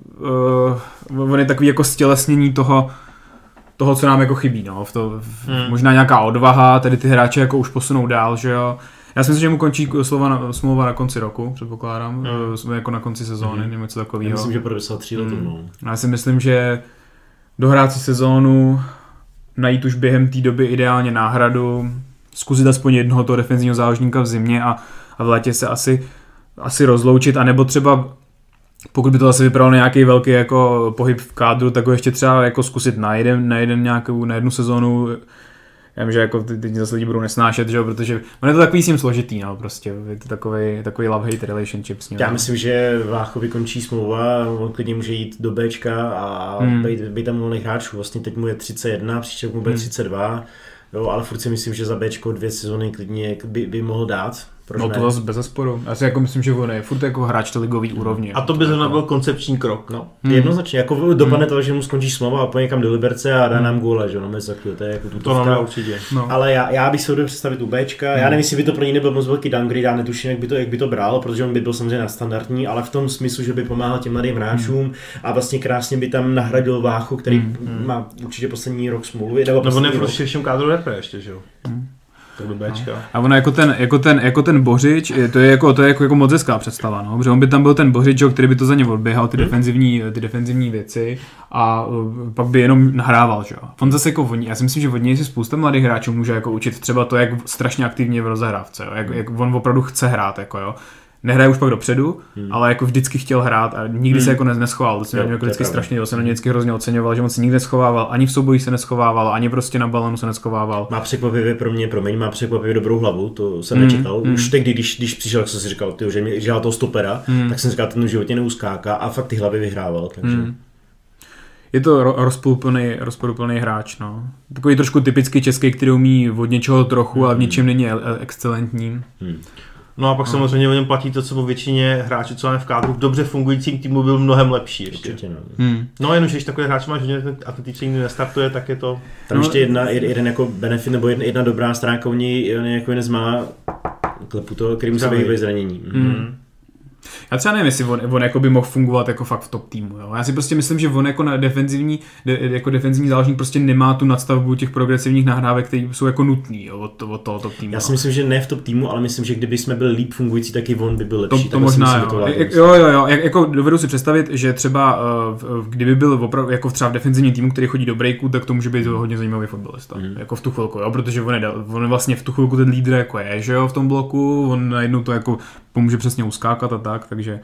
uh, on je takový jako stělesnění toho, toho, co nám jako chybí, no, v to, v, hmm. možná nějaká odvaha, tady ty hráče jako už posunou dál, že jo. Já si myslím, že mu končí slova na, smlouva na konci roku, předpokládám, hmm. uh, jako na konci sezóny, hmm. něco takového. Já myslím, že podepsal tři lety, hmm. no. Já si myslím, že dohrát si sezónu, najít už během té doby ideálně náhradu, zkusit aspoň jednoho toho defenzivního záložníka v zimě a, a v létě se asi, asi rozloučit, anebo třeba, pokud by to asi vypadalo nějaký velký jako pohyb v kádru, tak ho ještě třeba jako zkusit na jeden, na jeden nějakou, na jednu sezónu. Já vím, že jako teď zase lidi budou nesnášet, že jo, protože on je to takový s ním složitý, no, prostě, je to takový, takový love-hate relationship s ním. Já myslím, že Váchovi končí smlouva, on klidně může jít do Bčka a hmm. být, být tam volných hráčů, vlastně teď mu je třicet jedna, příště mu bude hmm. třicet dva, jo, ale furt si myslím, že za Bčko dvě sezóny klidně by, by mohl dát. Proč no to zase bez zesporu. Já si jako myslím, že on je furt jako hráč ligový úrovně. A to by zrovna byl koncepční krok. No, hmm. jednoznačně. Jako dopadne hmm. to, že mu skončí smlouva a pojde někam do Liberce a dá hmm. nám góle, že no, mezi to je jako tutovka. To nám určitě. No. Ale já, já bych se hodil představit u Bčka. Hmm. Já nevím, jestli by to pro něj nebyl moc velký downgrade, já netuším, jak by to, jak by to bral, protože on by byl samozřejmě nadstandardní, ale v tom smyslu, že by pomáhal těm mladým hráčům hmm. a vlastně krásně by tam nahradil Váchu, který hmm. má určitě poslední rok smlouvy. Nebo on je v širším kádru repre ještě, že jo. Hmm. No. A ono jako ten, jako ten, jako ten Bořič, to je jako, to je jako, jako moc hezká představa, no, protože on by tam byl ten Bořič, který by to za ně odběhal, ty, hmm. defenzivní, ty defenzivní věci a uh, pak by jenom nahrával, že jo. On zase jako voní, já si myslím, že od něj si spousta mladých hráčů může jako učit třeba to, jak strašně aktivně v rozehrávce, jo, jak, hmm. jak on opravdu chce hrát, jako jo. Nehraje už pak dopředu, hmm. ale jako vždycky chtěl hrát a nikdy hmm. se jako neschoval. To jsem jako vždycky strašně, to jsem na něj vždycky hrozně oceňoval, že on se nikdy neschovával, ani v soubojích se neschovával, ani prostě na balonu se neschovával. Má překvapivě pro mě, promiň, má překvapivě dobrou hlavu, to jsem hmm. nečekal. Hmm. Už tehdy, když, když přišel, jak jsem si říkal, tyjo, že mě dělal toho stopera, hmm. tak jsem říkal, ten v životě neuskáká a fakt ty hlavy vyhrával, takže... Hmm. Je to rozporuplný, rozporuplný hráč, no. Takový trošku typický český, který umí od něčeho trochu, hmm. ale v něčem není excelentní. Hmm. No a pak no. samozřejmě o něm platí to, co po většině hráčů, co máme v kádru, v dobře fungujícím týmu byl mnohem lepší ještě. Určitě, no. Hmm. No jenom, že když takový hráč máš, že ten atletičný nikdy nestartuje, tak je to... Tam no. ještě jedna, jeden jako benefit, nebo jedna, jedna dobrá stránka u něj, on jako nezmá klepu toho, kterým se vyhýbají zranění. Hmm. Já třeba nevím, jestli on, on jako by mohl fungovat jako fakt v top týmu. Jo? Já si prostě myslím, že on jako na defenzivní, de, jako defenzivní záložník prostě nemá tu nadstavbu těch progresivních nahrávek, které jsou jako nutný, jo, od, od toho top týmu. Já si myslím, že ne v top týmu, ale myslím, že kdyby jsme byli líp fungující, tak i on by byl lepší. To, to možná, myslím, jo. To jo, jo, jo. Jak, jako dovedu si představit, že třeba uh, kdyby byl opravdu jako třeba v defenzivním týmu, který chodí do breaku, tak to může být hodně zajímavý fotbalista. Mm. Jako v tu chvilku, jo, protože on je, on je vlastně v tu chvilku ten lídr jako je, že jo, v tom bloku, on najednou to jako pomůže přesně uskákat a tak, takže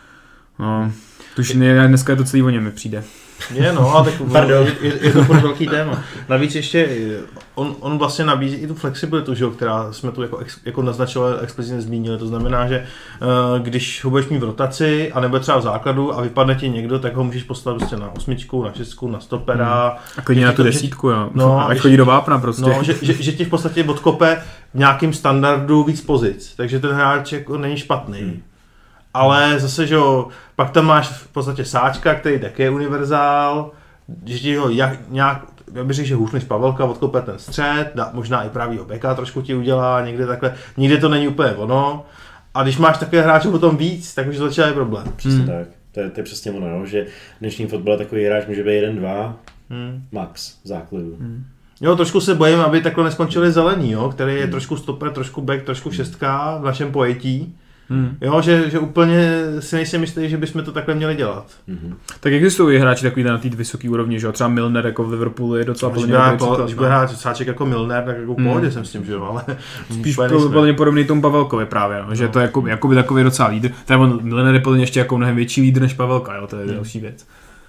no, tuž dneska je to celý o něm mi přijde. Je no, ale tak je, je, je to furt velký téma. Navíc ještě, on, on vlastně nabízí i tu flexibilitu, že jo, která jsme tu jako, jako naznačovali, explicitně zmínili. To znamená, že uh, když ho budeš mít v rotaci, anebo třeba v základu a vypadne ti někdo, tak ho můžeš postavit prostě na osmičku, na šestku, na stopera. Hmm. A klidně na tu desítku, jo. No, a chodí do vápna prostě. No, že, že, že ti v podstatě odkope v nějakým standardu víc pozic, takže ten hráč jako není špatný. Hmm. Ale zase, že jo, pak tam máš v podstatě Sáčka, který taky je univerzál, že ti ho jak, nějak, já bych řekl, že hůř než Pavelka, odkope ten střed, da, možná i pravýho beka trošku ti udělá, někde takhle, nikde to není úplně ono. A když máš takové hráče potom víc, tak už začíná problém. Přesně hmm. tak, to je, to je přesně ono, no, že v dnešním fotbale takový hráč může být jeden, dva, hmm. max v základu. Hmm. Jo, trošku se bojím, aby takhle neskončili zelení, jo, který je hmm. trošku stoper, trošku back, trošku šestka v našem pojetí. Hmm. Jo, že, že úplně si nejsem jistý, že bychom to takhle měli dělat. Hmm. Tak existují hráči takový na té vysoké úrovni, že třeba Milner jako v Liverpoolu je docela plně dobrý. Když bude hrát sáček jako Milner, tak jako v pohodě hmm. jsem s tím, že jo, ale spíš plně podobný tomu Pavelkovi právě, no, že no. to je jako, jakoby takový docela lídr. Teda Milner je plně ještě jako mnohem větší lídr než Pavelka, jo, to je hmm. další věc.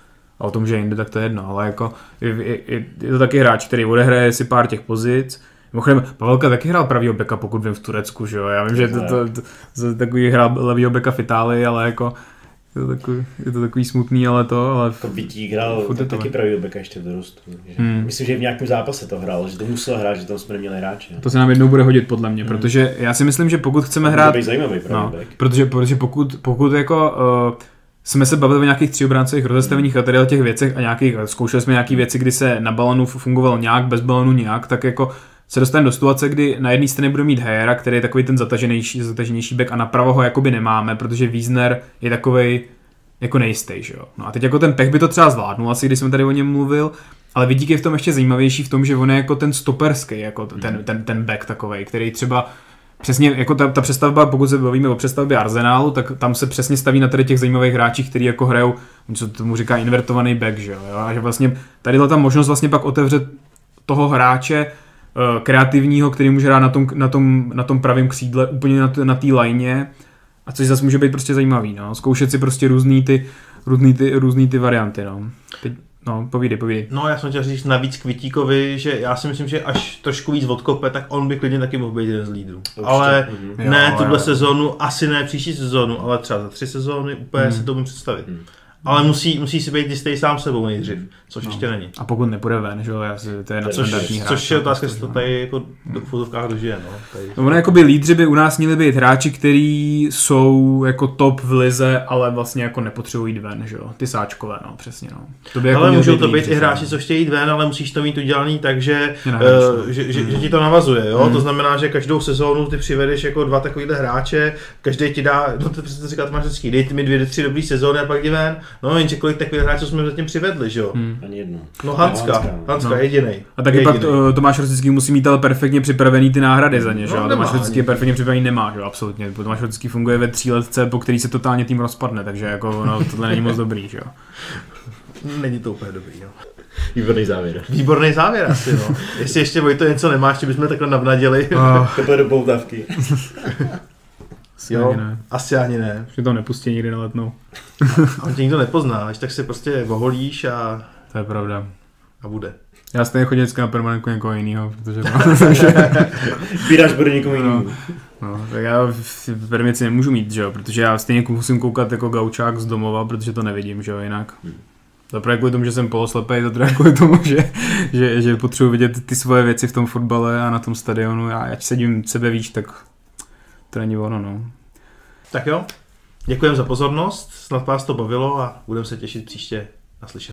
A o tom, že jinde, tak to je jedno, ale jako je, je, je to taky hráč, který odehraje si pár těch pozic. Mimochodem, Pavelka taky hrál pravýho beka, pokud vím, v Turecku, že jo, já vím, že to, to, to, to takový hrál levýho beka v Itálii, ale jako je to takový, je to takový smutný, ale to, ale... Jako Bytík hrál tak taky pravýho beka ještě v dorostu. Hmm. Myslím, že v nějakém zápase to hrál, že to musel hrát, že tam jsme neměli hráče. To se nám jednou bude hodit podle mě, hmm. protože já si myslím, že pokud chceme hrát... To bude zajímavý pravý no, bek. Protože, protože pokud, pokud jako... Uh, jsme se bavili o nějakých tříobráncových rozestaveních a tady o těch věcech a nějakých, zkoušeli jsme nějaké věci, kdy se na balonu fungovalo nějak, bez balonu nějak, tak jako se dostaneme do situace, kdy na jedné straně bude mít Hejera, který je takový ten zataženější, zataženější back a napravo ho jakoby nemáme, protože Wiesner je takovej jako nejistý, že jo. No a teď jako ten Pech by to třeba zvládnul, asi když jsem tady o něm mluvil, ale Vidík je v tom ještě zajímavější v tom, že on je jako ten stoperský, jako ten, ten, ten back takovej, který třeba přesně, jako ta, ta přestavba, pokud se bavíme o přestavbě Arsenálu, tak tam se přesně staví na tady těch zajímavých hráčích, kteří jako hrajou, co tomu říká invertovaný back, že jo, a že vlastně tady ta možnost vlastně pak otevře toho hráče uh, kreativního, který může hrát na tom, na tom, na tom pravém křídle, úplně na, t- na té lajně, a což zase může být prostě zajímavý, no, zkoušet si prostě různý ty, různý ty, různý ty varianty, no. Teď, no, povídej, povídej. No, já jsem chtěl říct navíc Kvitíkovi, že já si myslím, že až trošku víc odkope, tak on by klidně taky mohl být jeden z lídrů. Ale mm. ne tuhle sezónu, asi ne příští sezónu, ale třeba za tři sezóny úplně mm. si to můžu představit. Mm. Ale musí, musí si být jistý sám sebou nejdřív, což no. ještě není. A pokud nepůjde ven, že jo, to je na standardní hráč. Což je otázka, jestli to tady jako do fotovkách dožije, no. Tady. No, ono jakoby lídři by u nás měli být hráči, kteří jsou jako top v lize, ale vlastně jako nepotřebují jít ven, že jo, ty sáčkové, no, přesně, no. To by ale jako můžou to být lídři, i hráči, co chtějí jít ven, ale musíš to mít udělaný tak, že, uh, že, že, že ti to navazuje, jo, hmm. to znamená, že každou sezónu ty přivedeš jako dva takovýhle hráče, každý ti dá, no to přesně říkat, máš vždycky, dejte mi dvě, tři dobrý sezóny a pak jdi ven. No, jenže kolik takových hráčů jsme zatím přivedli, že jo? Hmm. Ani jedno. No Hanska, Hanska, Hanska no. jedinej. A taky jedinej. Pak Tomáš Rosický musí mít ale perfektně připravený ty náhrady za ně, že jo? No, Tomáš Rosický je perfektně připravený nemá, že jo? Absolutně. Tomáš Rosický funguje ve tříletce, po který se totálně tým rozpadne, takže jako no, tohle není moc dobrý, že jo? Není to úplně dobrý, jo. Výborný závěr. Výborný závěr asi, no. Jestli ještě Vojto něco nemáš, ještě bychom takhle navnaděli. Oh. To bude do poutavky. Asi jo, ani ne. Asi ani ne. Že to nepustí nikdy na Letnou. A on tě nikdo nepozná, až tak si prostě oholíš a... To je pravda. A bude. Já stejně chodím vždycky na permanentku někoho jiného, protože... Sbíráš bude někoho jiného. No, no, tak já v permici nemůžu mít, že jo, protože já stejně musím koukat jako gaučák z domova, protože to nevidím, že jo, jinak. Zaprvé kvůli tomu, že jsem poloslepej, to druhé kvůli tomu, že, že, že potřebuji vidět ty svoje věci v tom fotbale a na tom stadionu. Já ať sedím sebe víc, tak to není ono, no. Tak jo, děkujeme za pozornost, snad vás to bavilo a budeme se těšit příště na slyšenou.